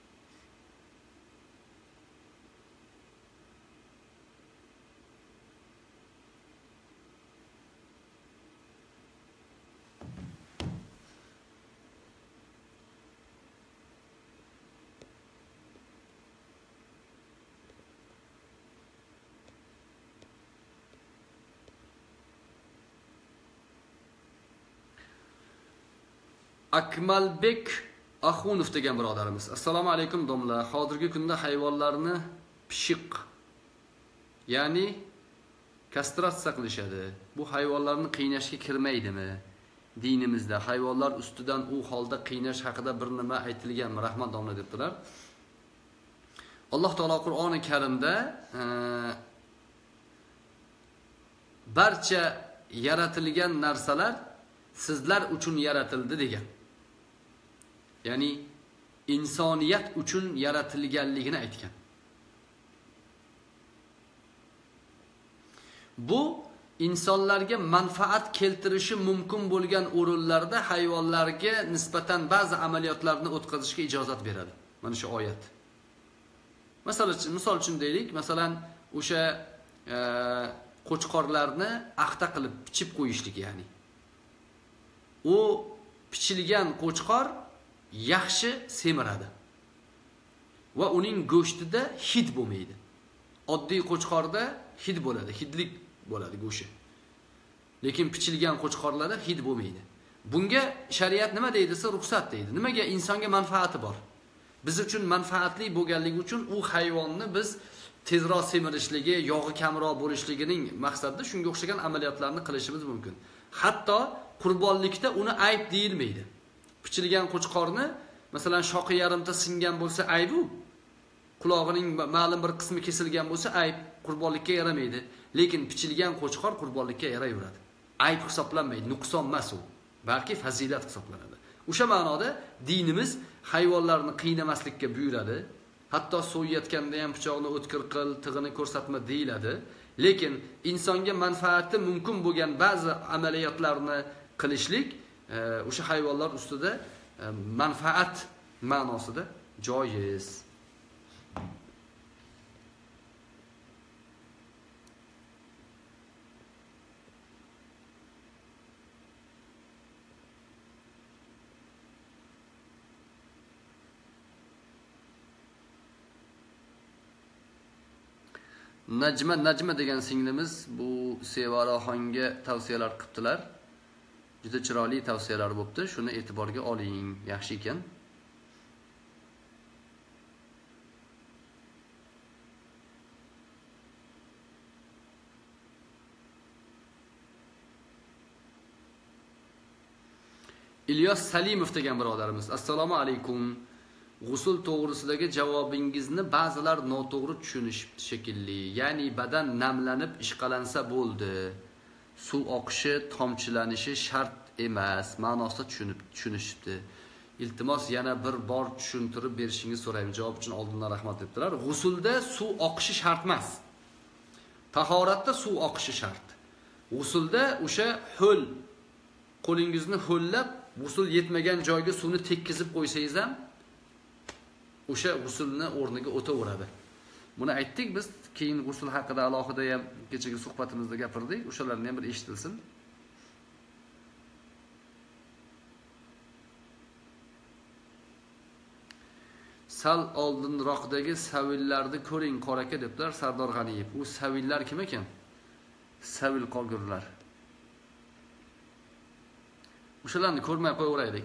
Akmalbek Axunov degan birodarimiz. Assalomu alaykum domla. Hozirgi kunda hayvonlarni pishiq, ya'ni kastratsiya qilishadi. Bu hayvonlarni qiynashga kirmaydimi? Dinimizda hayvonlar ustidan u holda qiynash haqida bir nima aytilganmi? Rahmat domla debdilar. Alloh taolo Qur'oni Karimda barcha yaratilgan narsalar sizlar uchun yaratildi degan. Ya'ni insoniyat uchun yaratilganligini aytgan. Bu insonlarga manfaat keltirishi mumkin bo'lgan o'rinlarda hayvonlarga nisbatan ba'zi amaliyotlarni o'tkazishga ijozat beradi. Mana shu oyat. Misol uchun deylik, masalan, o'sha qo'chqorlarni axta qilib pichib qo'yishlik, ya'ni. U pichilgan qo'chqor yaxshi semiradi va uning go'shtida hid bo'lmaydi. Oddiy qo'chqorda hid bo'ladi, hidlik bo'ladi go'shi. Lekin pichilgan qo'chqorlarda hid bo'lmaydi. Bunga shariat nima deydi desa, ruxsat deydi. Nimaga? Insonga manfaati bor. Biz uchun manfaatli bo'lganligi uchun u hayvonni biz tezroq semirishligi, yog'i kamroq bo'lishligining maqsadida shunga o'xshagan amaliyotlarni qilishimiz mumkin. Hatto qurbonlikda uni ayb deyilmaydi. Pichilgan qo'chqorni, masalan, shoqi yarimta singan bo'lsa ayb u. Qulog'ining ma'lum bir qismi kesilgan bo'lsa ayb, qurbonlikka yaramaydi. Lekin pichilgan qo'chqor qurbonlikka yaraveradi. Ayb hisoblanmaydi, nuqson emas u, balki fazilat hisoblanadi. O'sha ma'noda dinimiz hayvonlarni qiynamaslikka buyuradi. Hatto so'yayotganda ham pichoqni o'tkir qil, tig'ini ko'rsatma deyiladi. Lekin insonga manfaati mumkin bo'lgan ba'zi amaliyotlarni qilishlik o'sha hayvonlar ustida manfaat ma'nosida joiz. Najma degan singlimiz bu Sevaroxonga tavsiyalar qilibdilar. Juda chiroyli tavsiyalar bo'pti. Shuni e'tiborga oling, yaxshi ekan. İlyos Salimov degan birodarimiz. Assalomu alaykum. G'usul to'g'risidagi javobingizni ba'zilar noto'g'ri tushunishibdi shekilli. Ya'ni badan namlanib ishqalansa bo'ldi. Suv oqishi, tomchilanishi shart emas, ma'nosida tushunishibdi. Iltimos yana bir bor tushuntirib berishingizni so'rayman. Javob uchun oldindan rahmat debdilar. G'usulda suv oqishi shart emas. Tahoratda suv oqishi shart. G'usulda o'sha ho'l, qo'lingizni ho'llab, g'usul yetmagan joyga suvni tekkizib qo'ysangiz ham o'sha g'usulni o'rniga o'taveradi. Buni aytdik biz, keyin g'usl haqida alohida ham kechagi suhbatimizda gapirdik. O'shalarni ham bir eshitilsin. Sal oldinroqdagi savillarni ko'ring qoraka deblar Sardor G'aniyev. U savillar kim ekan? Savil qolgurlar. O'shalarni ko'rmay qo'yaveraylik.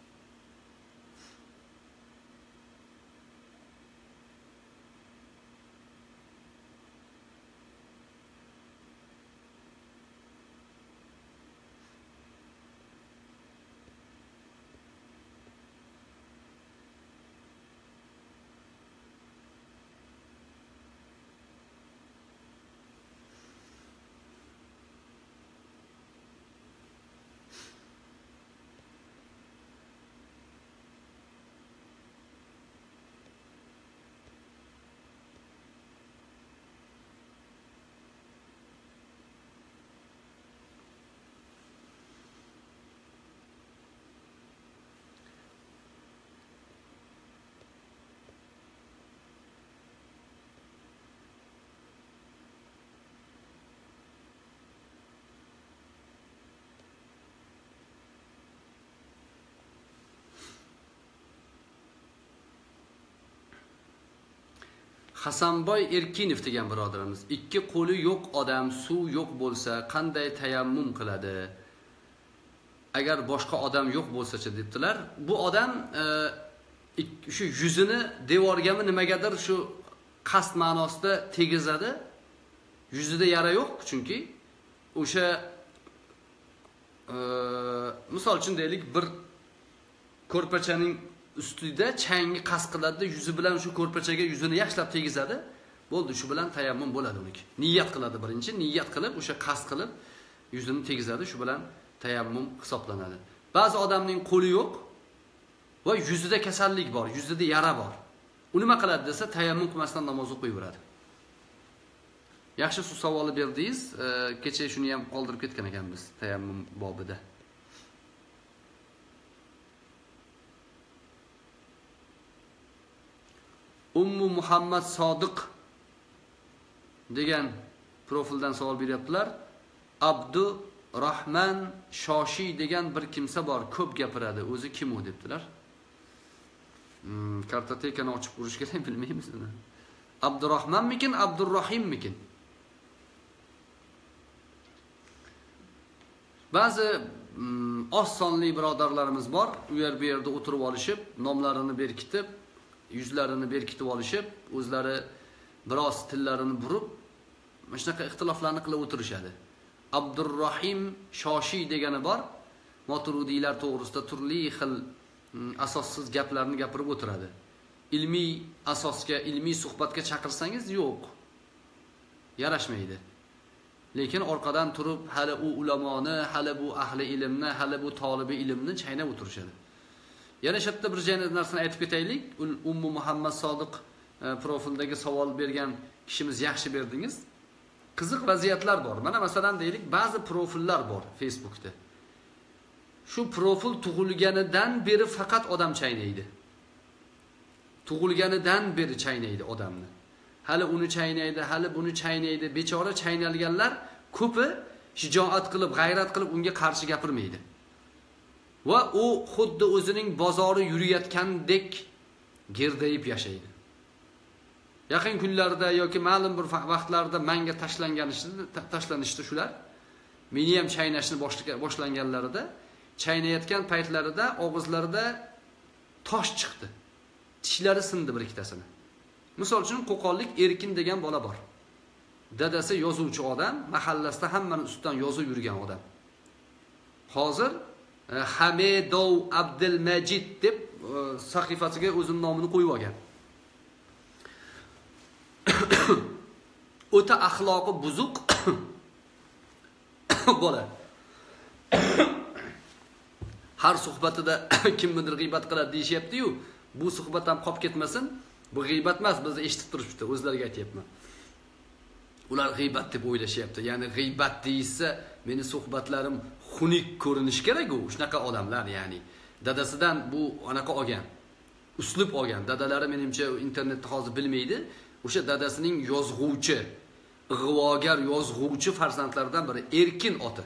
Hasanboy Erkinov degan birodarimiz, ikki qo'li yo'q odam suv yo'q bo'lsa qanday tayammum qiladi? Agar boshqa odam yo'q bo'lsa-chi debdilar. Bu odam shu yuzini devorgami nimagadir shu qasd ma'nosida tegizadi. Yuzida yara yo'q, chunki o'sha misol uchun deylik, bir ko'rpachaning ustida changi qasd qiladi, yuzi bilan shu ko'rpachaga yuzini yaxshilab tegizadi. Bo'ldi, shu bilan tayammum bo'ladi uniki. Niyat qiladi birinchi, niyat qilib, o'sha qasd qilib yuzini tegizadi, shu bilan tayammum hisoblanadi. Ba'zi odamning qo'li yo'q va yuzida kasallik bor, yuzida yara bor. U nima qiladi desa, tayammum qilmasdan namoz o'qiyveradi. Yaxshi savol berdingiz. Kecha shuni ham qoldirib ketgan ekanmiz tayammum bobida. Ummu Muhammad Sodiq degan profildan savol beryaptilar. Abdurahman Shoshi degan bir kimsa bor, ko'p gapiradi. O'zi kim u debdilar. Kartotekani ochib ko'rish kerak, bilmaymiz uni. Abdurahmanmikin, Abdurrahimmikin? Ba'zi oz sonli birodarlarimiz bor, u yerda o'tirib olishib, nomlarini berkitib, yuzlarini berkitib olishib, o'zlari biroz tillarini burib, mana shunaqa ixtiloflarni qilib o'tirishadi. Abdurrahim Shoshi degani bor, Moturudiylar to'g'risida turli xil asossiz gaplarni gapirib o'tiradi. Ilmiy asosga, ilmiy suhbatga chaqirsangiz yo'q. Yarashmaydi. Lekin orqadan turib, hali u ulamoni, hali bu ahli ilmni, hali bu tolibi ilmni chaynab o'tirishadi. Yana shu yerda bir narsani aytib ketaylik. Ummu Muhammad Sodiq profildagi savol bergan kishimiz yaxshi berdingiz. Qiziq vaziyatlar bor. Mana masalan deylik, ba'zi profillar bor Facebookda. Shu profil tug'ilganidan beri faqat odam chaynaydi. Tug'ilganidan beri chaynaydi odamni. Hali uni chaynaydi, hali buni chaynaydi. Bechora chaynalganlar ko'pi shijoat qilib, g'ayrat qilib unga qarshi gapirmaydi. Va u xuddi o'zining bozori yurayotgandek gerdayib yashaydi. Yaqin kunlarda yoki ma'lum bir vaqtlarda menga tashlanishdi shular. Meni ham chaynashni boshlanganlarida, chaynayotgan paytlarida og'izlarida tosh chiqdi. Tishlari sindi bir ikkitasini. Misol uchun Qo'qonlik Erkin degan bola bor. Dadasi yozuvchi odam, mahallasida hammani ustidan yozib yurgan odam. Hozir Hamedov Abdulmajid deb sahifasiga o'zining nomini qo'yib olgan. O'ta axloqi buzuq bola. Har suhbatida kimnidir g'iybat qiladi deyishyapti-yu, bu suhbat ham qolib ketmasin. Bu g'iybat emas, bizni eshitib turibdi, o'zlariga aytayapman. Ular g'iybat deb o'ylashyapti. Ya'ni g'iybat deysa, meni suhbatlarim xunuk ko'rinish kerak-ku, shunaqa odamlar, ya'ni dadasidan bu anaqa olgan. Uslub olgan. Dadalari menimcha internetni hozir bilmaydi. o'sha dadasining yozg'uvchi, ig'vogar yozg'uvchi farzandlaridan biri Erkin oti.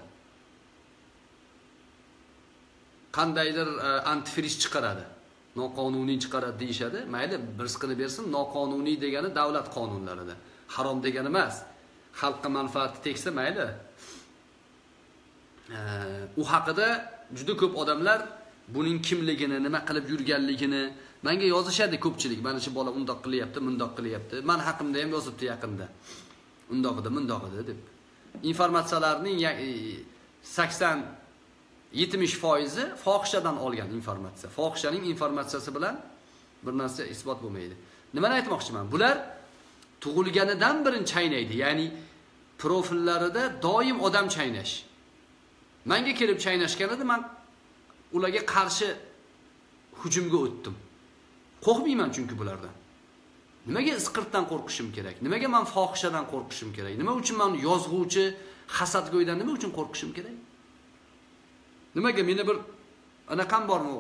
Qandaydir antifriz chiqaradi. Noqonuniy chiqaradi deyshadi. Mayli, bir qilib bersin, noqonuniy degani davlat qonunlarida. Harom degani emas. Xalqqa manfaati tegsa mayli. U haqida juda ko'p odamlar buning kimligini, nima qilib yurganligini menga yozishadi ko'pchilik. Mana shu bola undoq qilyapti, mundoq qilyapti. Men haqimda ham yozibdi yaqinda. Undoq edi deb. Informatsiyalarning 80-70% fohishadan olgan informatsiya. Fohishaning informatsiyasi bilan bir narsa isbot bo'lmaydi. Nimani aytmoqchiman? Bular tug'ilganidan birinchi chaynaydi. Ya'ni profillarida doim odam chaynash. Menga kelib chaynashgan edi, men ularga qarshi hujumga o'tdim. Qo'rqmayman chunki bulardan. Nimaga isqirtdan qo'rqishim kerak? Nimaga men fohishadan qo'rqishim kerak? Nima uchun men yozg'uvchi, hasadgo'ydan nima uchun qo'rqishim kerak? Nimaga meni bir anaqam bormi?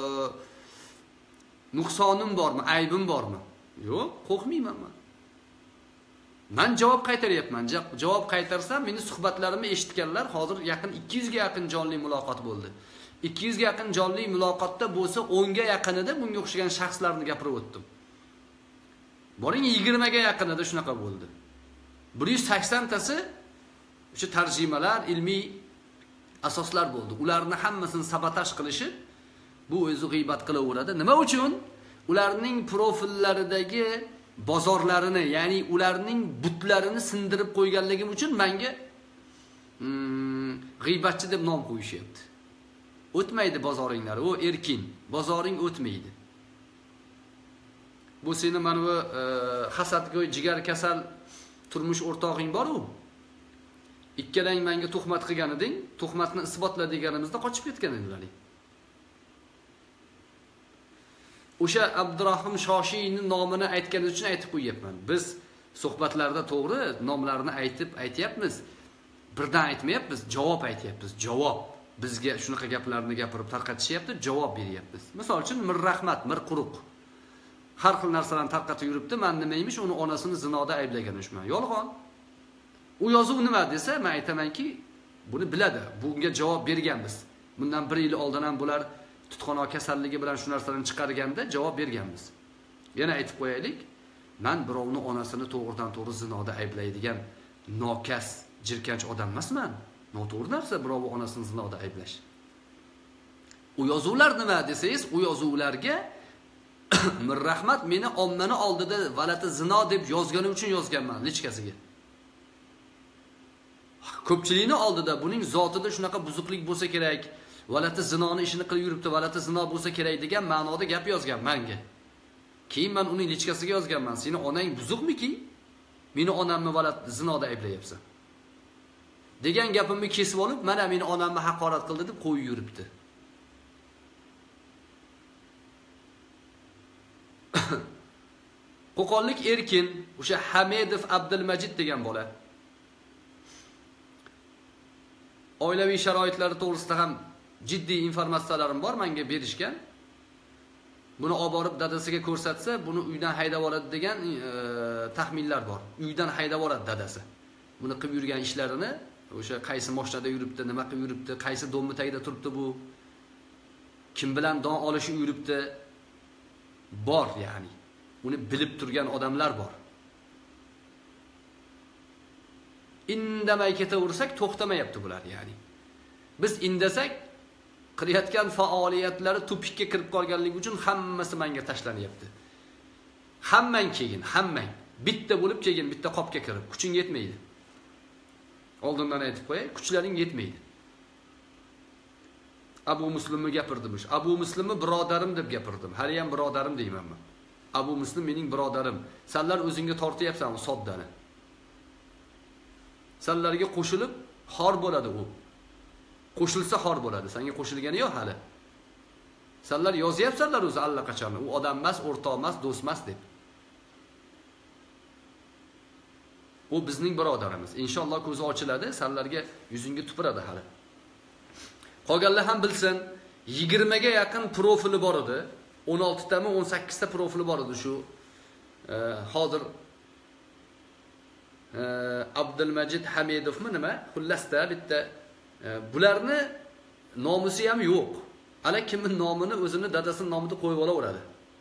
Nuqsonim bormi? Aybim bormi? Yo'q, qo'rqmayman men. Men javob qaytaryapman. Javob qaytarsam, meni suhbatlarimni eshitganlar hozir yaqin 200 ga yaqin jonli muloqot bo'ldi. 200 ga yaqin jonli muloqotda bo'lsa 10 ga yaqinida bunga o'xshagan shaxslarni gapirib o'tdim. Boring 20 ga yaqinida shunaqa bo'ldi. 180 tasi o'sha tarjimalar, ilmiy asoslar bo'ldi. Ularni hammasini sabotaj qilishi bu o'zi g'iybat qilaveradi. Nima uchun? Ularning profillaridagi bozorlarini, ya'ni ularning butlarini sindirib qo'yganligim uchun menga g'iybatchi deb nom qo'yishyapti. O'tmaydi bozoringlar, o Erkin. Bozoring o'tmaydi. Bu seni mana bu hasadgo'y, jigar kasal turmush o'rtog'ing bor-ku. Ikkalang menga tuhmat qilgan eding, tuhmatni isbotla deganimizda qochib ketgan edilar. O'sha Abdurahim Shoshiyning nomini aytganingiz uchun aytib qo'yapman. Biz suhbatlarda to'g'ri nomlarini aytyapmiz. Birdan aytmayapmiz, javob aytyapmiz. Javob. Bizga shunaqa gaplarni gapirib tarqatishyapti, javob beryapmiz. Misol uchun Mir Rahmat, Mir Quruq. Har xil narsalarni tarqatib yuribdi. Men nimaymish, uni onasini zinoda ayblagan ushman. Yolg'on. U yozuv nima desa, men aytamanki, buni biladi. Bunga javob berganmiz. Bundan 1 yil oldin ham bular tutqanoq kasalligi bilan shu narsalarni chiqarganda javob berganmiz. Yana aytib qo'yaylik, men birovni onasini to'g'ridan-to'g'ri zinoda ayblaydigan nokas, jirkanch odam emasman. Noto'g'ri narsa birovni onasini zinoda ayblash. U yozuvlar nima desangiz, u yozuvlarga Mir Rahmat meni ommani oldida valati zino deb yozgani uchun yozganman lichkasiga. Ko'pchilikning oldida buning zotida shunaqa buzuqlik bo'lsa kerak, valati zinoni ishini qilib yuribdi, valati zino bo'lsa kerak degan ma'noda gap yozgan menga. Keyin men uning lichkasiga yozganman. Seni onang buzuqmiki? Meni onamni valat zinoda ayblayapsan. Degan gapimni kesib olib, mana meni onamni haqorat qildi deb qo'yib yuribdi. Qo'qonlik Erkin, o'sha Hamedov Abdulmajid degan bola. Oilaviy sharoitlari to'g'risida ham jiddiy informatsiyalarim bor, menga berishgan. Buni olib borib dadasiga ko'rsatsa, buni uydan haydab oladi degan taxminlar bor. Uydan haydab oladi dadasi. Buni qilib yurgan ishlarini, o'sha qaysi mashinada yuribdi, nima qilib yuribdi, qaysi domni tagida turibdi bu, kim bilan don olishi yuribdi bor, ya'ni. Uni bilib turgan odamlar bor. Indamay ketaversak to'xtamayapti bular, ya'ni. Biz indasak qilayotgan faoliyatlari tupikka kirib qolganligi uchun hammasi menga tashlanyapti. Hammang kelgin, hammang. Bitta bo'lib kelgin, bitta qopga kirib, kuching yetmaydi. Oldindan aytib qo'yay, kuchlaring yetmaydi. Abu Muslimni gapirdim. Abu Muslimni birodarim deb gapirdim. Hali ham birodarim deyman men. Abu Muslim mening birodarim. Senlar o'zingga tortyapsan u soddani. Senlarga qo'shilib xor bo'ladi u. Qo'shilsa xor bo'ladi. Senga qo'shilgani yo'q hali. Senlar yozyapsanlar o'zi allaqachon. U odam emas, o'rtoq emas, do'st emas deb. U bizning birodarimiz. Inshaalloh ko'zi ochiladi, senlarga yuzingga tupuradi hali. Qolganlar ham bilsin, 20 ga yaqin profili bor edi. 16 tami 18 ta profili bor edi shu. Hozir Abdulmajid Hamidovmi nima? Xullasda bitta bularni nomusi ham yo'q. Ana kimning nomini o'zini dadasining nomida qo'yib olaveradi.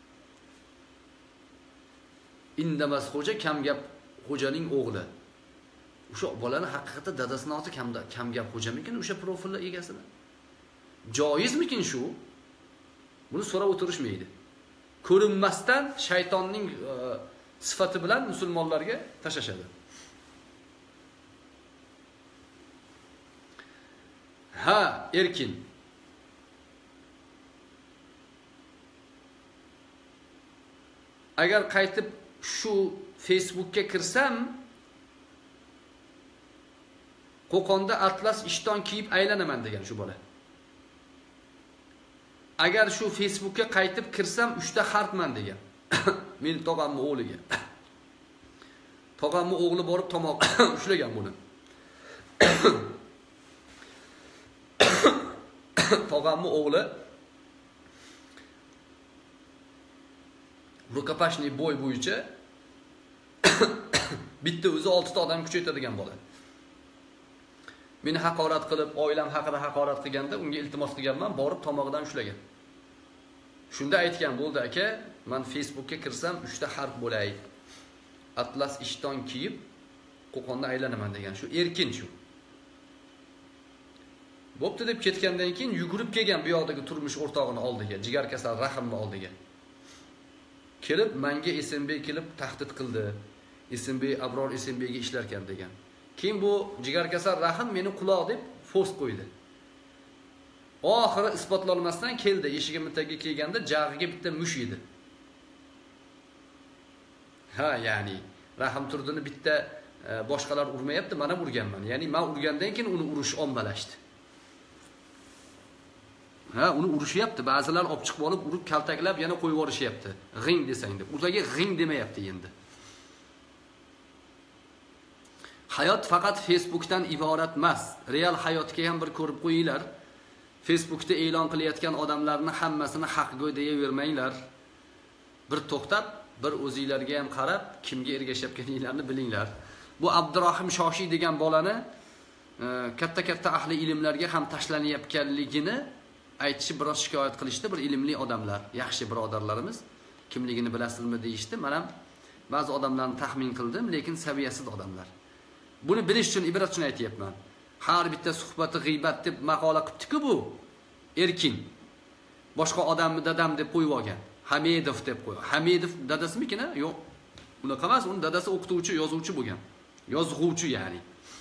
Indamas xo'ja kam gap xo'janing o'g'li. O'sha bolani haqiqatda dadasining oti kam gap xo'jamikin o'sha profillar egasini? Joizmikin shu? Buni so'rab o'tirishmaydi. Ko'rinmasdan shaytonning sifati bilan musulmonlarga tashashadi. Ha, Erkin. Agar qaytib shu Facebookka kirsam, Qo'qonda atlas ishton kiyib aylanaman degan shu bola. Agar shu Facebookka qaytib kirsam 3 ta harfman degan. Men tog'amning o'g'liga. Tog'amning o'g'li borib tomoq ushlagan buni. Tog'amning o'g'li rukopashniy bo'y bo'yicha bitta o'zi 6 ta odam kuchaytiradigan bola. Meni haqorat qilib, oilam haqida haqorat qilganda unga iltimos qilganman, borib tomog'idan ushlagan. Shunda aytgan bo'ldi, aka, men Facebookka kirsam 3 ta harf bo'lay. Atlas ishton kiyib Qo'qonda aylanaman degan. Shu Erkin shu. Bo'pti deb ketgandan keyin yugurib kelgan bu yoqdagi turmush o'rtog'ini oldiga, jigar kasal Rahimni oldiga. Kelib, menga SMB kelib tahdid qildi. SMB Abror SMBga ishlar ekan degan. Keyin bu jigar kasal Rahim meni quloq deb post qo'ydi. Oxiri isbotlanmasdan keldi, eshigimning tagiga kelganda jag'iga bitta mush edi. Ha, ya'ni Rahim Turdini bitta boshqalar urmayapti, men ham urganman. Ya'ni men urgandan keyin uni urish ommalashdi. Ha, uni urishyapti. Ba'zilar olib chiqib olib, urib kaltaklab yana qo'yib yuborishyapti. G'ing desang deb. Ularga g'ing demayapti endi. Hayot faqat Facebookdan iborat emas. Real hayotga ham bir ko'rib qo'yinglar. Facebookda e'lon qilayotgan odamlarni hammasini haqgo'y deyavermanglar. Bir to'xtab, bir o'zingizlarga ham qarab, kimga ergashayotganinglarni bilinglar. Bu Abdurahim Shoshi degan bolani katta-katta ahli ilmlarga ham tashlanayotganligini aytishib biroz shikoyat qilishdi bir ilmli odamlar, yaxshi birodarlarimiz. Kimligini bilasizmi deyishdi. Men ham ba'zi odamlarni taxmin qildim, lekin saviyasiz odamlar. Buni bilish uchun, ibrat uchun aytayapman. Har bitta suhbati g'iybat deb maqola qilibdi-ku bu. Erkin. Boshqa odamni dadam deb qo'yib olgan. Hamidov deb qo'ygan. Hamidov dadasimikin-a? Yo'q. Unaqa emas, uning dadasi o'qituvchi, yozuvchi bo'lgan. Yozuvchi ya'ni.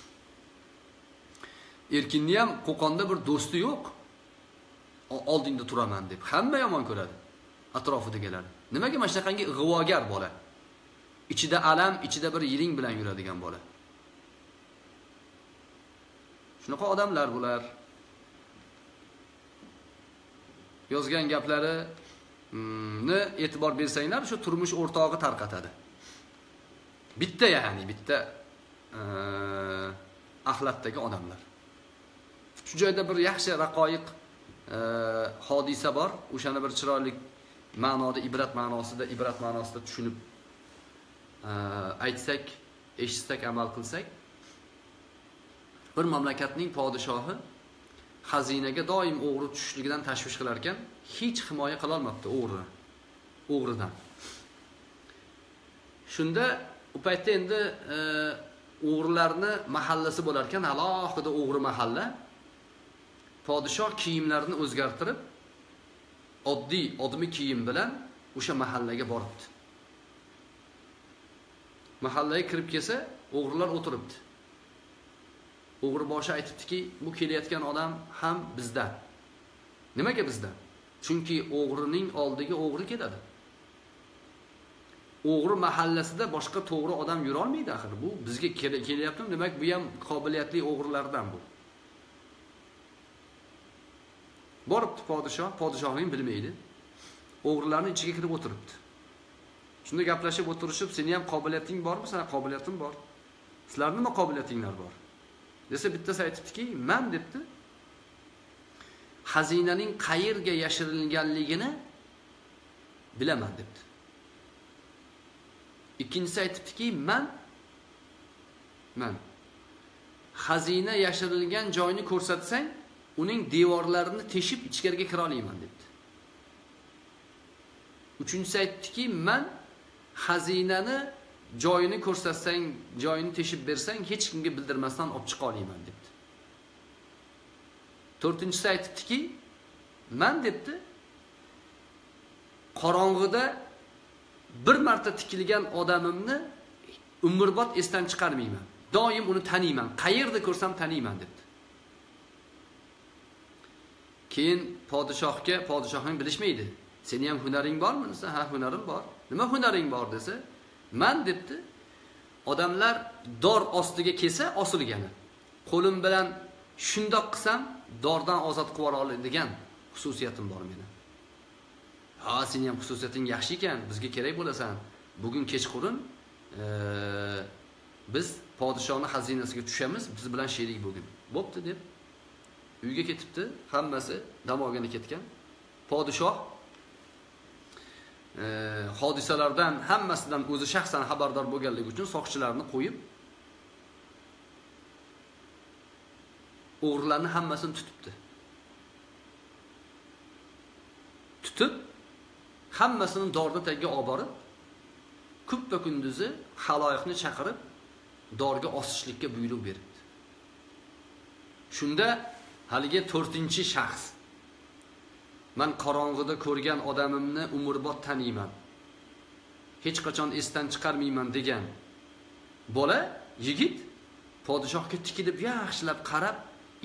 Erkinni ham Qo'qonda bir do'sti yo'q. Oldingda turaman deb hamma yomon ko'radi. Atrofidagilar. Nimaga mana shunaqangi ig'vogar bola? Ichida alam, ichida bir yiring bilan yuradigan bola. Shunaqa odamlar bular. Yozgan gaplari ni e'tibor bersanglar, shu turmush o'rtog'i tarqatadi. Bitta ya'ni, bitta axlatdagi odamlar. Shu joyda bir yaxshi raqoyiq hodisa bor. O'shani bir chiroyli ma'noda, ibrat ma'nosida tushunib aytsak, eshitsak, amal qilsak, bir mamlakatning podshohi xazinaga doim o'g'ri tushishligidan tashvish qilar ekan, hech himoya qila olmabdi o'g'ridan. Shunda u paytda endi o'g'rilarni mahallasi bo'lar ekan, alohida o'g'ri mahalla. Podshoh kiyimlarini o'zgartirib, oddiy kiyim bilan o'sha mahallaga boribdi. Mahallaga kirib kelsa, o'g'rilar o'tiribdi. O'g'ri boshi aytibdiki, bu kelayotgan odam ham bizdan. Nimaga bizdan? Chunki o'g'rining oldiga o'g'ri keladi. O'g'ri mahallasida boshqa to'g'ri odam yura olmaydi axir. Bu bizga kelyaptimi? Demak, bu ham qobiliyatli o'g'rilardan bu. Boribdi podshohning bilmaydi. O'g'rilarning ichiga kirib o'tiribdi. Shunda gaplashib o'tirishib, "Seni ham qobiliyating bormi? Sana qobiliyatim bor. Sizlarning nima qobiliyatinglar bor?" Desa bittasi aytibdiki, "Men" debdi. "Xazinaning qayerga yashirilganligini bilaman" debdi. Ikkinchisi aytibdiki, "Men mana xazina yashirilgan joyni ko'rsatsang, uning devorlarini teshib ichkariga kira olaman debdi. Uchinchisi aytdiki, men xazinani joyini ko'rsatsang, joyini teshib bersang, hech kimga bildirmasdan olib chiqa olaman debdi. To'rtinchisi aytdiki, men debdi, qorong'ida bir marta tikilgan odamimni umrbod esdan chiqarmayman. Doim uni taniyman. Qayerda ko'rsam taniyman debdi. Keyin podshohning bilishmaydi. Seni ham hunaring bormi desa, ha hunarim bor. Nima hunaring bor desa, men debdi, odamlar dor ostiga kelsa osilgani. Qo'lim bilan shundoq qilsam dordan ozod qilib oladigan xususiyatim bor meni. Ha, seni ham xususiyating yaxshi ekan, bizga kerak bo'lasan. Bugun kechqurun biz podshohning xazinasiga tushamiz, biz bilan sherik bo'lgin. Bo'pti deb uyga ketibdi, hammasi dam olgani ketgan. Podshoh hodisalardan hammasidan o'zi shaxsan xabardor bo'lganligi uchun soqchilarni qo'yib o'g'rilarni hammasini tutibdi. Tutib hammasini dorda tagiga olib borib, ko'ppa kunduzi haloyiqni chaqirib dorga osishlikka buyruq beribdi. Shunda haligi 4-shaxs, men qorong'ida ko'rgan odamimni umrbod taniyman, hech qachon esdan chiqarmayman degan bola yigit podshohga tikilib yaxshilab qarab,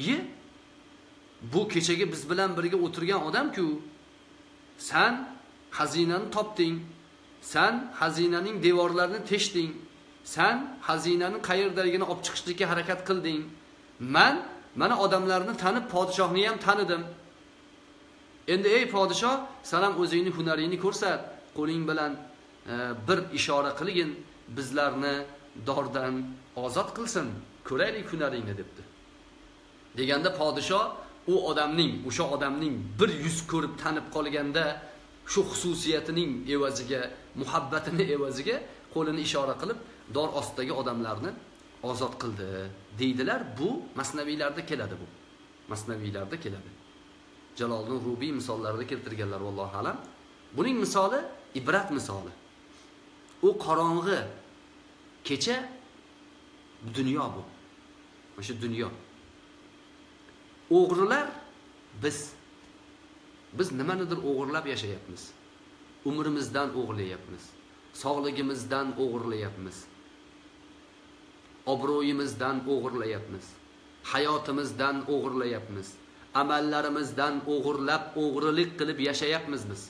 bu kechagi biz bilan birga o'tirgan odam-ku, sen xazinani topding, sen xazinaning devorlarini teshding, sen xazinani qayerdaligini olib chiqishlikka harakat qilding. Mana odamlarni tanib, podshohni ham tanidim. Endi ey podshoh, sen ham o'zingning hunaringni ko'rsat, qo'ling bilan bir ishora qilgin, bizlarni dordan ozod qilsin, ko'raylik hunaringni debdi. Deganda podshoh o'sha odamning bir yuz ko'rib tanib qolganda, shu xususiyatining evaziga, muhabbatini evaziga qo'lini ishora qilib, dor ostidagi odamlarni ozod qildi deydilar. Bu masnaviylarda keladi bu. Masnaviylarda keladi. Jaloliddin Rubiy misollarida keltirganlar vallohu alam. Buning misoli ibrat misoli. U qorong'i kecha dunyo bu. O'sha dunyo. O'g'rilar biz nimanidir o'g'irlab yashayapmiz. Umrimizdan o'g'irlayapmiz. Sog'ligimizdan o'g'irlayapmiz. Obro'yimizdan o'g'irlayapmiz. Hayotimizdan o'g'irlayapmiz. Amallarimizdan o'g'rilik qilib yashayapmiz biz.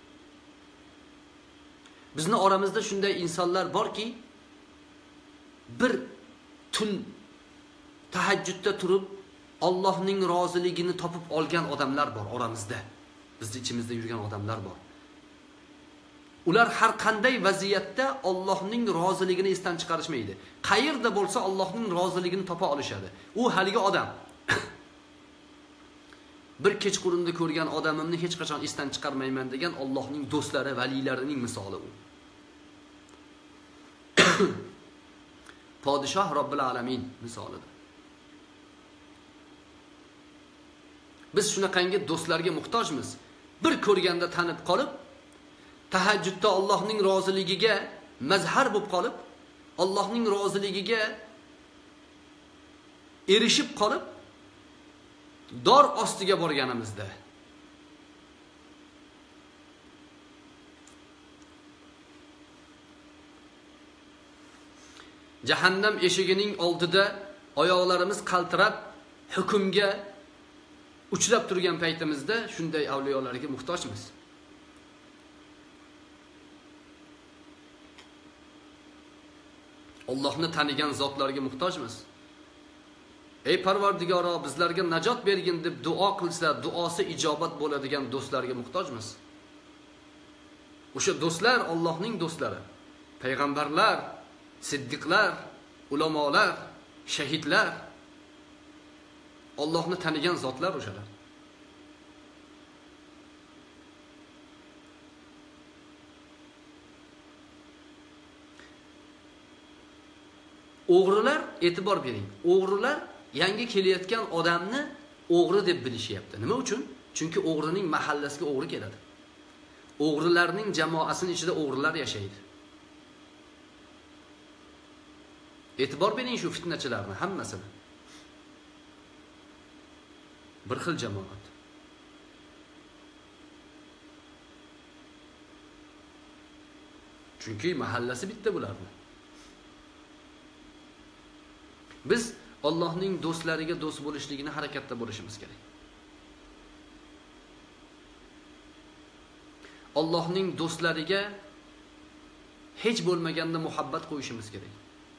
Bizning oramizda shunday insonlar borki, bir tun tahajjudda turib Allohning roziligini topib olgan odamlar bor oramizda. Bizning ichimizda yurgan odamlar bor. Ular har qanday vaziyatda Allohning roziligini esdan chiqarishmaydi. Qayerda bo'lsa Allohning roziligini topa olishadi. U haligi odam. Bir kechqurunda ko'rgan odamimni hech qachon esdan chiqarmayman degan Allohning do'stlari, valilarining misoli u. Podshoh Robbil alamin misolidir. Biz shunaqangi do'stlarga muhtojmiz. Bir ko'rganda tanib qolib, tahajjudda Allohning roziligiga mazhar bo'lib qolib, Allohning roziligiga erishib qolib, dor ostiga borganimizda jahannam eshigining oldida oyoqlarimiz qaltirab hukmga uchrab turgan paytimizda shunday avliyolarga muhtojmiz. Allohni tanigan zotlarga muhtojmiz. Ey Parvardigoro, bizlarga najot bergin deb duo qilsa, duosi ijobat bo'ladigan do'stlarga muhtojmiz. O'sha do'stlar Allohning do'stlari. Payg'ambarlar, siddiqlar, ulamolar, shahidlar, Allohni tanigan zotlar o'shalar. O'g'rilar, e'tibor bering. O'g'rilar yangi kelayotgan odamni o'g'ri deb bilishyapti. Nima uchun? Chunki o'g'rining mahallasiga o'g'ri keladi. O'g'rilarning jamoasining ichida o'g'rilar yashaydi. E'tibor bering shu fitnachilarni hammasini. Bir xil jamoat. Chunki mahallasi bitta bularni. Biz Allohning do'stlariga do'st bo'lishligini harakatda bo'lishimiz kerak. Allohning do'stlariga hech bo'lmaganda muhabbat qo'yishimiz kerak.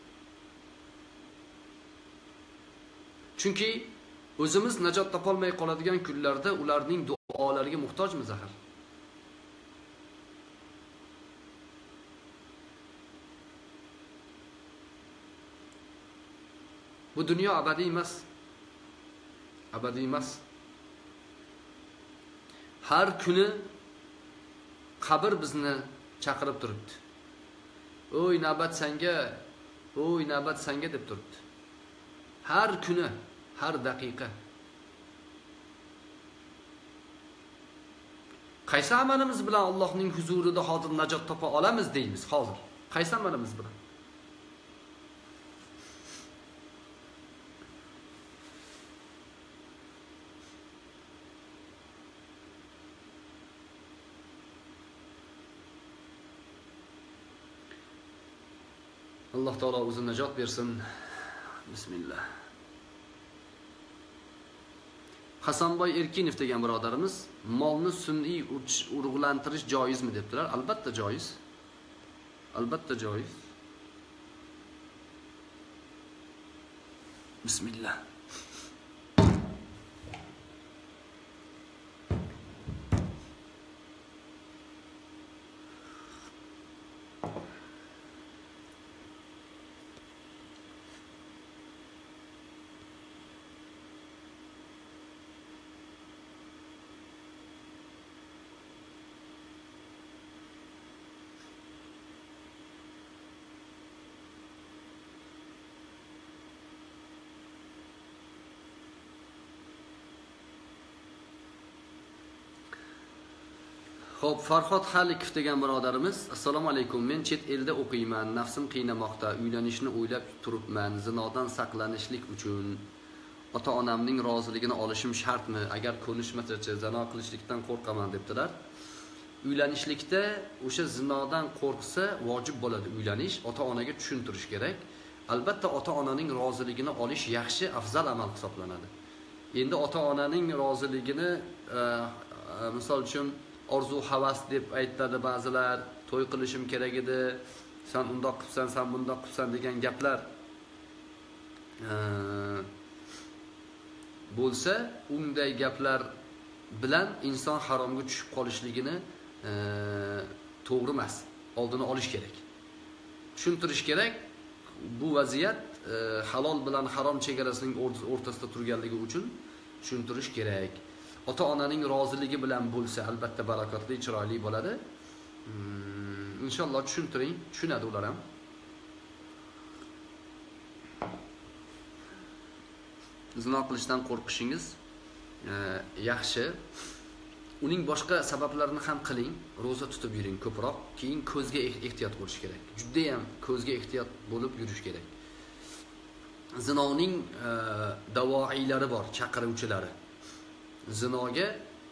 Chunki o'zimiz najot topolmay qoladigan kunlarda ularning duolariga muhtojmiz axir. Bu dunyo abadiy emas. Abadiy emas. Har kuni qabr bizni chaqirib turibdi. Oy navbat senga, oy navbat senga deb turibdi. Har kuni, har daqiqa. Qaysi amalimiz bilan Allohning huzurida hozir najot topa olamiz deymiz hozir? Qaysi amalimiz bilan? Alloh taolo o'zi najot bersin. Bismillah. Hasanboy Erkinov degan birodarimiz molni sun'iy urug'lantirish joizmi debdilar. Albatta joiz. Albatta joiz. Bismillah. Xo'p, Farhod Halikov degan birodarimiz, assalomu alaykum. Men chet elda o'qiyman, nafsim qiynamoqda, uylanishni o'ylab turibman. Zinodan saqlanishlik uchun ota-onamning roziligini olishim shartmi? Agar ko'nishmasa-chi, zino qilishlikdan qo'rqaman debdilar. Uylanishlikda o'sha zinodan qo'rqsa, vojib bo'ladi uylanish, ota-onaga tushuntirish kerak. Albatta ota-onaning roziligini olish yaxshi, afzal amal hisoblanadi. Endi ota-onaning roziligini misol uchun orzu havas deb aytadi ba'zilar, to'y qilishim kerak edi, sen undoq qilsan, sen bundoq qilsan degan gaplar bo'lsa, unday gaplar bilan inson haromga tushib qolishligini to'g'ri emas. Oldini olish kerak. Tushuntirish kerak. Bu vaziyat halol bilan harom chegarasining o'rtasida turganligi uchun tushuntirish kerak. Ota-onaning roziligi bilan bo'lsa, albatta barakatli, chiroyli bo'ladi. Inshaalloh tushuntiring, tushunadi ular ham. Zino qilishdan qo'rqishingiz yaxshi. Uning boshqa sabablarini ham qiling, roza tutib yuring ko'proq, keyin ko'zga ehtiyot bo'lish kerak. Juda ham ko'zga ehtiyot bo'lib yurish kerak. Zinoning davoiylari bor, chaqiruvchilari. Zinoga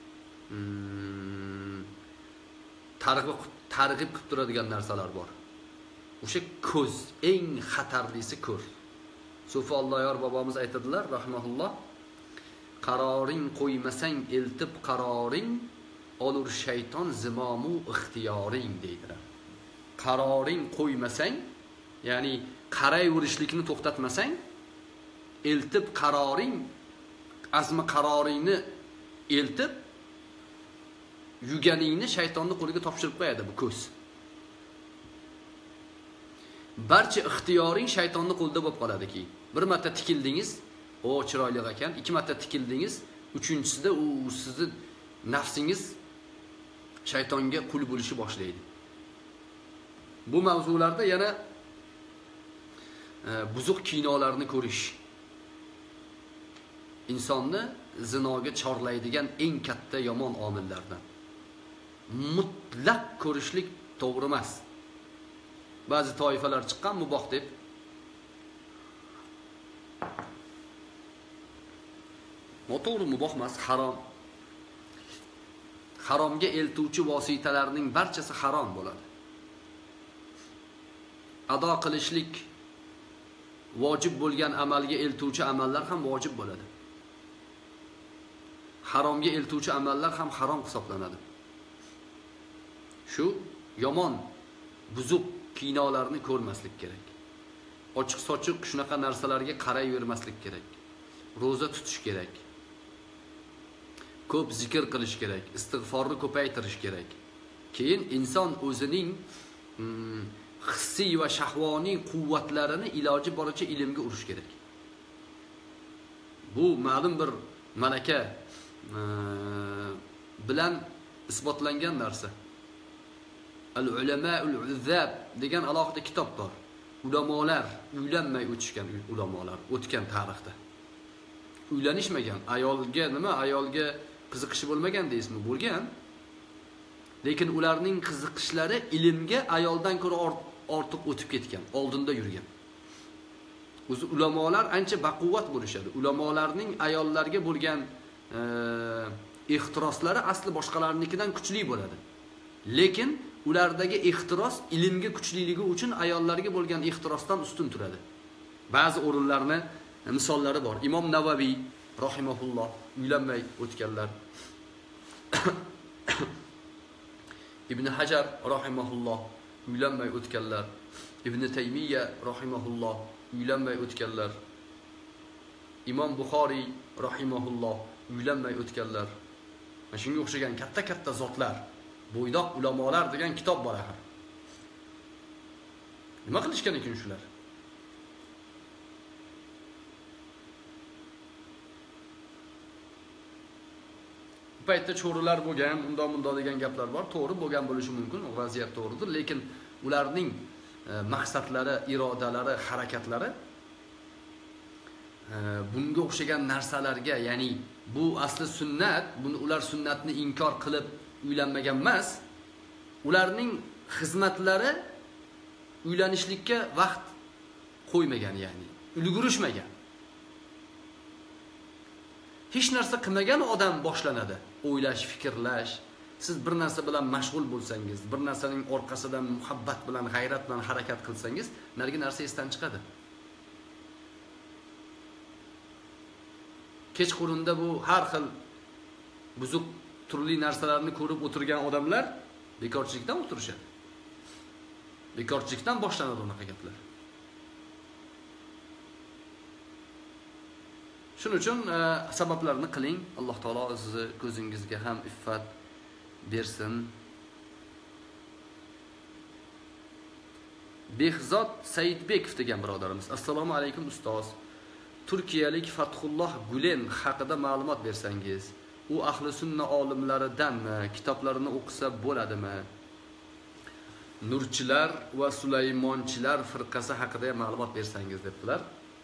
targ'ib qilib turadigan narsalar bor. O'sha ko'z, eng xatarlisi ko'z. Sufi Alloyor bobomiz aytadilar, rahmatulloh, qaroring qo'ymasang eltib qaroring, olur shayton zimomu ixtiyoring deydilar. Qaroring qo'ymasang, ya'ni qarayverishlikni to'xtatmasang, eltib qaroring, azmi qaroringni eltib yuganingni shaytonning qo'liga topshirib qo'yadi bu ko'z. Barcha ixtiyoring shaytonning qo'lida bo'lib qoladiki, bir marta tikildingiz, o chiroyli ekan, ikki marta tikildingiz, uchinchisida u sizni nafsingiz shaytonga qul bo'lishni boshlaydi. Bu mavzularda yana buzuq kinolarni ko'rish insonni zinoga chorlaydigan eng katta yomon omillardan. Mutlaq ko'rishlik to'g'ri emas. Ba'zi toifalar chiqqan muboh deb. To'g'ri muboh emas, harom. Haromga eltuvchi vositalarning barchasi harom bo'ladi. Ado qilishlik vojib bo'lgan amalga eltuvchi amallar ham vojib bo'ladi. Haromga eltuvchi amallar ham harom hisoblanadi. Shu yomon, buzuq kinolarni ko'rmaslik kerak. Ochiq-sochiq shunaqa narsalarga qarayvermaslik kerak. Roza tutish kerak. Ko'p zikr qilish kerak, istig'forni ko'paytirish kerak. Keyin inson o'zining hissiy va shahvoniy quvvatlarini iloji boricha ilmga urish kerak. Bu ma'lum bir malaka bilan isbotlangan narsa. Al-ulamaul uzzab degan alohida kitob bor. Ulamolar uylanmay o'tishgan ulamolar o'tgan tarixda. Uylanishmagan, ayolga qiziqishi bo'lmagan deysizmi? Bo'lgan. Lekin ularning qiziqishlari ilmga ayoldan ko'ra ortiq o'tib ketgan, oldinda yurgan. O'zi ulamolar ancha baquvvat bo'lishadi. Ulamolarning ayollarga bo'lgan ehtiroslari asli boshqalarnikidan kuchli bo'ladi. Lekin ulardagi ehtiros ilmga kuchliligi uchun ayollarga bo'lgan ehtirosdan ustun turadi. Ba'zi o'rinlarni misollari bor. Imom Navaviy rahimahulloh uylanmay o'tganlar. Ibn Hajar rahimahulloh uylanmay o'tganlar. Ibn Taymiya rahimahulloh uylanmay o'tganlar. Imom Buxoriy rahimahulloh uylanmay o'tganlar. Mana shunga o'xshagan katta zotlar, bo'ydoq ulamolar degan kitob bor axir. Nima qilishgan ekan shular? Bu paytda cho'rilar bo'lgan, undan degan gaplar bor. To'g'ri bo'lgan bo'lishi mumkin, u vaziyat to'g'ridir, lekin ularning maqsadlari, irodalari, harakatlari bunga o'xshagan narsalarga, ya'ni bu asli sunnat, buni ular sunnatni inkor qilib uylanmagan emas. Ularning xizmatlari uylanishlikka vaqt qo'ymagan, ya'ni ulgurishmagan. Hech narsa qilmagan odam boshlanadi. O'ylash, fikrlash. Siz bir narsa bilan mashg'ul bo'lsangiz, bir narsaning orqasidan muhabbat bilan, g'ayrat bilan harakat qilsangiz, narigi narsa esdan chiqadi. Kechqurunda bu har xil buzuq turli narsalarni ko'rib o'tirgan odamlar bekorchilikdan o'tirishadi. Bekorchilikdan boshlanadi unaqa gaplar. Shuning uchun sabablarni qiling. Alloh taolo sizni ko'zingizga ham iffat bersin. Behzod Saidbekov degan birodarimiz. Assalomu alaykum ustoz. Turkiyalik Fathulloh Gulen haqida ma'lumot bersangiz. U ahli sunna olimlaridanmi? Kitoblarini o'qisa bo'ladimi? Nurchilar va Sulaymonchilar firqasi haqida ma'lumot bersangiz debdilar.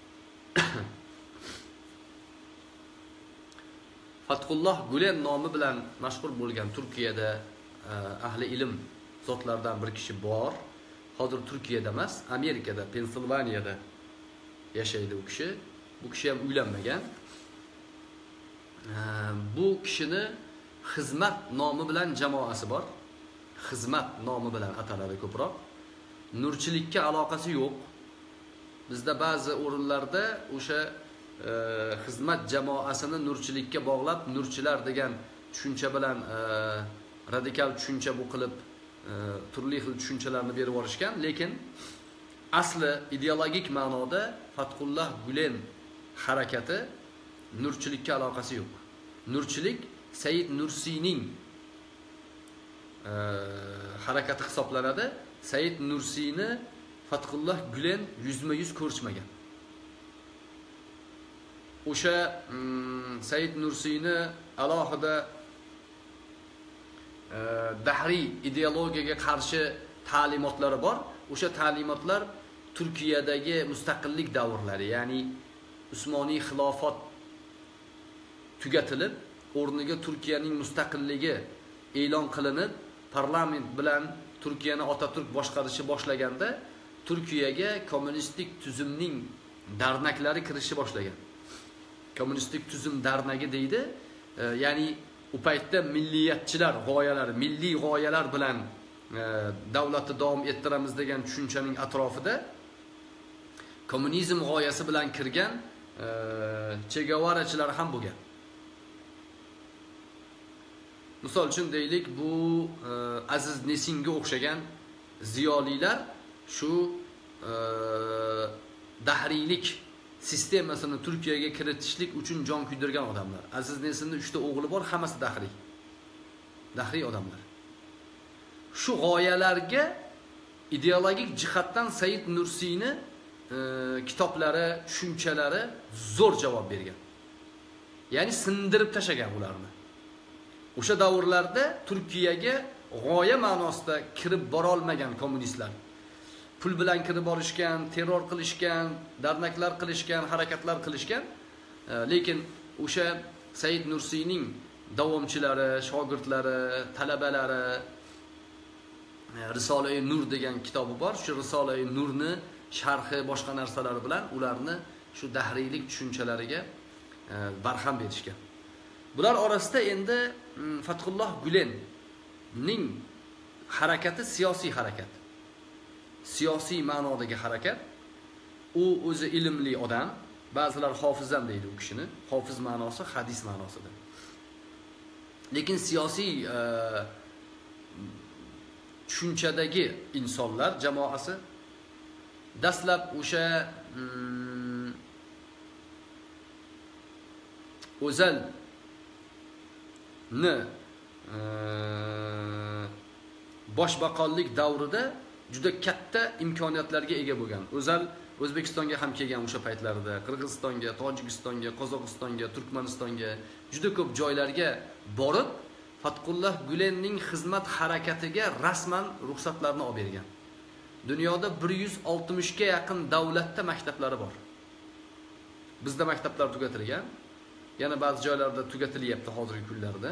Fathulloh Gulen nomi bilan mashhur bo'lgan Turkiyada ahli ilm zotlardan bir kishi bor. Hozir Turkiyada emas, Amerikada, Pensilvaniyada yashaydi u kishi. Bu kishi ham uylanmagan. Bu kishini xizmat nomi bilan jamoasi bor. Xizmat nomi bilan ataladi ko'proq. Nurchilikka aloqasi yo'q. Bizda ba'zi o'rinlarda o'sha xizmat jamoasini nurchilikka bog'lab, nurchilar degan tushuncha bilan radikal tushuncha bu qilib turli xil tushunchalarni berib yorishgan, lekin asli ideologik ma'noda Fathulloh Gulen harakati nurchilikka aloqasi yo'q. Nurchilik Said Nursiyning harakati hisoblanadi. Said Nursiyni Fathulloh Gulen yuzma-yuz ko'rishmagan. O'sha Said Nursiyni alohida dahriy ideologiyaga qarshi ta'limotlari bor. O'sha ta'limotlar Turkiyadagi mustaqillik davrlari, ya'ni Usmoniy xilofat tugatilib, o'rniga Turkiyaning mustaqilligi e'lon qilinib, parlament bilan Turkiyani Otaturk boshqarishi boshlaganda, Turkiyaga kommunistik tuzumning darnaklari kirishi boshlagan. Kommunistik tuzum darnagi deydi. Ya'ni u paytda milliyatchilar g'oyalari, milliy g'oyalar bilan davlatni davom ettiramiz degan tushunchaning atrofida kommunizm g'oyasi bilan kirgan Che Guevarachilar ham bo'lgan. Misol uchun deylik, bu Aziz Nesinga o'xshagan ziyolilar shu dahriylik sistemasini Turkiyaga kiritishlik uchun jon kuydirgan odamlar. Aziz Nesinning 3 ta o'g'li bor, hammasi dahriy. Dahriy odamlar. Shu g'oyalarga ideologik jihatdan Said Nursiyni kitoblari, tushunchalari zo'r javob bergan. Ya'ni sindirib tashagan ularni. O'sha davrlarda Turkiyaga g'oya ma'nosida kirib bora olmagan kommunistlar pul bilan kirib borishgan, terror qilishgan, darnaklar qilishgan, harakatlar qilishgan. Lekin o'sha Said Nursiyning davomchilari, shogirdlari, talabalari Risola-i Nur degan kitobi bor. Shu Risola-i Nurni sharhi, boshqa narsalari bilan ularni shu dahriylik tushunchalariga barham berishgan. Bular orasida endi Fathulloh Gulenning harakati siyosiy harakat. Siyosiy ma'nodagi harakat. U o'zi ilmli odam, ba'zilar hofizam deydi u kishini. Hofiz ma'nosi hadis ma'nosida. Lekin siyosiy tushunchadagi insonlar jamoasi dastlab o'sha O'zalni boshbaqonlik davrida juda katta imkoniyatlarga ega bo'lgan. O'zal O'zbekistonga ham kelgan o'sha paytlarda, Qirg'izistonga, Tojikistonga, Qozog'istonga, Turkmanistonga juda ko'p joylarga borib, Fathulloh Gulenning xizmat harakatiga rasman ruxsatlarni olib bergan. Dunyoda 160 ga yaqin davlatda maktablari bor. Bizda maktablar tugatilgan, yana ba'zi joylarda tugatilyapti hozirgi kunlarda.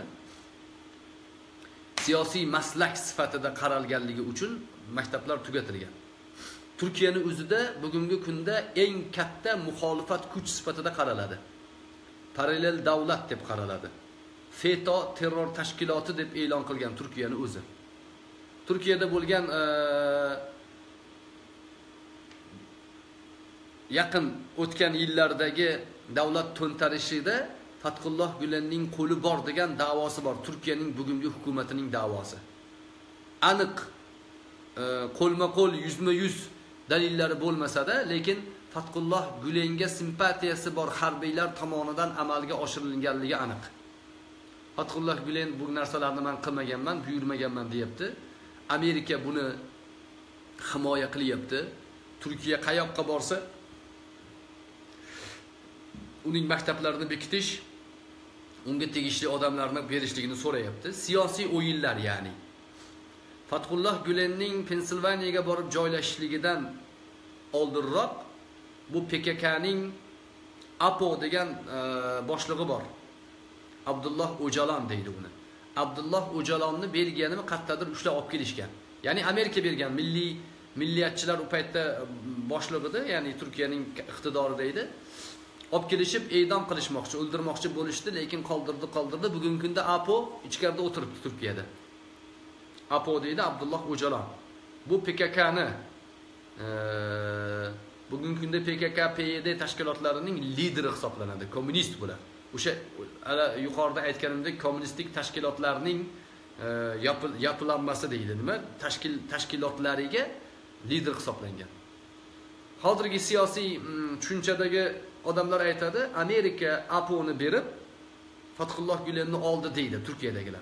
Siyosiy maslak sifatida qaralganligi uchun maktablar tugatilgan. Turkiyani o'zida bugungi kunda eng katta muxolifat kuch sifatida qaraladi. Parallel davlat deb qaraladi. FETÖ terror tashkiloti deb e'lon qilgan Turkiyani o'zi. Turkiyada bo'lgan yaqin o'tgan yillardagi davlat to'ntarishida Fathulloh Gulenning qo'li bor degan da'vosi bor. Turkiyaning bugungi hukumatining da'vosi. Aniq qo'lma-qo'l, yuzma-yuz dalillari bo'lmasa-da, lekin Fathulloh Gulenga simpatiyasi bor harbiylar tomonidan amalga oshirilganligi aniq. Fathulloh Gulen bu narsalarni men qilmaganman, buyurmaganman deyapti. Amerika buni himoya qilyapti. Turkiya qayoqqa borsa uning maktablarini bekitish, unga tegishli odamlarni berishligini so'rayapti. Siyosiy o'yinlar ya'ni. Fathulloh Gulenning Pensilvaniyaga borib joylashishligidan oldinroq bu PKKning APO degan boshlig'i bor. Abdullah O'jalan deydi uni. Abdullah O'jalonni Belgiyanimi qattadir ushlab olib kelishgan. Ya'ni Amerika bergan milliyatchilar u paytda boshlig'ida, ya'ni Turkiyaning iqtidorida edi. Olib kelishib e'dom qilishmoqchi, o'ldirmoqchi bo'lishdi, lekin qoldirdi. Bugungi kunda APO ichkarida o'tiribdi Turkiyada. APO deydi Abdullah O'jalan. Bu PKKni bugungi kunda PKK, PYD tashkilotlarining lideri hisoblanadi. Kommunist bular. O'sha yuqorida aytganimdek kommunistik tashkilotlarning yapılanması deydi, nima? Tashkilotlariga lider hisoblangan. Hozirgi siyosiy tushunchadagi odamlar aytadi, Amerika APO'ni berib Fathulloh Gulenni oldi deydi Turkiyadagilar.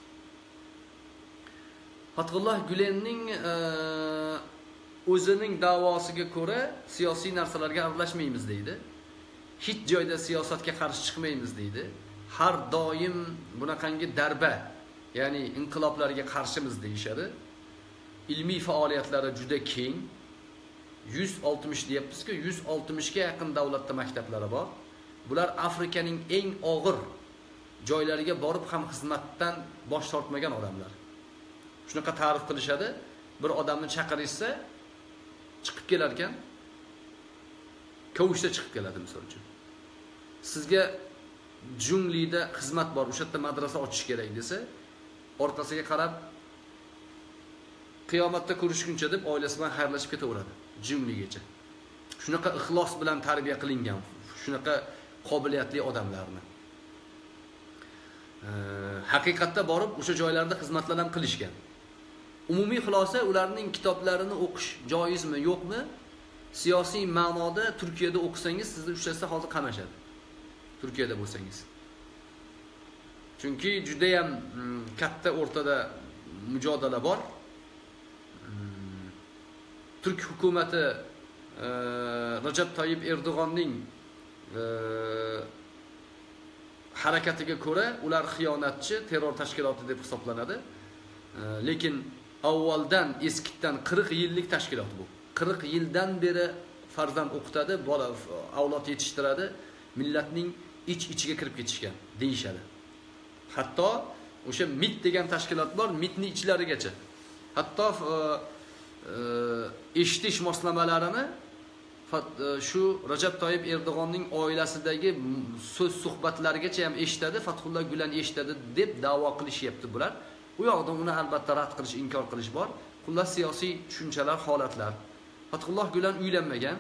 Fathulloh Gulenning o'zining da'vosiga ko'ra siyosiy narsalarga aralashmaymiz deydi. Hech joyda siyosatga qarshi chiqmaymiz deydi. Har doim bunaqangi darba, ya'ni inqiloblarga qarshimiz deyishadi. Ilmiy faoliyatlari juda keng. 160 deyapmiz-ku, 160 ga yaqin davlatda maktablari bor. Bular Afrikaning eng og'ir joylariga borib ham xizmatdan bosh tortmagan odamlar. Shunaqa ta'rif qilishadi. Bir odamni chaqirishsa, chiqib kelar ekan. Kavushda chiqib keladi misol uchun. Sizga junglida xizmat bor, o'sha yerda madrasa ochish kerak desa, orqasiga qarab qiyomatda ko'rishguncha deb oilasi bilan xayrlashib ketaveradi jungligacha. Shunaqa ixlos bilan tarbiya qilingan, shunaqa qobiliyatli odamlarni. Haqiqatda borib o'sha joylarda xizmatlar ham qilishgan. Umumiy xulosa ularning kitoblarini o'qish joizmi, yo'qmi? Siyosiy ma'noda Turkiyada o'qisangiz sizni ushlasa hozir qamashadi. Turkiyada bo'lsangiz. Chunki juda ham katta o'rtada mujodala bor. Turk hukumati Recep Tayyip Erdo'g'onning harakatiga ko'ra ular xiyonatchi, terror tashkiloti deb hisoblanadi. Lekin avvaldan eskitdan 40 yillik tashkilot bu. 40 yildan beri farzand o'qitadi, bola avlod yetishtiradi, millatning ichiga kirib ketishgan deyishadi. Hatto o'sha MIT degan tashkilot bor, MITning ichlarigacha. Hatto eshitish moslamalarini shu Recep Tayyip Erdo'g'onning oilasidagi so'z suhbatlarigacha ham eshitadi, Fathullah Gulen eshitadi deb da'vo qilishyapti bular. U yoqda uni albatta rad qilish, inkor qilish bor. Xullas siyosiy tushunchalar, holatlar. Fathullah Gulen uylanmagan.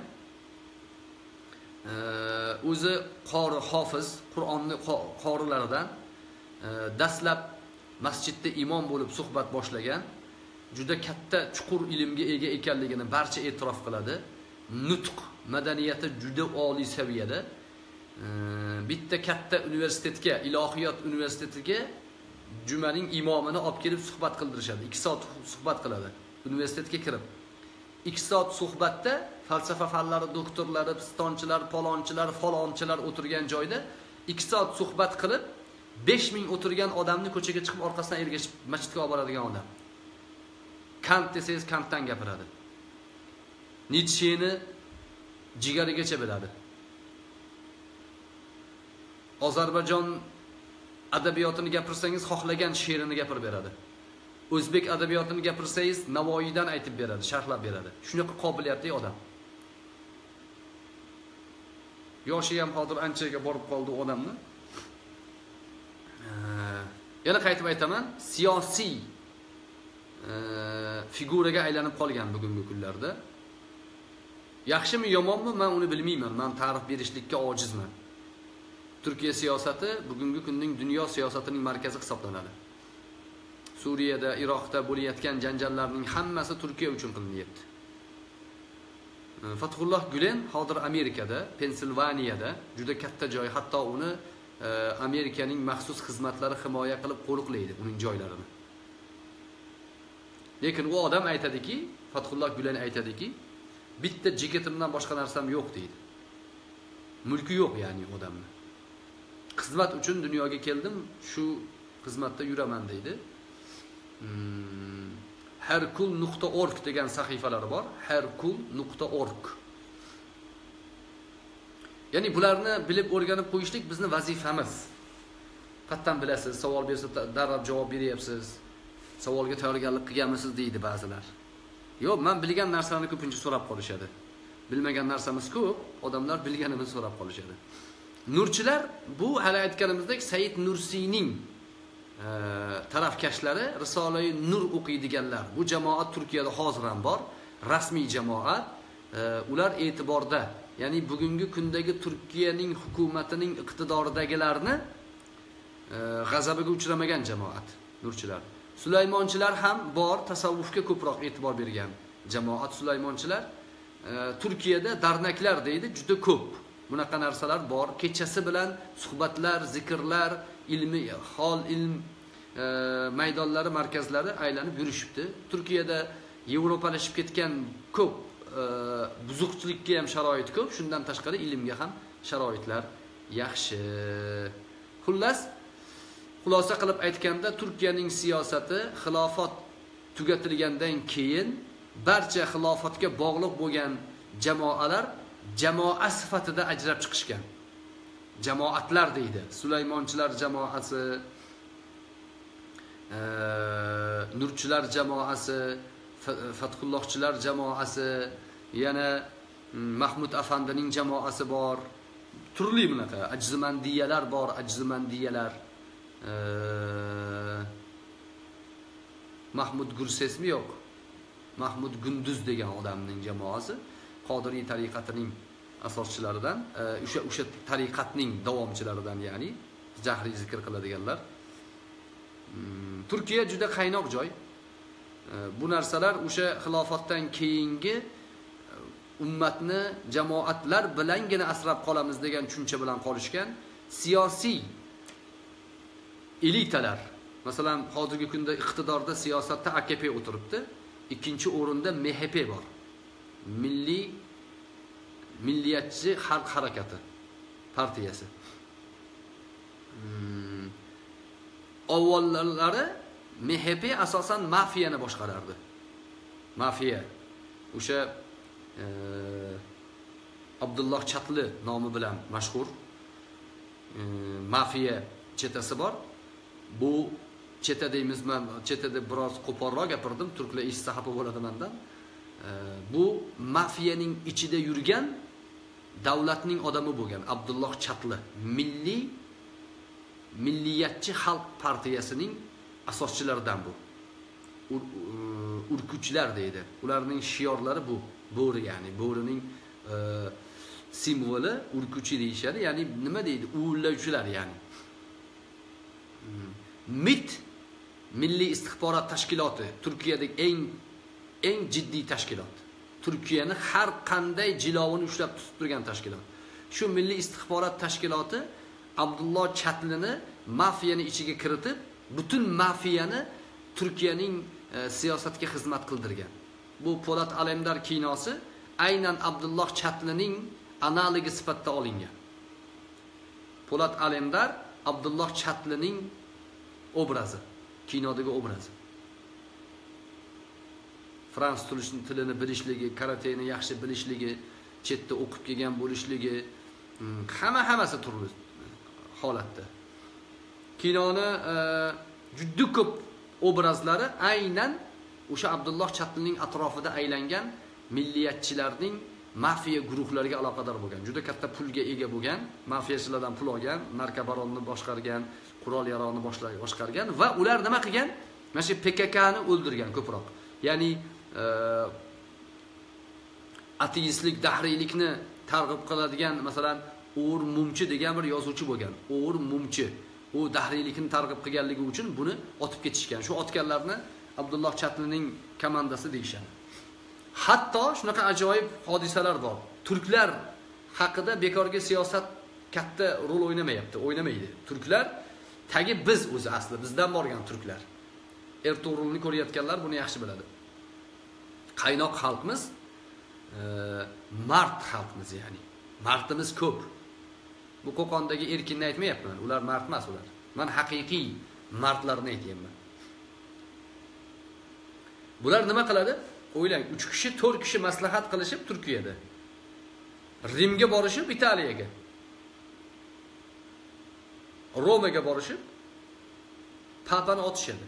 O'zi qori, hofiz, Qur'onni qorilaridan dastlab masjidda imom bo'lib suhbat boshlagan. Juda katta chuqur ilmga ega ekanligini barcha e'tirof qiladi. Nutq madaniyati juda oliy saviyada. Bitta katta universitetga, ilohiyot universitetiga jumaning imomini olib kelib suhbat qildirishadi. 2 soat suhbat qiladi universitetga kirib. 2 soat suhbatda falsafa fanlari doktorlari, pistonchilar, palonchilar, falonchilar o'tirgan joyda 2 soat suhbat qilib 5000 o'tirgan odamni ko'chaga chiqib orqasidan ergashib masjidga olib boradigan odam. Kant desangiz Kantdan gapiradi. Nietzscheni jigarigacha biladi. Ozarbayjon adabiyotini gapirsangiz xohlagan she'rini gapirib beradi. O'zbek adabiyotini gapirsangiz Navoiydan aytib beradi, sharhlab beradi. Shunaqa qobiliyatli odam. Yoshi ham hozir anchaga borib qoldi odamni. Yana qaytib aytaman, siyosiy figuraga aylanib qolgan bugungi kunlarda. Yaxshimi, yomonmi, men uni bilmayman. Men ta'rif berishlikka ojizman. Turkiya siyosati bugungi kunning dunyo siyosatining markazi hisoblanadi. Suriyada, Iroqda bo'layotgan janjallarning hammasi Turkiya uchun qilinyapti. Fathullah Gulen hozir Amerikada, Pensilvaniyada juda katta joy, hatto uni Amerikaning maxsus xizmatlari himoya qilib qo'riqlaydi uning joylarini. Lekin u odam aytadiki, Fathullah Gulen aytadiki, bitta jiketimdan boshqa narsam yo'q deydi. Mulki yo'q ya'ni odamni. Xizmat uchun dunyoga keldim, shu xizmatda yuraman deydi. herkul.org degan sahifalari bor. herkul.org. Ya'ni bularni bilib o'rganib qo'yishlik bizni vazifamiz. Qattan bilasiz, savol bersa darrov javob beryapsiz. Savolga tayyorgarlik qilganmisiz deydi ba'zilar. Yo'q, men bilgan narsalarni ko'pincha so'rab qolishadi. Bilmagan narsamiz ko'p, odamlar bilganimizni so'rab qolishadi. Nurchilar bu hali aytganimizdek Said Nursiyning tarafkashlari, Risola-i Nur o'qiydiganlar. Bu jamoat Turkiyada hozir ham bor, rasmiy jamoat. Ular e'tiborda, ya'ni bugungi kundagi Turkiyaning hukumatining iqtidoridagilarni g'azabiga uchramagan jamoat Nurchilar. Sulaymonchilar ham bor, tasavvufga ko'proq e'tibor bergan jamoat Sulaymonchilar. Turkiyada darnaklar deydi, juda ko'p. Bunaqa narsalar bor. Kechasi bilan suhbatlar, zikrlar, ilmiy hol ilm maydonlari, markazlari aylanib yurishibdi. Turkiyada Yevropalashib ketgan ko'p buzuqchilikka ham sharoit ko'p, shundan tashqari ilmga ham sharoitlar yaxshi. Xullas, xulosa qilib aytganda, Turkiyaning siyosati xilofat tugatilgandan keyin barcha xilofatga bog'liq bo'lgan jamoalar jamoa sifatida ajrab chiqishgan. Jamoatlar deydi. Sulaymonchilar jamoasi, Nurchilar jamoasi, Fathullohchilar jamoasi, yana Mahmud afandining jamoasi bor. Turli bunaqa ajzimandiyalar bor, ajzimandiyalar. Mahmud Gursesmi yo'q. Mahmud Gunduz degan odamning jamoasi Qodiriy tariqatining asoschilaridan, o'sha tariqatning davomchilaridan, ya'ni jahriy zikr qiladiganlar. Turkiya juda qaynoq joy. Bu narsalar o'sha xilofatdan keyingi ummatni jamoatlar bilangina asrab qolamiz degan tushuncha bilan qolishgan siyosiy elitalar. Masalan, hozirgi kunda iqtidorda siyosatda AKP o'tiribdi. Ikkinchi o'rinda MHP bor. Milliyatchi xalq harakati partiyasi. Avvallari MHP asosan mafiyani boshqarardi. Mafiya. O'sha Abdulloh Chatli nomi bilan mashhur mafiya chetasi bor. Bu cheta deymizmi? Cheta deb biroz qo'polroq gapirdim, turklar eshitsa xafa bo'ladi mendan. Bu mafiyaning ichida yurgan davlatning odami bo'lgan Abdulloh Chatli, milliyatchi xalq partiyasining asoschilaridan bu. Urkuchlar deydi. Ularning shiorlari bu. Bo'ri, ya'ni bo'rining simvoli urkuchi deyishadi. Ya'ni nima deydi? Uvillovchilar, ya'ni. MIT Milliy istixborot tashkiloti Turkiyadagi eng jiddiy tashkilot. Turkiyani har qanday jilovini ushlab tutib turgan tashkilot. Shu Milliy istixborot tashkiloti Abdulloh Chatlini mafiyani ichiga kiritib, butun mafiyani Turkiyaning siyosatga xizmat qildirgan. Bu Po'lat Alemdar kinosi aynan Abdulloh Chatlining analogi sifatida olingan. Po'lat Alemdar Abdulloh Chatlining obrazi, kinodagi obrazi. Fransuz tilini bilishligi, karateni yaxshi bilishligi, chetda o'qib kelgan bo'lishligi, hammasi turli holatda. Kinoni juda ko'p obrazlari aynan o'sha Abdulloh Chatlining atrofida aylangan milliyatchilarning mafiya guruhlariga aloqador bo'lgan. Juda katta pulga ega bo'lgan, mafiyachilardan pul olgan, narkobaronni boshqargan, qurol yarog'ni boshqargan va ular nima qilgan? Mana shu PKKni o'ldirgan ko'proq. Ya'ni ateistlik, dahriylikni targ'ib qiladigan, masalan, Uğur Mumchi degan bir yozuvchi bo'lgan. Uğur Mumchi u dahriylikni targ'ib qilganligi uchun buni otib ketishgan. Shu otganlarni Abdulloh Chatlining komandasi deyshadi. Hatto shunaqa ajoyib hodisalar bor. Turklar haqida bekorga siyosat katta rol o'ynamaydi. Turklar tagi biz o'zi asli bizdan borgan turklar. Ertuğrulni ko'rayotganlar buni yaxshi biladi. Qaynoq xalqmiz, mard xalqmiz, ya'ni. Mardimiz ko'p. Bu Qo'qondagi erkinni aytmayapman. Ular mard emas ular. Men haqiqiy mardlarni aytayapman. Bular nima qiladi? O'ylang, 3 kishi, 4 kishi maslahat qilishib Turkiyada. Rimga borishib Italiyaga. Romaga borishib papani otishadi.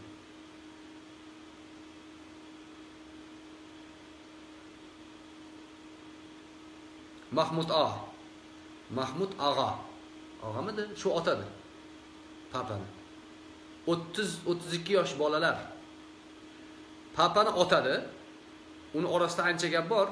Mahmud Ag'a. Og'amidi? Shu otadi papani. 30-32 yosh bolalar papani otadi. Uni orasida ancha gap bor.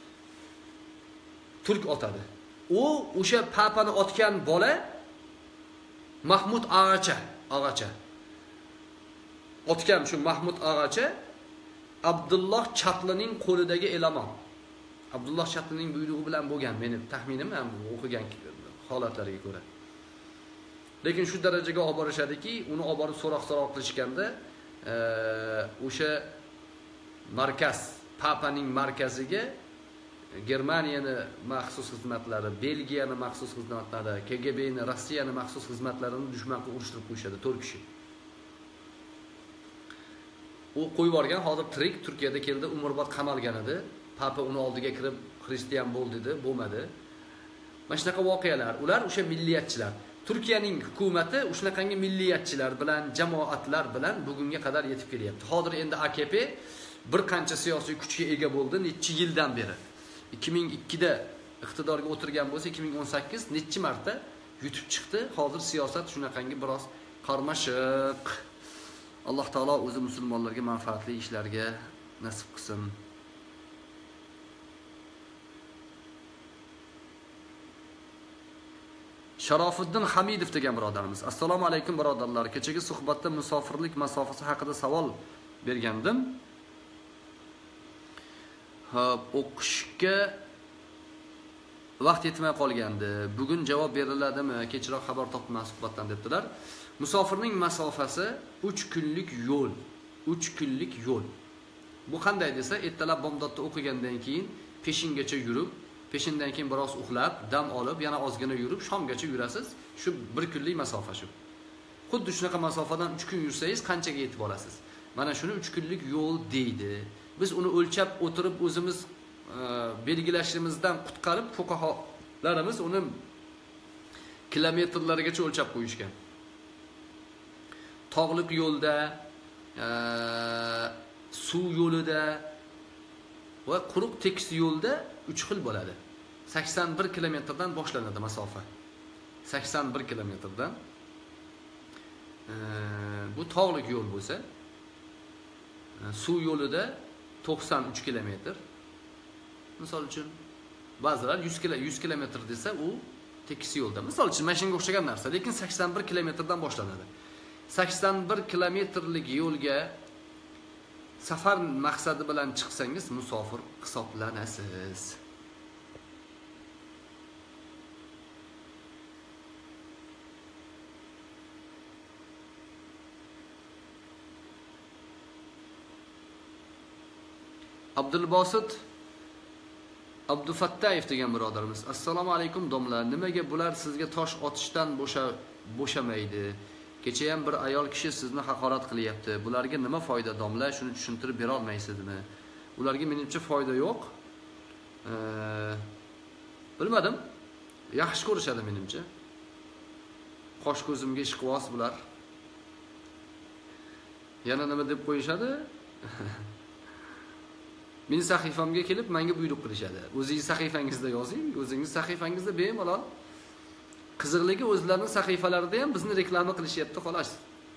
Turk otadi. O'sha papani otgan bola Mahmud Ag'acha. Otgan shu Mahmud Ag'acha Abdulloh Chatlining qo'lidagi elamon. Abdulloh Chatlining buyrug'i bilan bo'lgan, mening taxminim ham o'qigan holatlarga ko'ra. Lekin shu darajaga olib borishadiki, uni olib borib so'roq qilishganda, o'sha markaz, papaning markaziga Germaniyani maxsus xizmatlari, Belgiyani maxsus xizmatlari, KGBni, Rossiyani maxsus xizmatlarini dushmanga urishtirib qo'yishadi 4 kishi. U qo'yib borgan, hozir tirik Turkiyada keldi, umrbod qamalgan edi. papa uni oldiga kirib xristian bo'l dedi, bo'lmadi. Mana shunaqa voqealar. Ular o'sha milliyatchilar. Turkiyaning hukumatı shunaqangi milliyatchilar bilan, jamoatlar bilan bugunga qadar yetib kelyapti. Hozir endi AKP bir qancha siyosiy kuchga ega bo'ldi necha yildan beri. 2002da iqtidorga o'tirgan bo'lsa, 2018 necha marta yutib chiqdi. Hozir siyosat shunaqangi biroz qarmashiq. Alloh taolo o'zi musulmonlarga manfaatli ishlarga nasib qilsin. Sharofiddin Hamidov degan birodarimiz. Assalomu alaykum birodarlar. Kechagi suhbatda musofirlik masofasi haqida savol bergandim. O'qishga vaqt yetmay qolgandi. Bugun javob beriladimi? Kechroq xabar topdim suhbatdan debdilar. Musofirning masofasi 3 kunlik yo'l. 3 kunlik yo'l. Bu qanday desa, ertalab bomdodda o'qigandan keyin peshingacha yurib, peshindan keyin biroz uxlab, dam olib, yana ozgina yurib, shomgacha yurasiz. Shu 1 kunlik masofa shu. Xuddi shunaqa masofadan 3 kun yursangiz qanchaga yetib olasiz? Mana shuni 3 kunlik yo'l deydi. Biz uni o'lchab o'tirib o'zimiz belgilashimizdan qutqarib, fuqaholarimiz uni kilometrlargacha o'lchab qo'yishgan. Tog'liq yo'lda, suv yo'lida va quruq tekis yo'lda 3 xil bo'ladi. 81 kilometrdan boshlanadi masofa. 81 kilometrdan. Bu tog'liq yo'l bo'lsa, suv yo'lida 93 kilometr. Misol uchun ba'zilar 100 kilometr desa, u tekis yo'lda. Misol uchun mashinaga o'xshagan narsa, lekin 81 kilometrdan boshlanadi. 81 kilometrlik yo'lga safar maqsadi bilan chiqsangiz musofir hisoblanasiz. Abdulbosit Abdufattayev degan birodarimiz. Assalomu alaykum domla. Nimaga bular sizga tosh otishdan bo'shamaydi? Kecha ham bir ayol kishi sizni haqorat qilyapti. Bularga nima foyda domla? Shuni tushuntirib bera olmaysizmi? Ularga menimcha foyda yo'q. Bilmadim. Yaxshi ko'rishadi menimcha. Qosh ko'zimga ishqivos bular. Yana nima deb qo'yishadi? Mening sahifamga kelib menga buyruq qilishadi. O'zingiz sahifangizda yozing, o'zingiz sahifangizda bemalol. Qiziqligi o'zlarining sahifalarida ham bizni reklama qilishyapti xolos.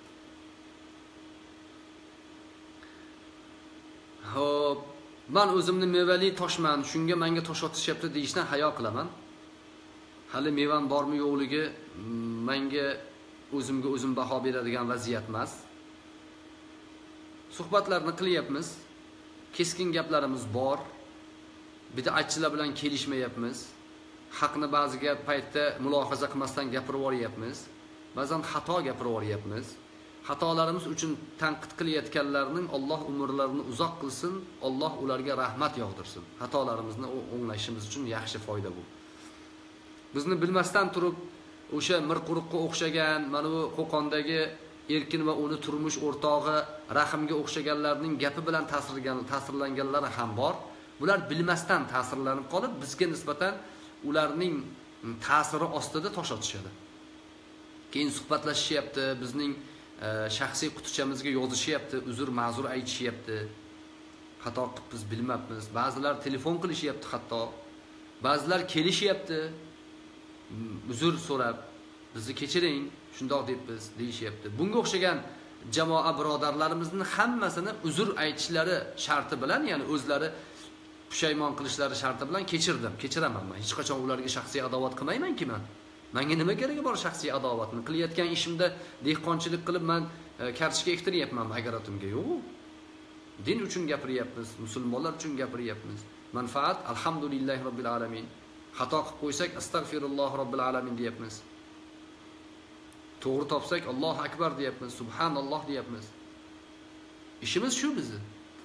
Xo'p, men o'zimni mevali toshman, shunga menga tosh otishyapti deyishdan hayo qilaman. Hali mevam bormi yo'qligi menga o'zimga o'zim baho beradigan vaziyat emas. Suhbatlarni qilyapmiz. Keskin gaplarimiz bor. Bid'atchilar bilan kelishmayapmiz. Haqni ba'zi paytda mulohaza qilmasdan gapirib yuboryapmiz. Ba'zan xato gapirib yuboryapmiz. Xatolarimiz uchun tanqid qilayotganlarning Alloh umrlarini uzoq qilsin, Alloh ularga rahmat yog'dirsin. Xatolarimizni o'nglashimiz uchun yaxshi foyda bu. Bizni bilmasdan turib o'sha mirquruqqa o'xshagan, mana bu Qo'qondagi Erkin va uni turmush o'rtog'i Rahimga o'xshaganlarning gapi bilan ta'sirlanganlar ham bor. Bular bilmasdan ta'sirlanib qolib, bizga nisbatan ularning ta'siri ostida tosh otishadi. Keyin suhbatlashishyapti, bizning shaxsiy qutichamizga yozishyapti, uzr, ma'zur aytishyapti. Xato qilib biz bilmabmiz. Ba'zilar telefon qilishyapti hatto. Ba'zilar kelishyapti. Uzr so'rab, bizni kechiring, shundoq deb biz deyishyapti. Bunga o'xshagan jamoa birodarlarimizning hammasini uzr aytishlari sharti bilan, ya'ni o'zlari pushaymon qilishlari sharti bilan kechiraman men. Hech qachon ularga shaxsiy adovat qilmayman-ki men. Menga nima keragi bor shaxsiy adovatni? Qilayotgan ishimda dehqonchilik qilib men kartoshka ektiryapman agaratimga. Yo'q. Din uchun gapiryapmiz, musulmonlar uchun gapiryapmiz. Manfaat alhamdulillahi robbil alamin. Xato qilib qo'ysak astagfirulloh robbil alamin deyapmiz. To'g'ri topsak Allohu akbar deyapmiz, subhanalloh deyapmiz. Ishimiz shu bizni.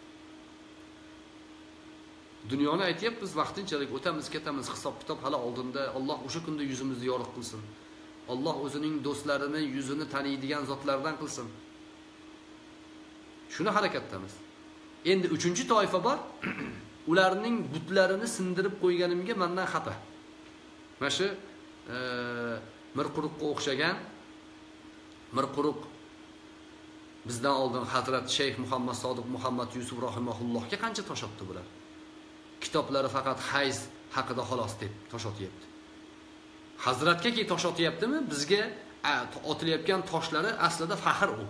Dunyoni aytyapmiz, vaqtinchalik o'tamiz, ketamiz, hisob-kitob hali oldinda. Alloh o'sha kunda yuzimizni yorug' qilsin. Alloh o'zining do'stlarini yuzini taniydigan zotlardan qilsin. Shuni harakatdamiz. Endi 3-toifa bor. ularning butlarini sindirib qo'yganimga mendan xafa. Mana shu Mirquruqqa o'xshagan Mirquruq bizdan oldin Hazrat Shayx Muhammad Sodiq Muhammad Yusuf rahimahullohga qancha tosh otdi bular. Kitoblari faqat hayz haqida xolos deb tosh otyapti. Hazratga ki tosh otyaptimi? Bizga otilayotgan toshlari aslida faxr u.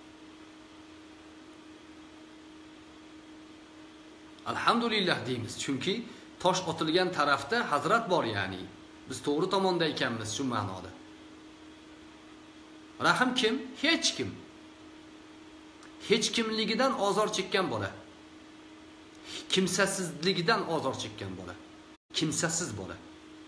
Alhamdulillah deymiz, chunki tosh otilgan tarafda Hazrat bor, ya'ni biz to'g'ri tomonda ekanmiz shu ma'noda. Rahim kim? Hech kim. Hech kimligidan ozor chekkan bola. Kimsasizligidan ozor chekkan bola. Kimsasiz bola.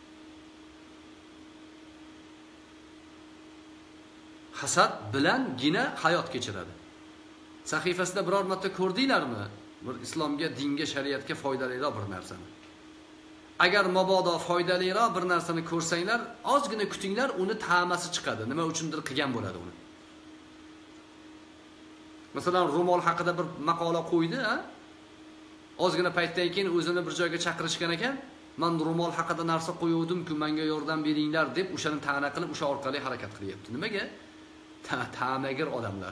Hasad bilangina hayot kechiradi. Sahifasida biror marta ko'rdinglarmi? Bir islomga, dinga, shariatga foydaliroq bir narsani. Agar mabodo foydaliroq bir narsani ko'rsanglar, ozgina kutinglar, uni ta'masi chiqadi. Nima uchundir qilgan bo'ladi uni. Masalan, ro'mol haqida bir maqola qo'ydi, ha? Ozgina paytdan keyin o'zini bir joyga chaqirishgan ekan, "Men ro'mol haqida narsa qo'yuvdim-ku, menga yordam beringlar" deb o'shani ta'na qilib, o'sha orqali harakat qilyapti. Nimaga? Ta'magir odamlar.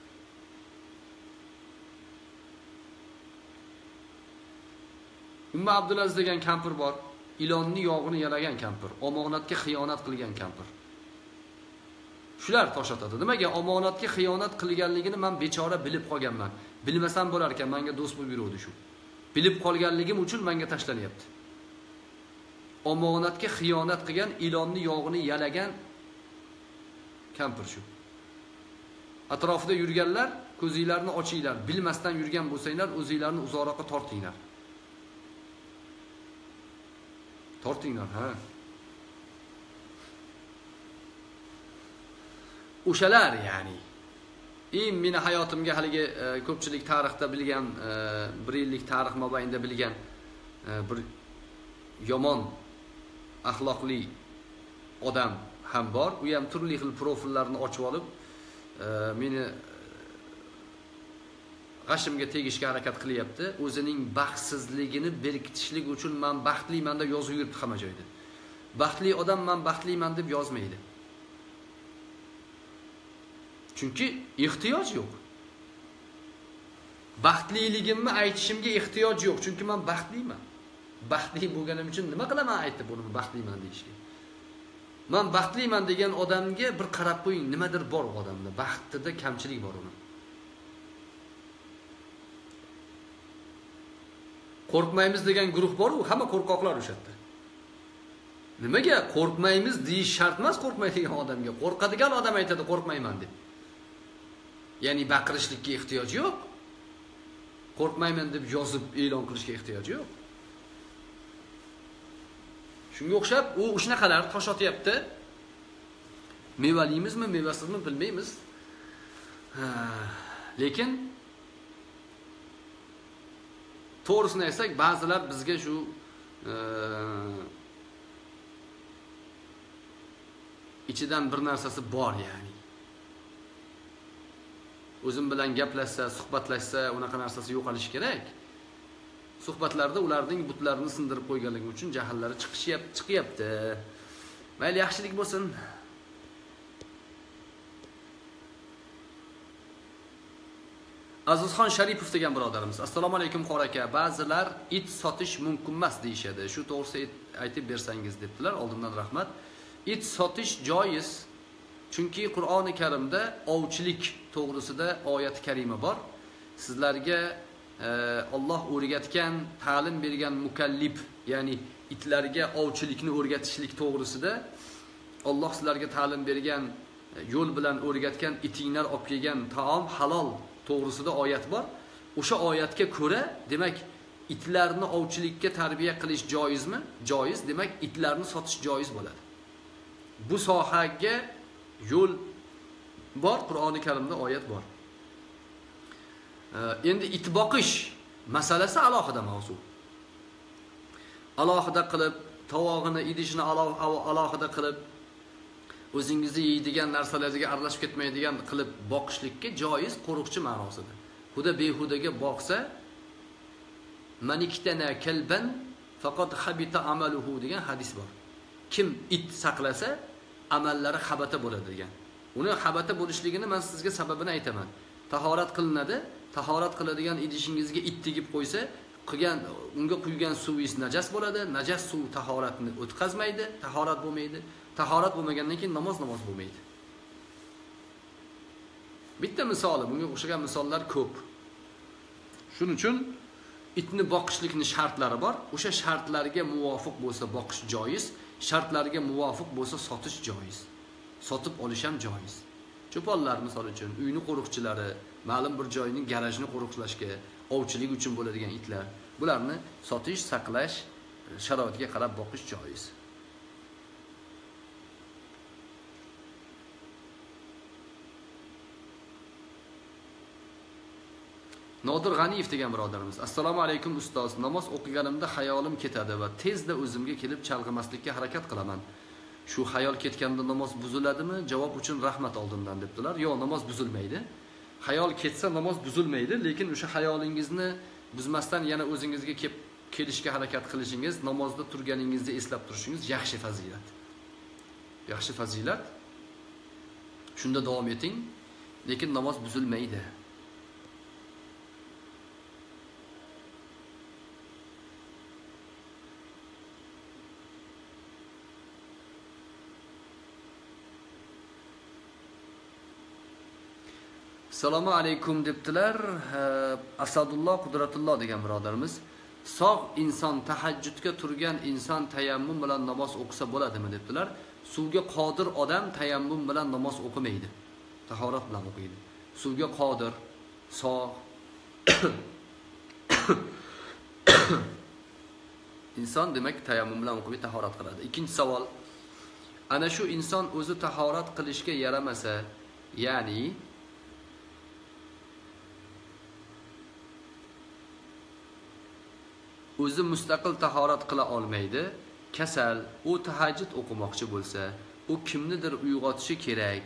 Umma Abdulaziz degan kampir bor. Ilonni yog'ini yalagan kampir, omonatga xiyonat qilgan kampir. Shular tosh otadi. Nimaga? Omonatga xiyonat qilganligini men bechora bilib qolganman. Bilmasam bo'lar ekan, menga do'st bo'lib yuruvdi shu. Bilib qolganligim uchun menga tashlanyapti. Omonatga xiyonat qilgan, ilonni yog'ini yalagan kampir shu. Atrofida yurganlar, ko'zinglarni ochinglar. Bilmasdan yurgan bo'lsanglar, o'zinglarni uzoqroqqa tortinglar. Tortinglar, ha. O'shalar, ya'ni meni hayotimga haligi ko'pchilik tarixda bilgan, 1 yillik tarix mobaynida bilgan bir yomon axloqli odam ham bor. U ham turli xil profillarni ochib olib, meni g'ashimga tegishga harakat qilyapti. O'zining baxtsizligini berkitishlik uchun men baxtliman deb yozib yuribdi hamma joyda. Baxtli odam men baxtliman deb yozmaydi. Chunki ehtiyoj yo'q. Baxtliligimni aytishimga ehtiyoj yo'q, chunki men baxtliman. Baxtli bo'lganim uchun nima qilaman aytib buni baxtliman deyishga. Men baxtliman degan odamga bir qarab qo'ying, nimadir bor odamda, baxtida kamchilik bor uni. Qo'rqmaymiz degan guruh bor-ku, hamma qo'rqoqlar o'sha yerda. Nimaga qo'rqmaymiz deyish shart emas qo'rqmaydigan odamga. Qo'rqadigan odam aytadi qo'rqmayman deb. Ya'ni baqirishlikka ehtiyoj yo'q. Qo'rqmayman deb yozib e'lon qilishga ehtiyoj yo'q. Shunga o'xshab u shunaqalar tosh otyapti. Mevalimizmi, mevasizmi bilmaymiz. Lekin to'g'risini aytsak, ba'zilar bizga shu ichidan bir narsasi bor, ya'ni. O'zim bilan gaplashsa, suhbatlashsa, unaqa narsasi yo'qolishi kerak. Suhbatlarda ularning butlarini sindirib qo'yganligi uchun jahllari chiqyapti. Mayli, yaxshilik bo'lsin. Azizxon Sharipov degan birodarimiz. Assalomu alaykum qora aka. Ba'zilar it sotish mumkin emas deyshadi. Shu to'g'risida aytib bersangiz debdilar. Oldindan rahmat. It sotish joiz. Chunki Qur'oni Karimda ovchilik to'g'risida oyat karima bor. Sizlarga Alloh o'rgatgan, ta'lim bergan mukallib, ya'ni itlarga ovchilikni o'rgatishlik to'g'risida Alloh sizlarga ta'lim bergan, yo'l bilan o'rgatgan itinglar olib kelgan taom halol to'g'risida oyat bor. O'sha oyatga ko'ra, demak, itlarni ovchilikka tarbiya qilish joizmi? Joiz. Demak, itlarni sotish joiz bo'ladi. Bu sohaga yo'l bor, Qur'oni Karimda oyat bor. Endi it boqish masalasi alohida mavzu. Alohida qilib, tovog'ini, idishini alohida qilib, o'zingizni yeydigan narsalarga aralashib ketmaydigan qilib boqishlikka joiz, qo'riqchi ma'nosida. Xudo behudaga boqsa Man iktana kalban faqat habita amaluhu degan hadis bor. Kim it saqlasa, amallari habata bo'ladi degan. Uni habata bo'lishligini men sizga sababini aytaman. Tahorat qilinadi, tahorat qiladigan idishingizga it tegib qo'ysa, unga quygan suvingiz najas bo'ladi. Najas suv tahoratni o'tkazmaydi, tahorat bo'lmaydi. Tahorat bo'lmagandan keyin namoz bo'lmaydi. Bitta misoli, bunga o'xshagan misollar ko'p. Shuning uchun itni boqishlikning shartlari bor. O'sha shartlarga muvofiq bo'lsa boqish joiz, shartlarga muvofiq bo'lsa sotish joiz. Sotib olish ham joiz. Cho'ponlar misol uchun uyni qo'riqchilari, ma'lum bir joyning garajini qo'riqlashga, ovchilik uchun bo'ladigan itlar, bularni sotish, saqlash sharoitiga qarab boqish joiz. Nodir G'aniyev degan birodarimiz: Assalomu alaykum ustoz. Namoz o'qiganimda xayolim ketadi va tezda o'zimga kelib chalg'imaslikka harakat qilaman. Shu xayol ketganda namoz buziladimi? Javob uchun rahmat oldindan debdilar. Yo'q, namoz buzilmaydi. Xayol ketsa namoz buzilmaydi, lekin o'sha xayolingizni buzmasdan yana o'zingizga kelishga harakat qilishingiz, namozda turganingizda eslab turishingiz yaxshi fazilat. Yaxshi fazilat. Shunda davom eting, lekin namoz buzilmaydi. Assalomu alaykum debdilar. Asadulloh Qudratulloh degan birodarimiz: sog' inson, tahajjudga turgan inson tayammum bilan namoz o'qisa bo'ladimi debdilar. Suvga qodir odam tayammum bilan namoz o'qimaydi. Tahorat bilan o'qiydi. Suvga qodir, sog' inson demak tayammum bilan o'qib tahorat qiladi. Ikkinchi savol: ana shu inson o'zi tahorat qilishga yaramasa, ya'ni o'zi mustaqil tahorat qila olmaydi, kasal, u tahajjud o'qimoqchi bo'lsa, u kimnidir uyg'otishi kerak.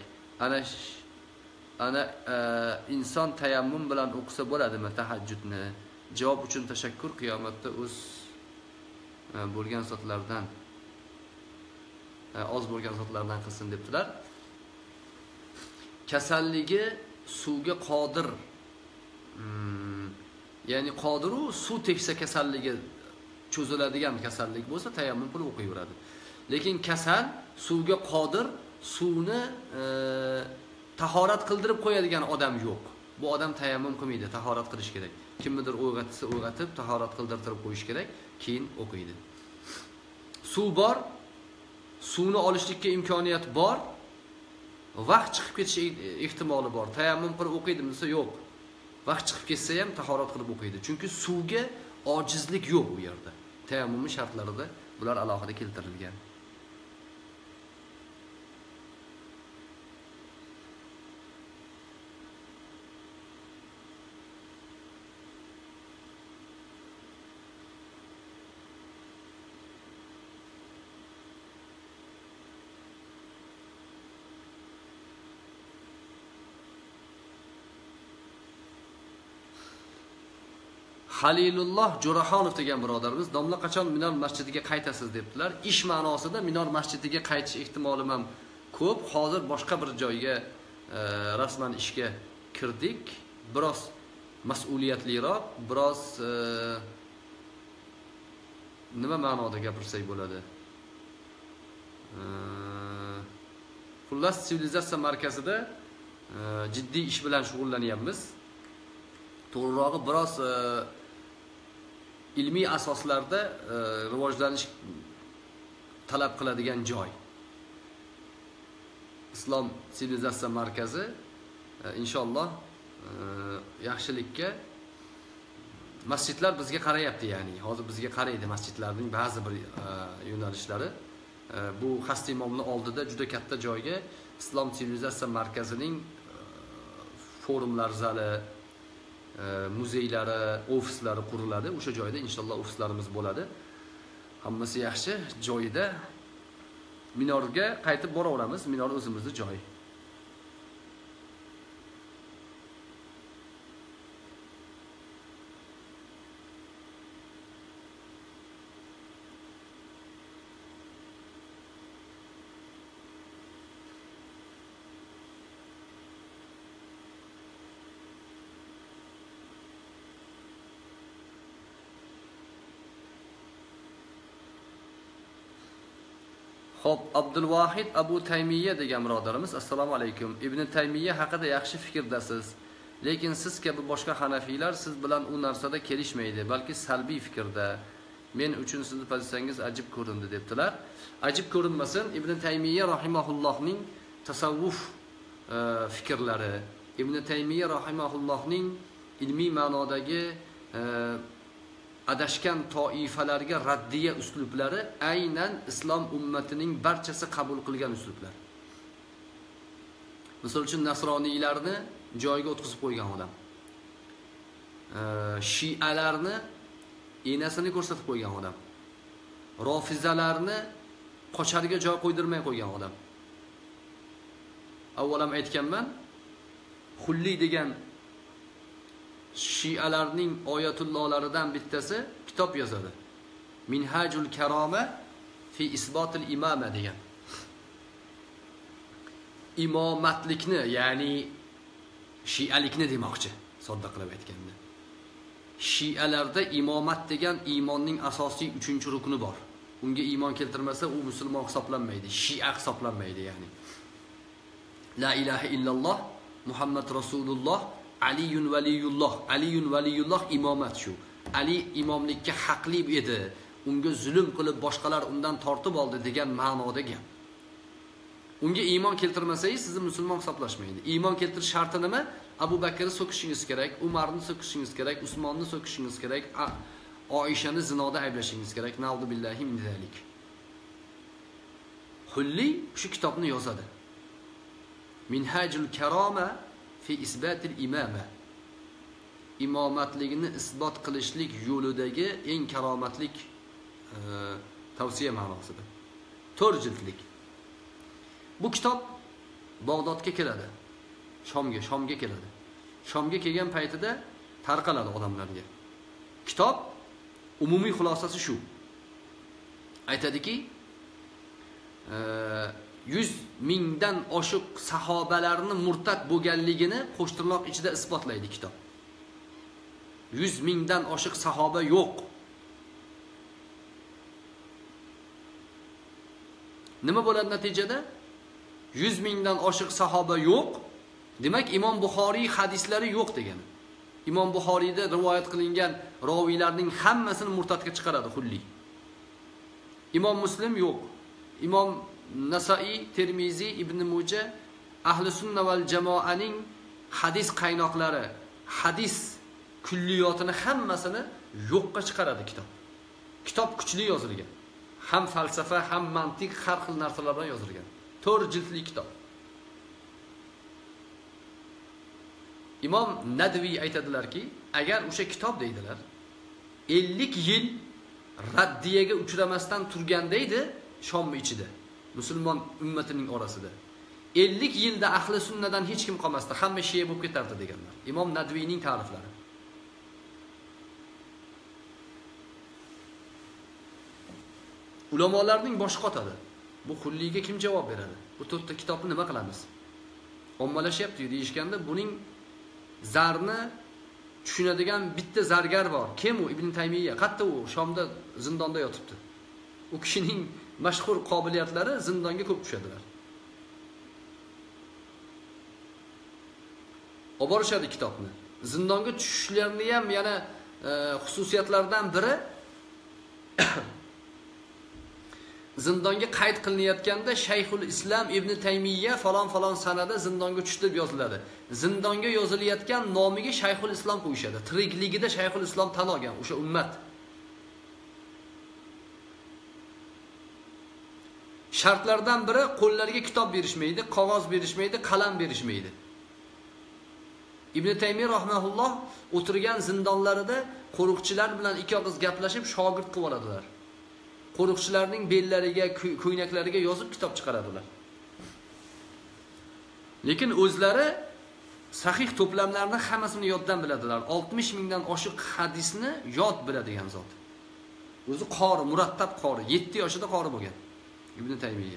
Ana inson tayammum bilan o'qisa bo'ladimi tahajjudni? Javob uchun tashakkur. Qiyomatda o'z bo'lgan zotlardan oz bo'lgan zotlardan qilsin debdilar. Kasalligi suvga qodir, ya'ni qodiru suv teksa kasalligi cho'ziladigan kasallik bo'lsa tayammum qilib o'qiyveradi. Lekin kasal suvga qodir, suvni tahorat qildirib qo'yadigan odam yo'q. Bu odam tayammum qilmaydi, tahorat qilish kerak. Kimnidir o'rgatib tahorat qildirib qo'yish kerak, keyin o'qiydi. Suv bor, suvni olishlikka imkoniyat bor, vaqt chiqib ketish ehtimoli bor. Tayammum qilib o'qiydimi desa yo'q. Vaqt chiqib ketsa ham tahorat qilib o'qiydi. Chunki suvga ojizlik yo'q u yerda. Tayammum shartlarida bular alohida keltirilgan. Halilulloh Jo'raxonov degan birodarimiz: domla qachon Minor masjidiga qaytasiz debdilar. Ish ma'nosida Minor masjidiga qaytish ehtimolim ham ko'p. Hozir boshqa bir joyga rasman ishga kirdik. Biroz mas'uliyatliroq, biroz nima ma'noda gapirsak bo'ladi? Xullas sivilizatsiya markazida jiddiy ish bilan shug'ullanyapmiz. To'g'rirog'i biroz ilmiy asoslarda rivojlanish talab qiladigan joy. Islom sivilizatsiya markazi inshaalloh yaxshilikka, masjidlar bizga qarayapti, ya'ni hozir bizga qaraydi masjidlarning ba'zi bir yo'nalishlari. Bu Xasti imomning oldida juda katta joyga Islom sivilizatsiya markazining forumlar zali, muzeylari, ofislari quriladi. O'sha joyda inshaalloh ofislarimiz bo'ladi. Hammasi yaxshi joyida. Minorga qaytib boraveramiz. Minor o'zimizning joy. Xo'p, Abdulvahid Abu Taymiyya degan birodarimiz, assalomu alaykum. Ibn Taymiyya haqida yaxshi fikrdasiz. Lekin siz kabi boshqa hanafiylar siz bilan u narsada kelishmaydi, balki salbiy fikrda. Men uchun sizning pozitsiyangiz ajib ko'rindi debdilar. Ajib ko'rinmasin, Ibn Taymiyya rahimahullohning tasavvuf fikrlari, Ibn Taymiyya rahimahullohning ilmiy ma'nodagi adashgan toifalarga raddiya uslublari aynan islom ummatining barchasi qabul qilgan uslublar. Misol uchun nasroniylarni joyiga o'tkazib qo'ygan odam. Shialarni enasini ko'rsatib qo'ygan odam. Rofizalarni qochariga joy qo'ydirmay qo'ygan odam. Avvalam aytganman, Xulli degan Shialarning oyatullolaridan bittasi kitob yozadi. Minhajul Karoma fi isbotil imama degan. Imomatlikni, ya'ni shialikni demoqchi, sodda qilib aytganda. Shialarda imomat degan iymonning asosiy 3-rukni bor. Unga iymon keltirmasa u musulmon hisoblanmaydi, shia hisoblanmaydi, ya'ni. La ilaha illalloh, Muhammad Rasululloh, Aliyun valiyulloh. Aliyun valiyulloh imomat shu. Ali imomlikka haqli edi. Unga zulm qilib boshqalar undan tortib oldi degan ma'noda gap. Unga iymon keltirmasangiz sizni musulmon hisoblashmaydi. Iymon keltirish sharti nima? Abu Bakrni so'kishingiz kerak, Umarni so'kishingiz kerak, Usmonni so'kishingiz kerak, Oishani zinoda ayblashingiz kerak. Na'udzu billahi min zalik. Xulli shu kitobni yozadi. Minhajul Karoma fi isbatil imama. Imomatligini isbot qilishlik yo'lidagi eng karomatlik tavsiya ma'nosida. 4 jildlik. Bu kitob Bag'dodga keladi. Shomga keladi. Shomga kelgan paytida tarqaladi odamlarga. Kitob umumiy xulosasi shu. Aytadiki, 100 mingdan oshiq sahobalarni murtad bo'lganligini qo'shtirnoq ichida isbotlaydi kitob. 100 mingdan oshiq sahoba yo'q. Nima bo'ladi natijada? 100 mingdan oshiq sahoba yo'q. Demak, Imom Buxoriy hadislari yo'q degani. Imom Buxoriyda rivoyat qilingan roviylarning hammasini murtadga chiqaradi Xulli. Imom Muslim yo'q. Imom Nasa'iy, Termiziy, Ibn Muja, Ahli sunna val jamoaning hadis qaynoqlari, hadis kulliyotini hammasini yo'qqa chiqaradi kitob. Kitob kuchli yozilgan. Ham falsafa, ham mantiq, har xil narsalar bilan yozilgan. 4 jildli kitob. Imom Nadviy aytadilarki, agar o'sha kitob deydilar, 50 yil raddiyaga uchramasdan turganda edi Shom ichida, musulmon ummatining orasida. 50 yilda ahli sunnadan hech kim qolmasdi, hamma shiya bo'lib ketardi deganlar. Imom Nadviyning ta'riflari. Ulamolarning boshi qotadi. Bu Xulliga kim javob beradi? Bu 4 ta kitobni nima qilamiz? Ommalashyapti deyishganda buning zarni tushunadigan bitta zargar bor. Kim u? Ibn Taymiyya. Qatta u Shomda zindonda yotibdi. U kishining mashhur qobiliyatlari zindonga ko'p tushadilar. Oborishadi kitobni. Zindonga tushishlarini ham yana xususiyatlardan biri zindonga qayd qilinayotganda Shayxul Islom Ibn Taymiyya falon sanada zindonga tushdi deb yoziladi. Zindonga yozilayotgan nomiga Shayxul Islom qo'yishadi. Tirikligida Shayxul Islom tan olgan o'sha ummat. Shartlardan biri qo'llariga kitob berishmaydi, qog'oz berishmaydi, qalam berishmaydi. Ibn Taymiyya rahimahulloh o'tirgan zindonlarida qo'riqchilar bilan ikki og'iz gaplashib shogird qilib oladilar. Qo'riqchilarning bellariga, ko'ynaklariga yozib kitob chiqaradilar. Lekin o'zlari sahih to'plamlarni hammasini yoddan biladilar. 60 mingdan oshiq hadisni yod biladigan zot. O'zi qori, murattab qori, 7 yoshida qori bo'lgan Ibn Taymiyya.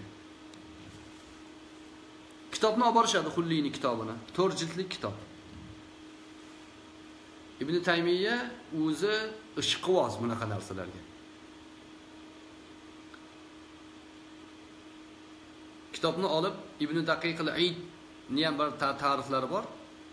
Kitobni olib borishadi, Xulliyning kitobini. 4 jildlik kitob. Ibn Taymiyya o'zi ishqivoz bunaqa narsalarga. Kitobni olib Ibn Daqiq al-Eid ni ham bir ta'riflari bor.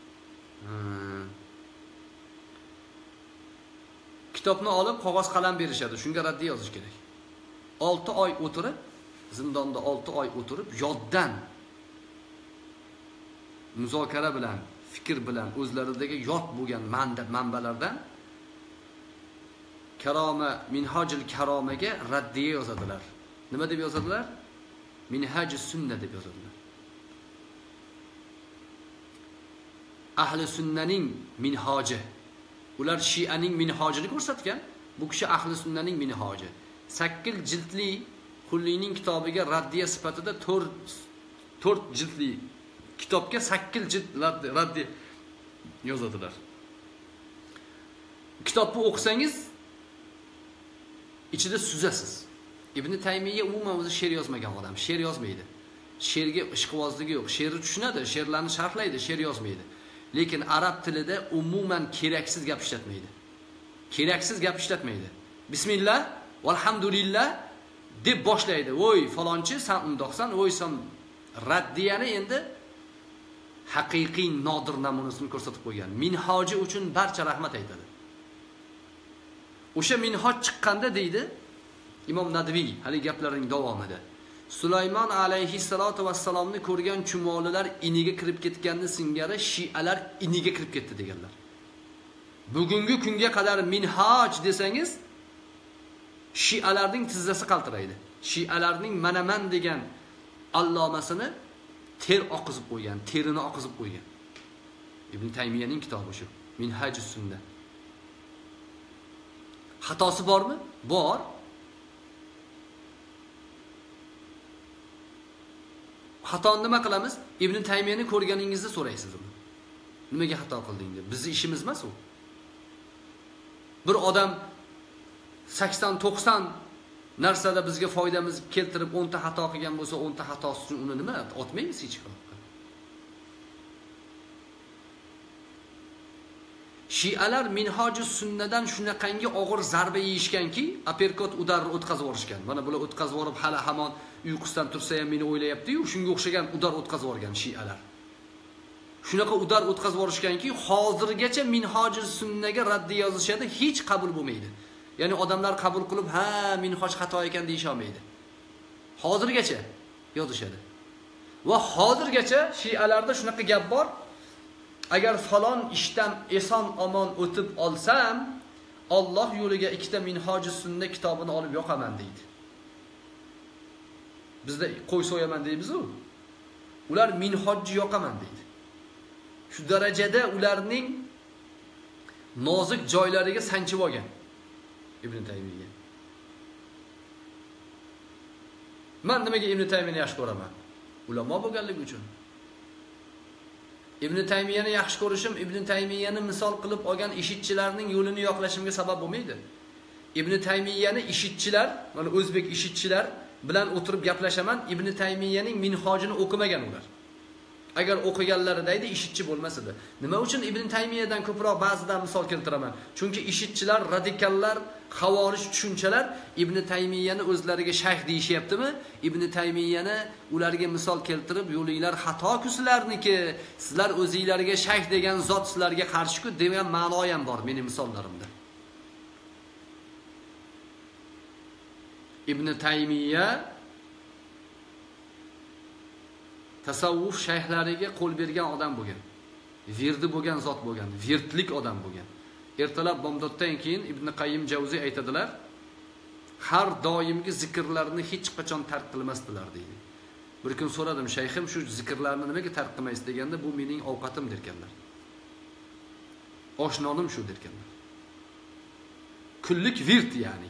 Kitobni olib qog'oz qalam berishadi, shunga raddiya yozish kerak. 6 oy o'tirib, zindonda 6 oy o'tirib, yoddan muzokara bilan, fikr bilan o'zlaridagi yod bo'lgan manbalardan Karoma, Minhajul Karomaga raddiya yozadilar. Nima deb yozadilar? Minhajus Sunna deb yozadilar. Ahli sunnaning minhoji. Ular Shianing minhojini ko'rsatgan. Bu kishi ahli sunnaning minhoji. 8 jildli Qullining kitobiga raddiya sifatida 4 jildli kitobga 8 jild raddiya yozadilar. Kitobni o'qisangiz ichida suzasiz. Ibn Taymiyya umuman o'zi she'r yozmagan odam, she'r yozmaydi. She'rga ishqibozligi yo'q. She'rni tushunadi, she'rlarni sharhlaydi, she'r yozmaydi. Lekin arab tilida umuman keraksiz gap ishlatmaydi. Keraksiz gap ishlatmaydi. Bismillah, valhamdulillah deb boshlaydi. Voy falonchi, sen undoqsan, voy sen raddiyani endi haqiqiy nodir namunasini ko'rsatib qo'ygan. Minhoji uchun barcha rahmat aytadi. O'sha minhoj chiqqanda deydi Imom Nadviy hali gaplarining davomida. Sulaymon alayhissalatu vassalomni ko'rgan chumolilar iniga kirib ketganini singari shialar iniga kirib ketdi deganlar. Bugungi kunga qadar minhoj desangiz shialarning tizzasi qaltiraydi. Shialarning manaman degan allomasini ter oqizib qo'ygan, terini oqizib qo'ygan. Ibn Taymiyyaning kitobi shu, Minhajus Sunna. Xatosi bormi? Bor. Xatoni nima qilamiz? Ibn Taymiyyani ko'rganingizda so'raysiz uni. Nimaga xato qilding deb. Bizning ishimiz emas u. Bir odam 80-90 narsada bizga foydamiz keltirib 10 ta xato qilgan bo'lsa, 10 ta xatosi uchun uni nima otmaymiz hech qachon. Shialar Minhajus Sunnadan shunaqangi og'ir zarba yeyishganki, aperkot udarni o'tkazib yorishgan. Mana bular o'tkazib yorib hali hamon uyqusidan tursa ham meni o'ylayapti-yu, shunga o'xshagan udar o'tkazib yorgan Shialar. Shunaqa udar o'tkazib yorishganki, hozirgacha Minhajus Sunnaga raddiya yozishadi, hech qabul bo'lmaydi. Ya'ni odamlar qabul qilib, ha, minhoj xato ekan deyish olmaydi. Hozirgacha yozishadi. Va hozirgacha Shialarda shunaqa gap bor. Agar falon ishdan eson omon o'tib olsam, Alloh yo'liga 2 ta Minhajus Sunna kitobini olib yoqaman deydi. Bizda qo'y so'yaman deymiz-ku. Ular minhojni yoqaman deydi. Shu darajada ularning nozik joylariga sanchib olgan Ibn Taymiyya. Men nimaga Ibn Taymiyyani yaxshi ko'raman? Ulamo bo'lganligi uchun. Ibn Taymiyyani yaxshi ko'rishim Ibn Taymiyyani misol qilib olgan ishitchilarning yo'lini yoqlashimga sabab bo'lmaydi. Ibn Taymiyyani ishitchilar, mana o'zbek ishitchilar bilan o'tirib gaplashaman, Ibn Taymiyyaning minhojini o'qimagan ular. Agar o'qiganlarida edi ishitchi bo'lmas edi. Nima uchun Ibn Taymiyyadan ko'proq ba'zidan misol keltiraman? Chunki ishitchilar, radikallar, xavorij tushunchalar Ibn Taymiyyani o'zlariga shayx deyishyaptimi? Ibn Taymiyyani ularga misol keltirib, yo'linglar xato-ku sizlarniki, sizlar o'zingizlarga shayx degan zot sizlarga qarshi-ku degan ma'no ham bor meni misollarimda. Ibn Taymiyya tasavvuf shayxlariga qo'l bergan odam bo'lgan. Virdi bo'lgan zot bo'lgan, virdlik odam bo'lgan. Ertalab bomdoddan keyin Ibn Qayyim Javziy aytadilar, har doimgi zikrlarni hech qachon tark qilmasdilar deydi. Bir kun so'radim, shayxim shu zikrlarni nimaga tark qilmaysiz deganda, bu mening ovqatim derkanlar. Oshnonim shu derkanlar. Kunlik vird ya'ni.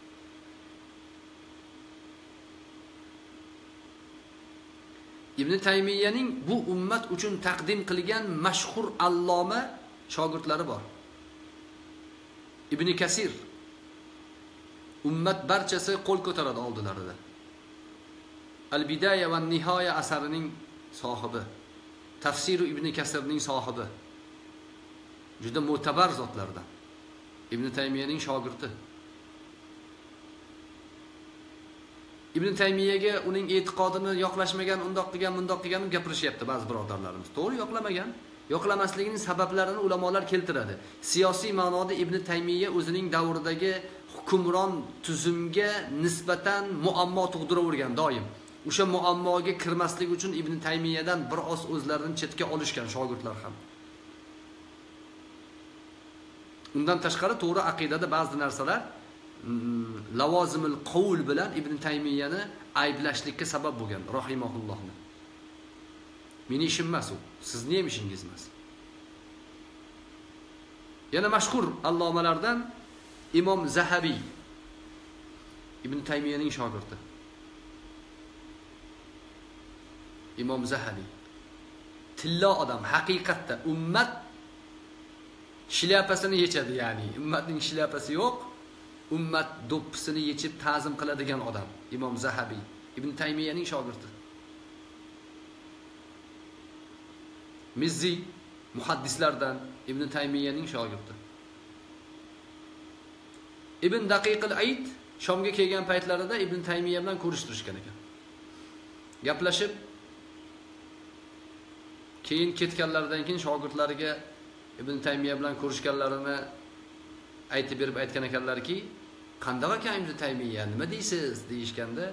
Ibn Taymiyyaning bu ummat uchun taqdim qilgan mashhur alloma shogirdlari bor. Ibn Kasir. Ummat barchasi qo'l ko'taradi oldilarida. Al-Bidaya va Nihoya asarining sohibi. Tafsiru Ibn Kasirning sohibi. Juda mo'tabar zotlardan. Ibn Taymiyyaning shogirdi. Ibn Taymiyaga uning e'tiqodini yoqlashmagan, undoq qilgan, mundoq qilgan gapirishyapti ba'zi birodarlarimiz. To'g'ri, yoqlamagan. Yoqlamasligining sabablarini ulamolar keltiradi. Siyosiy ma'noda Ibn Taymiya o'zining davridagi hukmron tuzumga nisbatan muammo tug'diravergan doim. O'sha muammoga kirmaslik uchun Ibn Taymiyadan biroz o'zlarini chetga olishgan shogirdlar ham. Undan tashqari to'g'ri aqidada ba'zi narsalar lavozimul qavul bilan Ibn Taymiyani ayblashlikka sabab bo'lgan, rahimahullohni. Meni ishim emas u, sizning ham ishingiz emas. Yana mashhur allomalardan Imom Zahabiy, Ibn Taymiyaning shogirdi. Imom Zahabiy tilla odam, haqiqatda ummat shlyapasini yechadi, ya'ni ummatning shlyapasi yo'q, ummat do'ppisini yechib ta'zim qiladigan odam Imom Zahabiy, Ibn Taymiyaning shogirdi. Mizzi muhaddislardan Ibn Taymiyaning shogirdi. Ibn Daqiq al-Aid Shomga kelgan paytlarida Ibn Taymiya bilan ko'rishtirishgan ekan. Gaplashib, keyin ketganlaridan keyin shogirdlariga Ibn Taymiya bilan ko'rishganlarini aytib berib aytgan ekanlarki, "Qanday ekan Ibn Taymiya, nima deysiz?" deyishganda,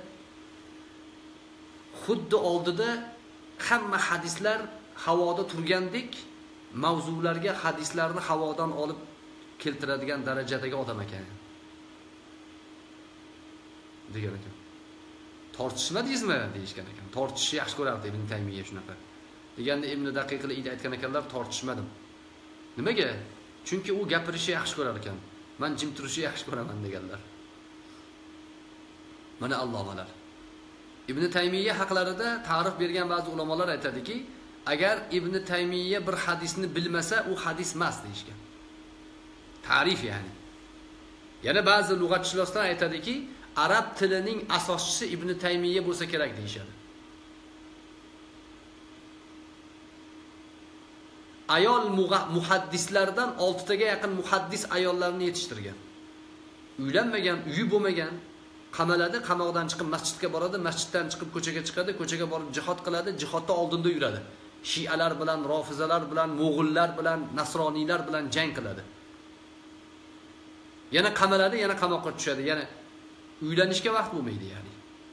xuddi oldida hamma hadislar havoda turgandek, mavzularga hadislarni havodan olib keltiradigan darajadagi odam ekan. degan ekan. Tortishmadingizmi deyishgan ekan. Tortishni yaxshi ko'rardi Ibn Taymiya shunaqa. Deganda Ibn Daqiq al-Aid aytgan ekanlar, tortishmadim. Nimaga? Chunki u gapirishni yaxshi ko'rar ekan. Men jim turishni yaxshi ko'raman deganlar. Mana allomalar. Ibn Taymiya haqlarida ta'rif bergan ba'zi ulamolar aytadiki, agar Ibn Taymiya bir hadisni bilmasa, u hadis emas deyishgan. Ta'rif ya'ni. Yana ba'zi lug'atchilar aytadiki, arab tilining asoschisi Ibn Taymiya bo'lsa kerak deyishadi. Ayol muhaddislardan 6 taga yaqin muhaddis ayollarni yetishtirgan. Uylanmagan, uyi bo'lmagan, qamaladi, qamoqdan chiqib masjidga boradi, masjiddan chiqib ko'chaga chiqadi, ko'chaga borib jihad qiladi, jihodda oldinda yuradi. Shialar bilan, rofizalar bilan, mo'g'ullar bilan, nasroniylar bilan jang qiladi. Yana qamaladi, yana qamoqqa tushadi, yana uylanishga vaqt bo'lmaydi ya'ni.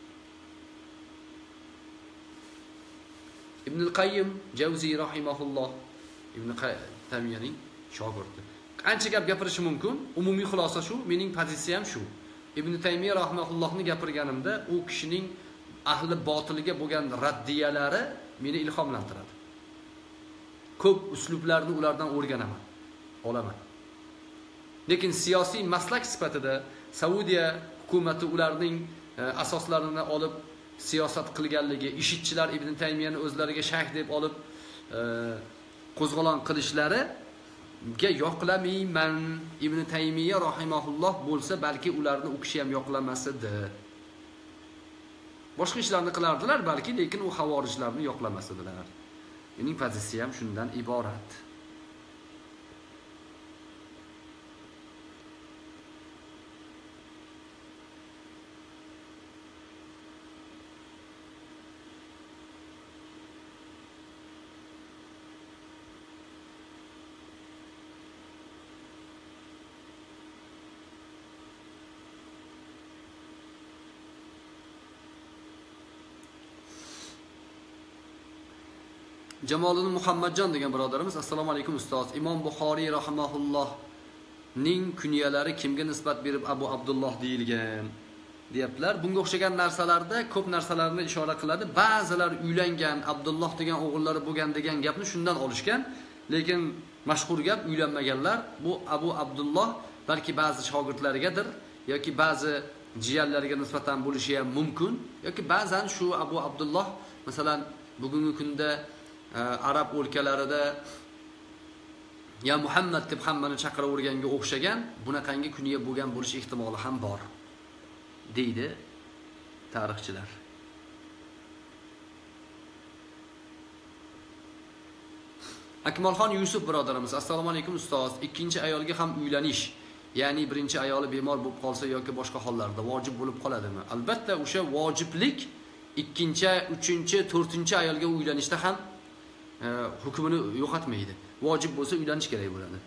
Ibn al-Qayyim Jawziy rahimahulloh Ibn Taymiyaning shogirdi. Qancha gap gapirishi mumkin? Umumiy xulosa shu, mening pozitsiyam shu. Ibn Taymiya rahimahullohni gapirganimda u kishining ahli botiliga bo'lgan raddiyalari meni ilhomlantiradi. Ko'p uslublarni ulardan o'rganaman, olaman. Lekin siyosiy maslak sifatida Saudiya hukumati ularning asoslarini olib siyosat qilganligi, ishitchilar Ibn Taymiyani o'zlariga shayx deb olib qo'zg'olon qilishlariga yoqlamayman. Ibn Taymiya rahimahulloh bo'lsa, balki ularni u kishi ham yoqlamas edi. Boshqa ishlarni qilardilar balki, lekin u xavorijlarni yoqlamas edilar. Mening pozitsiyam shundan iborat. Jamoliddin Muhammadjon degan birodarimiz, assalomu alaykum ustoz. Imom Buxoriy rahimahullohning kunyalari kimga nisbat berib Abu Abdulloh deyilgan deyaptilar. Bunga o'xshagan narsalarda ko'p narsalarni ishora qiladi. Ba'zilar uylangan, Abdulloh degan o'g'illari bo'lgan degan gapni shundan olishgan, lekin mashhur gap uylanmaganlar. Bu Abu Abdulloh balki ba'zi shogirdlarigadir yoki ba'zi jiyanlariga nisbatan bo'lishi ham mumkin, yoki ba'zan shu Abu Abdulloh masalan bugungi kunda arab o'lkalarida ya Muhammad deb hammani chaqiraverganga o'xshagan bunaqangi kunga bo'lgan bo'lish ehtimoli ham bor, deydi tarixchilar. Akmalxon Yusuf birodarimiz, assalomu alaykum ustoz. Ikkinchi ayolga ham uylanish ya'ni birinchi ayoli bemor bo'lib qolsa yoki boshqa hollarda vojib bo'lib qoladimi? Albatta, o'sha vojiblik ikkinchi, uchinchi, to'rtinchi ayolga uylanishda ham hukmini yo'qotmaydi. Vojib bo'lsa uylanish kerak bo'ladi.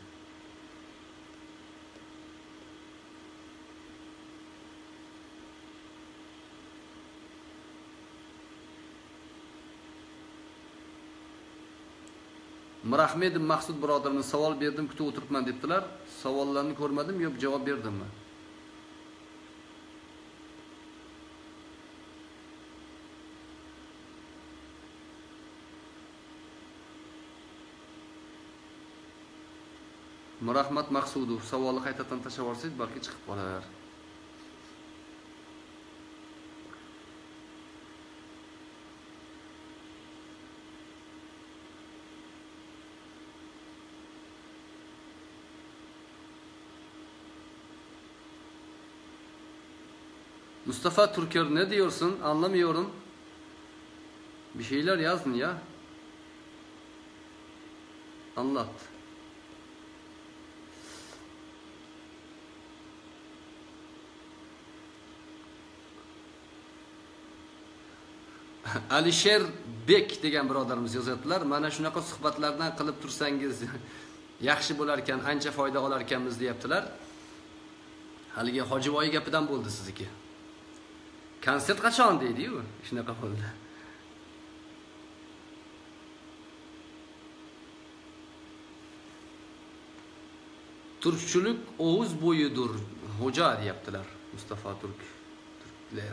Mirahmedov Maqsud birodarimni savol berdim, kutib o'tiribman debdilar. Savollarni ko'rmadim, yo'q javob berdimmi? Mirahmat Maqsudov savolni qaytadan tashlab yuborsangiz, balki chiqib qolar. Mustafa Türker ne diyorsun? Anlamıyorum. Bir şeyler yazdın ya. Anlat. Alisher Bek degan birodarimiz yozyaptilar. Mana shunaqa suhbatlardan qilib tursangiz yaxshi bo'lar ekan, ancha foyda olar ekanmiz deyaptilar. Haligi Hojivoy gapidan bo'ldi sizniki. Konsert qachon deydi-yu, shunaqa bo'ldi. Turkchilik o'z bo'yidir, hoca deyaptilar. Mustafa Türkler.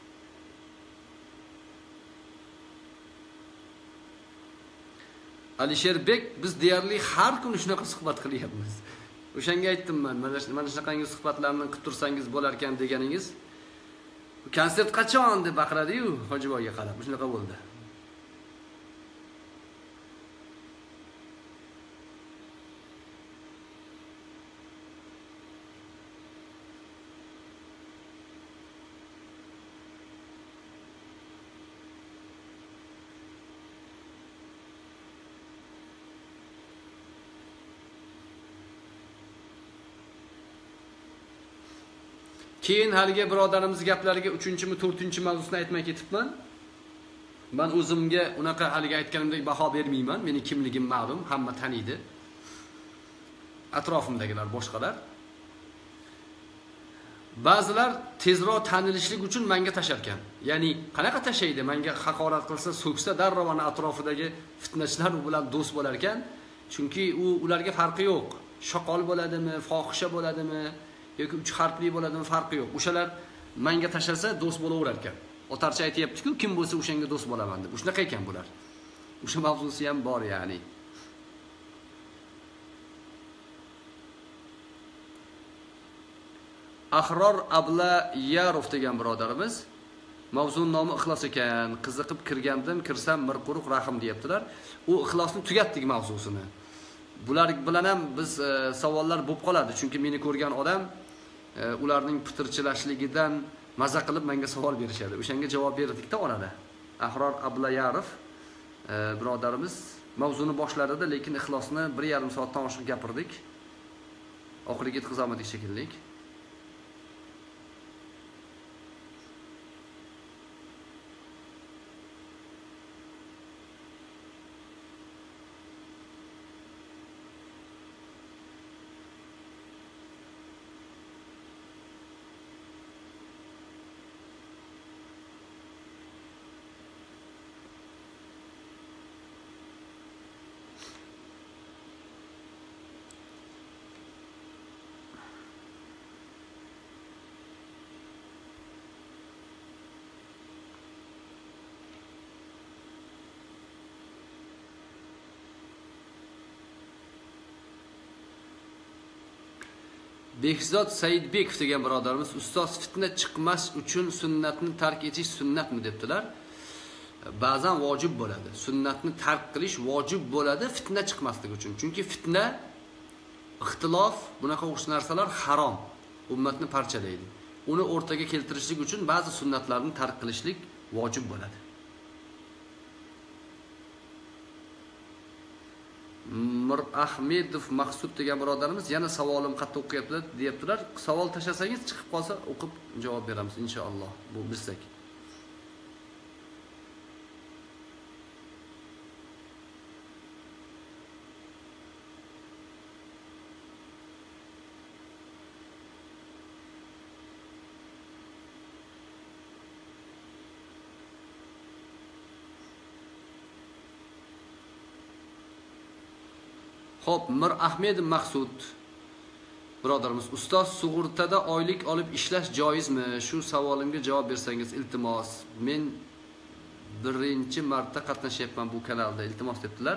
Alisher Bek, biz deyarli har kuni shunaqa suhbat qilyapmiz. O'shanga aytdim men, mana shunaqangi suhbatlarni qilib tursangiz bo'lar ekan deganingiz. Konsert qachon deb baqiradi-yu, Hojiboyga qarab, shunaqa bo'ldi. Keyin haligi birodarimiz gaplariga 3-mi, 4-chi mavzusini aytmay ketibman. Men o'zimga unaqa haligi aytganimdek baho bermayman. Meni kimligim ma'lum, hamma taniydi. Atrofimdagilar, boshqalar. Ba'zilar tezroq tanilishlik uchun menga tasharkan. Ya'ni qanaqa tashaydi? Menga haqorat qilsa, so'ksa darrov ana atrofidagi fitnachilar bilan do'st bo'lar ekan. Chunki ularga farqi yo'q. Shoqol bo'ladimi, fohisha bo'ladimi, yoki 3 harfli bo'ladimi, farqi yo'q. O'shalar menga tashasa do'st bo'laverar ekan. Otarcha aytayapti-ku, kim bo'lsa o'shanga do'st bo'laman deb. Shunaqa ekan bular. O'sha mavzusi ham bor, ya'ni. Ahror Ablayarov degan birodarimiz mavzuning nomi ixlos ekan. Qiziqib kirgandim, kirsam mir quruq rahim deyaptilar. U ixlosni tugatdik mavzusini. Bular bilan ham biz savollar bo'lib qoladi, chunki meni ko'rgan odam ularning pitirchilashligidan maza qilib menga savol berishadi. O'shanga javob berdik-da orada. Ahror Ablayarov birodarimiz mavzuni boshlarida, lekin ixlosni 1,5 soatdan oshiq gapirdik. Oxiriga yetkiza olmadik shekilli. Behzod Saidbekov degan birodarimiz ustoz fitna chiqmas uchun sunnatni tark etish sunnatmi debdilar. Ba'zan vojib bo'ladi. Sunnatni tark qilish vojib bo'ladi fitna chiqmasligi uchun. Chunki fitna, ixtilof, bunaqa o'xshash narsalar harom. Ummatni parchalaydi. Uni o'rtaga keltirishlik uchun ba'zi sunnatlarni tark qilishlik vojib bo'ladi. Mir Ahmedov Maqsud degan birodarimiz yana savolim qattiq o'qiyaptilar deyaptilar. Savol tashlasangiz chiqib qolsa o'qib javob beramiz inshaalloh. Bu bilsak. Xo'p, Mir Ahmedov Maqsud birodarimiz, ustoz sug'urtada oylik olib ishlash joizmi? Shu savolimga javob bersangiz iltimos. Men birinchi marta qatnashyapman bu kanalda, iltimos debdilar.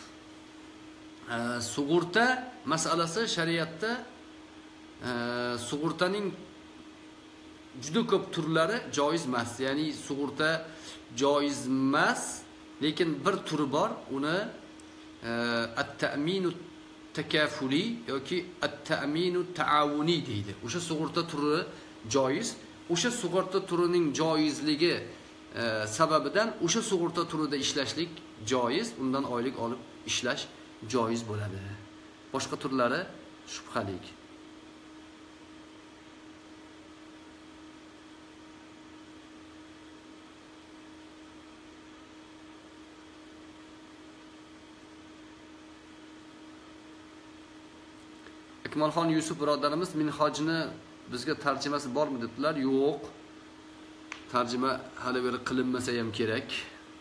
Sug'urta masalasi shariatda sug'urtaning juda ko'p turlari joiz emas. Ya'ni sug'urta joiz emas, lekin bir turi bor, uni at-ta'minu takafuli yoki at-ta'minu ta'awuni deydi. O'sha sug'urta turi joiz. O'sha sug'urta turining joizligi sababidan o'sha sug'urta turida ishlashlik joiz, undan oylik olib ishlash joiz bo'ladi. Boshqa turlari shubhali. Akmalxon Yusuf birodarimiz minhojni bizga tarjimasi bormi dedilar? Yo'q. Tarjima hali beri qilinmasa ham kerak.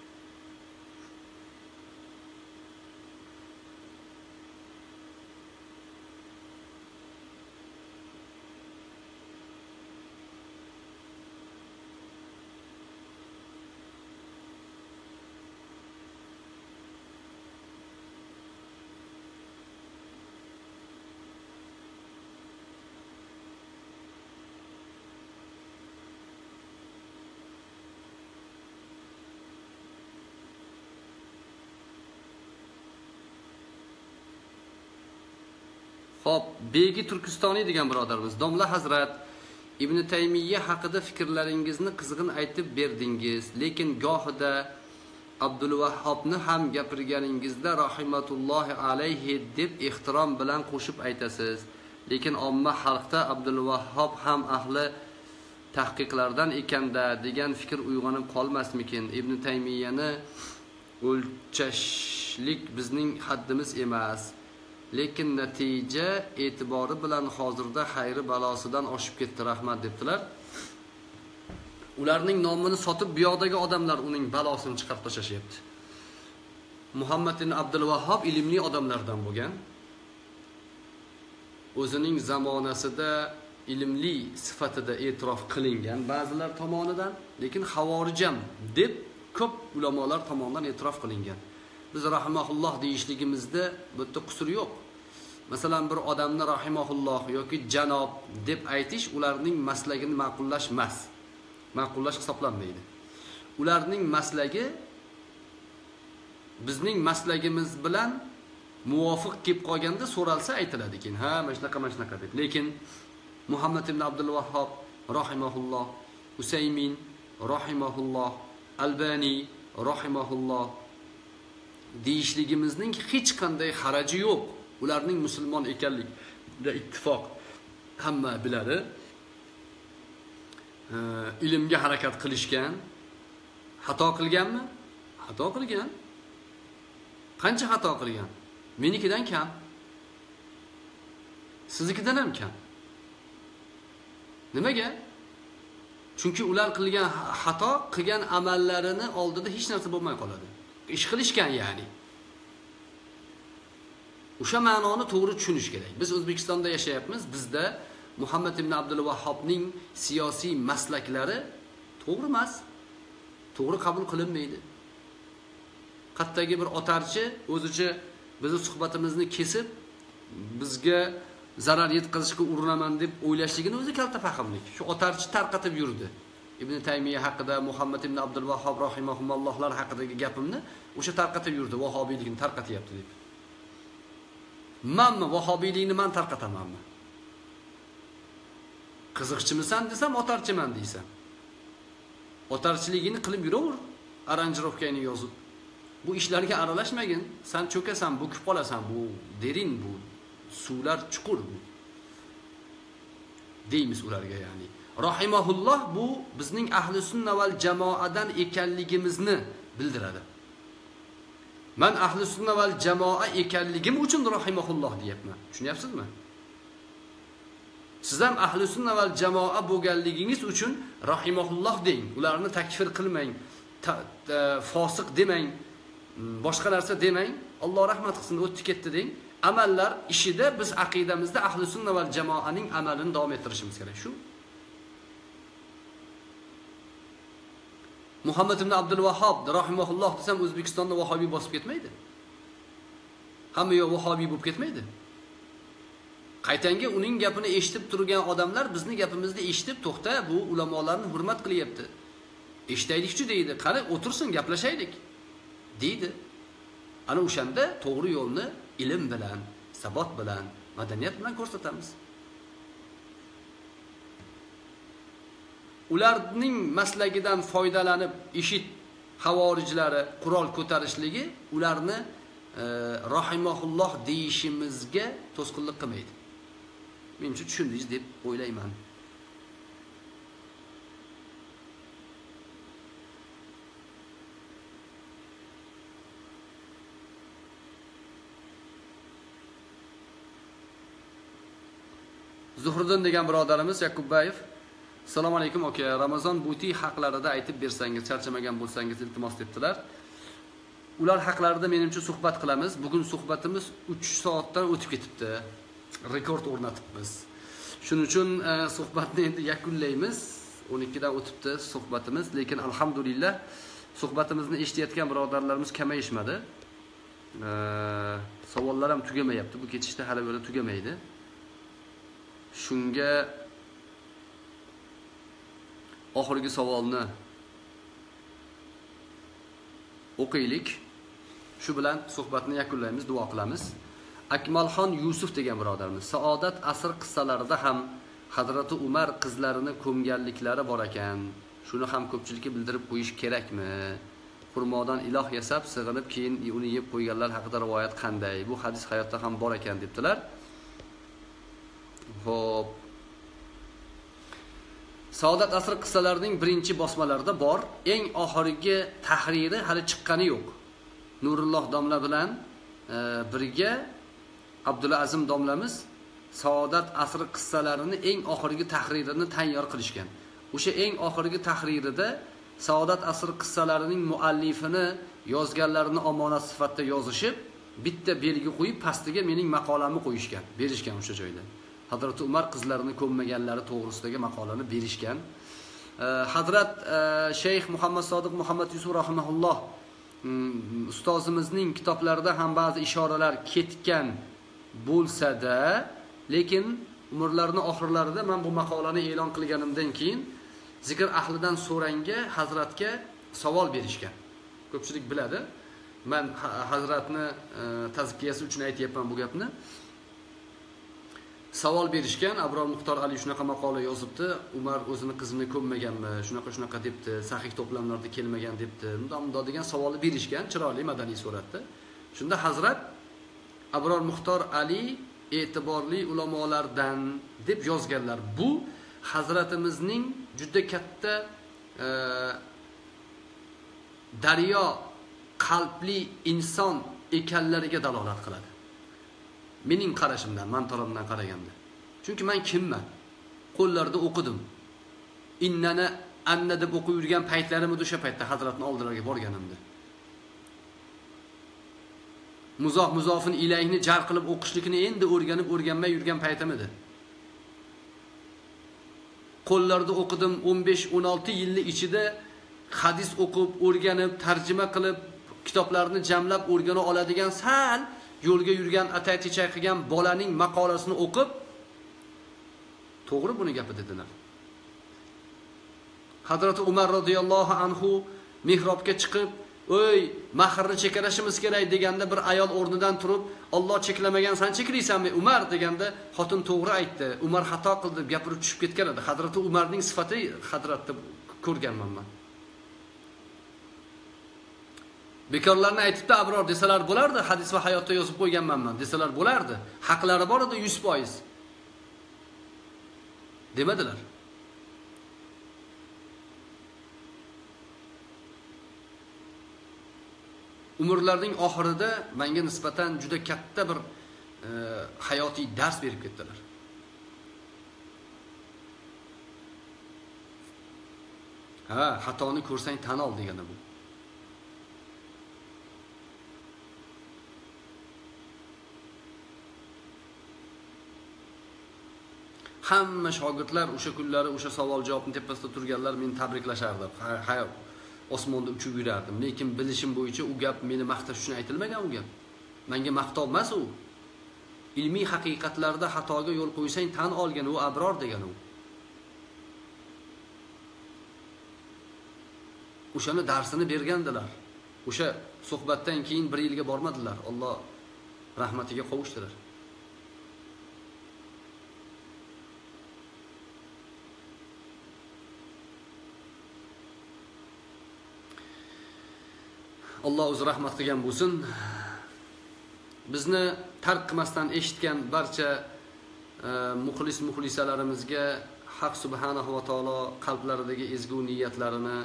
Hop, Begi Turkistoniy degan birodarimiz, Domla Hazrat, Ibn Taymiyya haqida fikrlaringizni qizg'in aytib berdingiz, lekin gohida Abdulvahhobni ham gapirganingizda rahimatullohi alayhi deb ehtirom bilan qo'shib aytasiz. Lekin omma xalqda Abdulvahhob ham ahli tahqiqlardan ekanda degan fikr uyg'onib qolmasmikin? Ibn Taymiyyani o'lchashlik bizning haddimiz emas. Lekin natija e'tibori bilan hozirda xayri balosidan oshib ketdi, rahmat debdilar. Ularning nomini sotib bu yoqdagi odamlar uning balosini chiqarib tashlashyapti. Muhammad ibn Abdulvahhob ilmli odamlardan bo'lgan. O'zining zamonasida ilmli sifatida e'tirof qilingan ba'zilar tomonidan, lekin xavorijam deb ko'p ulamolar tomonidan e'tirof qilingan. Biz rahimahulloh deyishligimizda bu yerda qusur yo'q. Masalan, bir odamni rahimahulloh yoki janob deb aytish ularning maslagini ma'qullash emas. Ma'qullash hisoblanmaydi. Ularning maslagi bizning maslagimiz bilan muvofiq kelib qolganda so'ralsa aytiladi keyin. Ha, mana shunaqa deb. Lekin Muhammad ibn Abdulvahhob rahimahulloh, Usaymin rahimahulloh, Albani rahimahulloh deyishligimizning hech qanday haraji yo'q. Ularning musulmon ekanligida ittifoq hamma biladi. Ilmga harakat qilishgan. Xato qilganmi? Xato qilgan. Qancha xato qilgan? Menikidan kam. Siznikidan ham kam. Nimaga? Chunki ular qilgan xato, qilgan amallarini oldida hech narsa bo'lmay qoladi. Ish qilishgan ya'ni. O'sha ma'noni to'g'ri tushunish kerak. Biz O'zbekistonda yashayapmiz. Bizda Muhammad ibn Abdulvahhobning siyosiy maslaklari to'g'ri emas. To'g'ri qabul qilinmaydi. Qatdagi bir otarchi o'zicha bizning suhbatimizni kesib, bizga zarar yetkazishga urinaman deb o'ylashligini o'zi kalta fahmlik. Shu otarchi tarqatib yurdi. Ibn Taymiyya haqida, Muhammad ibn Abdulvahhob rahimahumullohlar haqidagi gapimni o'sha tarqatib yurdi, vahobiylikni tarqatyapti deb. Manmi vahobiylikni men tarqatamanmi? Qiziqchimisan desam, otarchiman deysan. Otarchiligini qilib yuraver, aranjirovkangni yozib. bu ishlarga aralashmagin. Sen cho'kasan, bukib qolasan. Bu derin, bu suvlar chuqur bu. Deymiz ularga ya'ni. Rahimahulloh bu bizning ahli sunna val jamoadan ekanligimizni bildiradi. Men ahli sunna val jamoa ekanligim uchun rahimahulloh deyapman. Tushunyapsizmi? Siz ham ahli sunna val jamoa bo'lganligingiz uchun rahimahulloh deng. Ularni takfir qilmang, fosiq demang, boshqa narsa demang. Alloh rahmat qilsin, o'tdi ketdi deng. Amallar ishida biz aqidamizda ahli sunna val jamoaning amalini davom ettirishimiz kerak. Shu. Muhammad ibn Abdul Vahhab rahimahulloh desam O'zbekistonda vahobiy bosib ketmaydi. Hamma yo'q vahobiy bo'lib ketmaydi. Qaytanga uning gapini eshitib turgan odamlar bizni gapimizni eshitib, to'xta, bu ulamolarni hurmat qilyapti. Eshitaylikchi deydi. Qani o'tirsin, gaplashaylik deydi. Ana o'shanda to'g'ri yo'lni ilm bilan, sabot bilan, madaniyat bilan ko'rsatamiz. Ularning maslagidan foydalanib ishit havorijlari qurol ko'tarishligi ularni rahimahulloh deyishimizga to'sqinlik qilmaydi. Menimcha tushundingiz deb o'ylayman. Zuhriddin degan birodarimiz Yakubbayev, assalomu alaykum aka. Ramazon buti haqlarida aytib bersangiz, charchamagan bo'lsangiz iltimos debdilar. Ular haqlarida menimcha suhbat qilamiz. Bugun suhbatimiz 3 soatdan o'tib ketibdi. Rekord o'rnatibmiz. Shuning uchun suhbatni endi yakunlaymiz. 12 dan o'tibdi suhbatimiz, lekin alhamdulillah suhbatimizni eshitayotgan birodarlarimiz kamayishmadi. Savollar ham tugamayapti. Bu ketishda hali böyle tugamaydi. Shunga oxirgi savolni o'qiylik. Shu bilan suhbatni yakunlaymiz, duo qilamiz. Akmalxon Yusuf degan birodarimiz, Saodat asr qissalarida ham Hazrati Umar qizlarini ko'mganliklari bor ekan. Shuni ham ko'pchilikka bildirib qo'yish kerakmi? Xurmodan iloh yasab, sig'inib keyin uni yeb qo'yganlar haqida rivoyat qanday? Bu hadis hayotda ham bor ekan debdilar. Xo'p. Saodat asr qissalarining birinchi bosmalarida bor. Eng oxirgi tahriri hali chiqqani yo'q. Nurulloh domla bilan birga Abdulla Azim domlamiz Saodat asr qissalarini eng oxirgi tahririni tayyor qilishgan. O'sha eng oxirgi tahririda Saodat asr qissalarining muallifini yozganlarini omonat sifatida yozishib, bitta belgi qo'yib pastiga mening maqolamni qo'yishgan, berishgan o'sha joyda. Hazrat Umar qizlarini ko'mmaganlari to'g'risidagi maqolani berishgan. Hazrat Sheyx Muhammad Sodiq Muhammad Yusuf rahimahulloh ustozimizning kitoblarida ham ba'zi ishoralar ketgan bo'lsa-da, lekin umrlarining oxirlarida men bu maqolani e'lon qilganimdan keyin zikr ahlidan so'ranga hazratga savol berishgan. Ko'pchilik biladi. Men hazratni tazkiyasi uchun aytayapman bu gapni. Savol berishgan, Abror Muxtor Ali shunaqa maqola yozibdi. Umar o'zini qizini ko'mmaganmi? Shunaqa debdi, sahih to'plamlarda kelmagan debdi. Bunday degan savolni berishgan, chiroyli madaniy suratda. Shunda hazrat Abror Muxtor Ali e'tiborli ulamolardan deb yozganlar. Bu hazratimizning juda katta daryo qalbli inson ekanlariga dalolat qiladi. Mening qarashimdan, men tarafimdan qaraganda. Chunki men kimman? Qo'llarda o'qidim. Innana anna deb o'qib yurgan paytlarim edi o'sha paytda hazratning oldilariga borganimda. Muzofin ilayhni jar qilib o'qishlikni endi o'rganmay yurgan paytim edi. Qo'llarda o'qidim, 15-16 yillik ichida hadis o'qib, o'rganib, tarjima qilib, kitoblarni jamlab o'rgana oladigan sal yo'lga yurgan, atay-tichay qilgan bolaning maqolasini o'qib, to'g'ri buni gapi dedilar. Hazrat Umar radhiyallohu anhu mihrobga chiqib, "Oy, mahrni chekarashimiz kerak" deganda bir ayol o'rnidan turib, "Alloh cheklamagan, sen cheklaysanmi, Umar" deganda, xotin to'g'ri aytdi. Umar xato qildi deb gapirib tushib ketgan edi. Hazrat Umarning sifati hazratda ko'rganman men. Bekorlarni aytibdi abror desalar bo'lardi, hadis va hayotda yozib qo'yganman desalar bo'lardi. Haqlari bor edi 100%. Demadilar. Umrlarining oxirida menga nisbatan juda katta bir hayotiy dars berib ketdilar. Xatoni ko'rsang tan ol degani bu. Hamma shogirdlar o'sha kunlari o'sha savol javobning tepasida turganlar meni tabriklashardi. Osmonda uchib yurardim. Lekin bilishim bo'yicha u gap meni maqtash uchun aytilmagan u gap. Menga maqtov emas u. Ilmiy haqiqatlarda xatoga yo'l qo'ysang tan olgan u abror degan u. O'shani darsini bergandilar. O'sha suhbatdan keyin 1 yilga bormadilar. Alloh rahmatiga qovuşdilar. Alloh o'zi rahmat qilgan bo'lsin. Bizni tark qilmasdan eshitgan barcha muxlisalarimizga Haq subhanahu va taolo qalblaridagi ezgu niyatlarini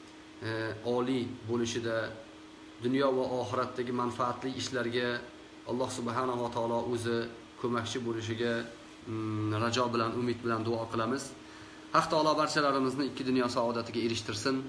oliy bo'lishida, dunyo va oxiratdagi manfaatli ishlarga Alloh subhanahu va taolo o'zi ko'makchi bo'lishiga rajo bilan, umid bilan duo qilamiz. Haq taolo barchalarimizni ikki dunyo saodatiga erishtirsin.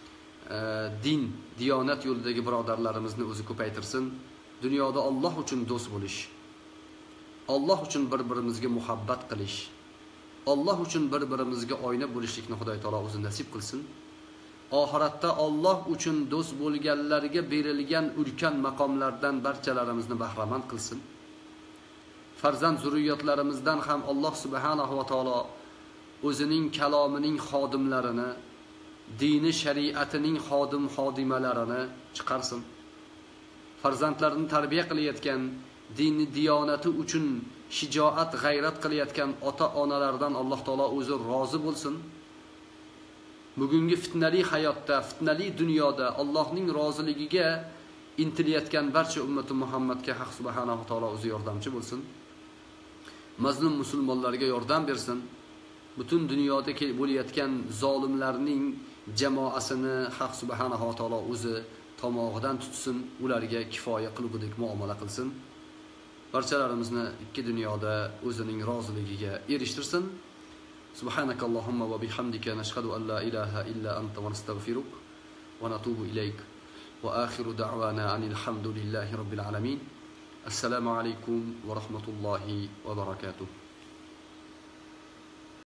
Din, diyonat yo'lidagi birodarlarimizni o'zi ko'paytirsin. Dunyoda Alloh uchun do'st bo'lish, Alloh uchun bir-birimizga muhabbat qilish, Alloh uchun bir-birimizga oyna bo'lishlikni Xudoy taolo o'zi nasib qilsin. Oxiratda Alloh uchun do'st bo'lganlarga berilgan ulkan maqomlardan barchalarimizni bahramand qilsin. Farzand zurriyotlarimizdan ham Alloh subhanahu va taolo o'zining kalomining xodimlarini, dini shariatining xodimalarini chiqarsin. Farzandlarini tarbiya qilayotgan, dini diyonati uchun shijoat, g'ayrat qilayotgan ota-onalardan Alloh taolo o'zi rozi bo'lsin. Bugungi fitnali hayotda, fitnali dunyoda Allohning roziligiga intilayotgan barcha ummati Muhammadga Haq subhanahu va taolo o'zi yordamchi bo'lsin. Mazlum musulmonlarga yordam bersin. Butun dunyoda bo'layotgan zolimlarning jamoasini Haq subhanahu va taolo o'zi tomog'idan tutsin, ularga kifoya qilgudek muomala qilsin. Barchalarimizni ikki dunyoda o'zining roziligiga erishtirsin. Subhanakallahumma va bihamdika nashhadu an la ilaha illa anta va nastaghfiruk va natubu ilayk. Va akhiru da'wana anil hamdulillahi robbil alamin. Assalomu alaykum va rahmatullohi va barakatuh.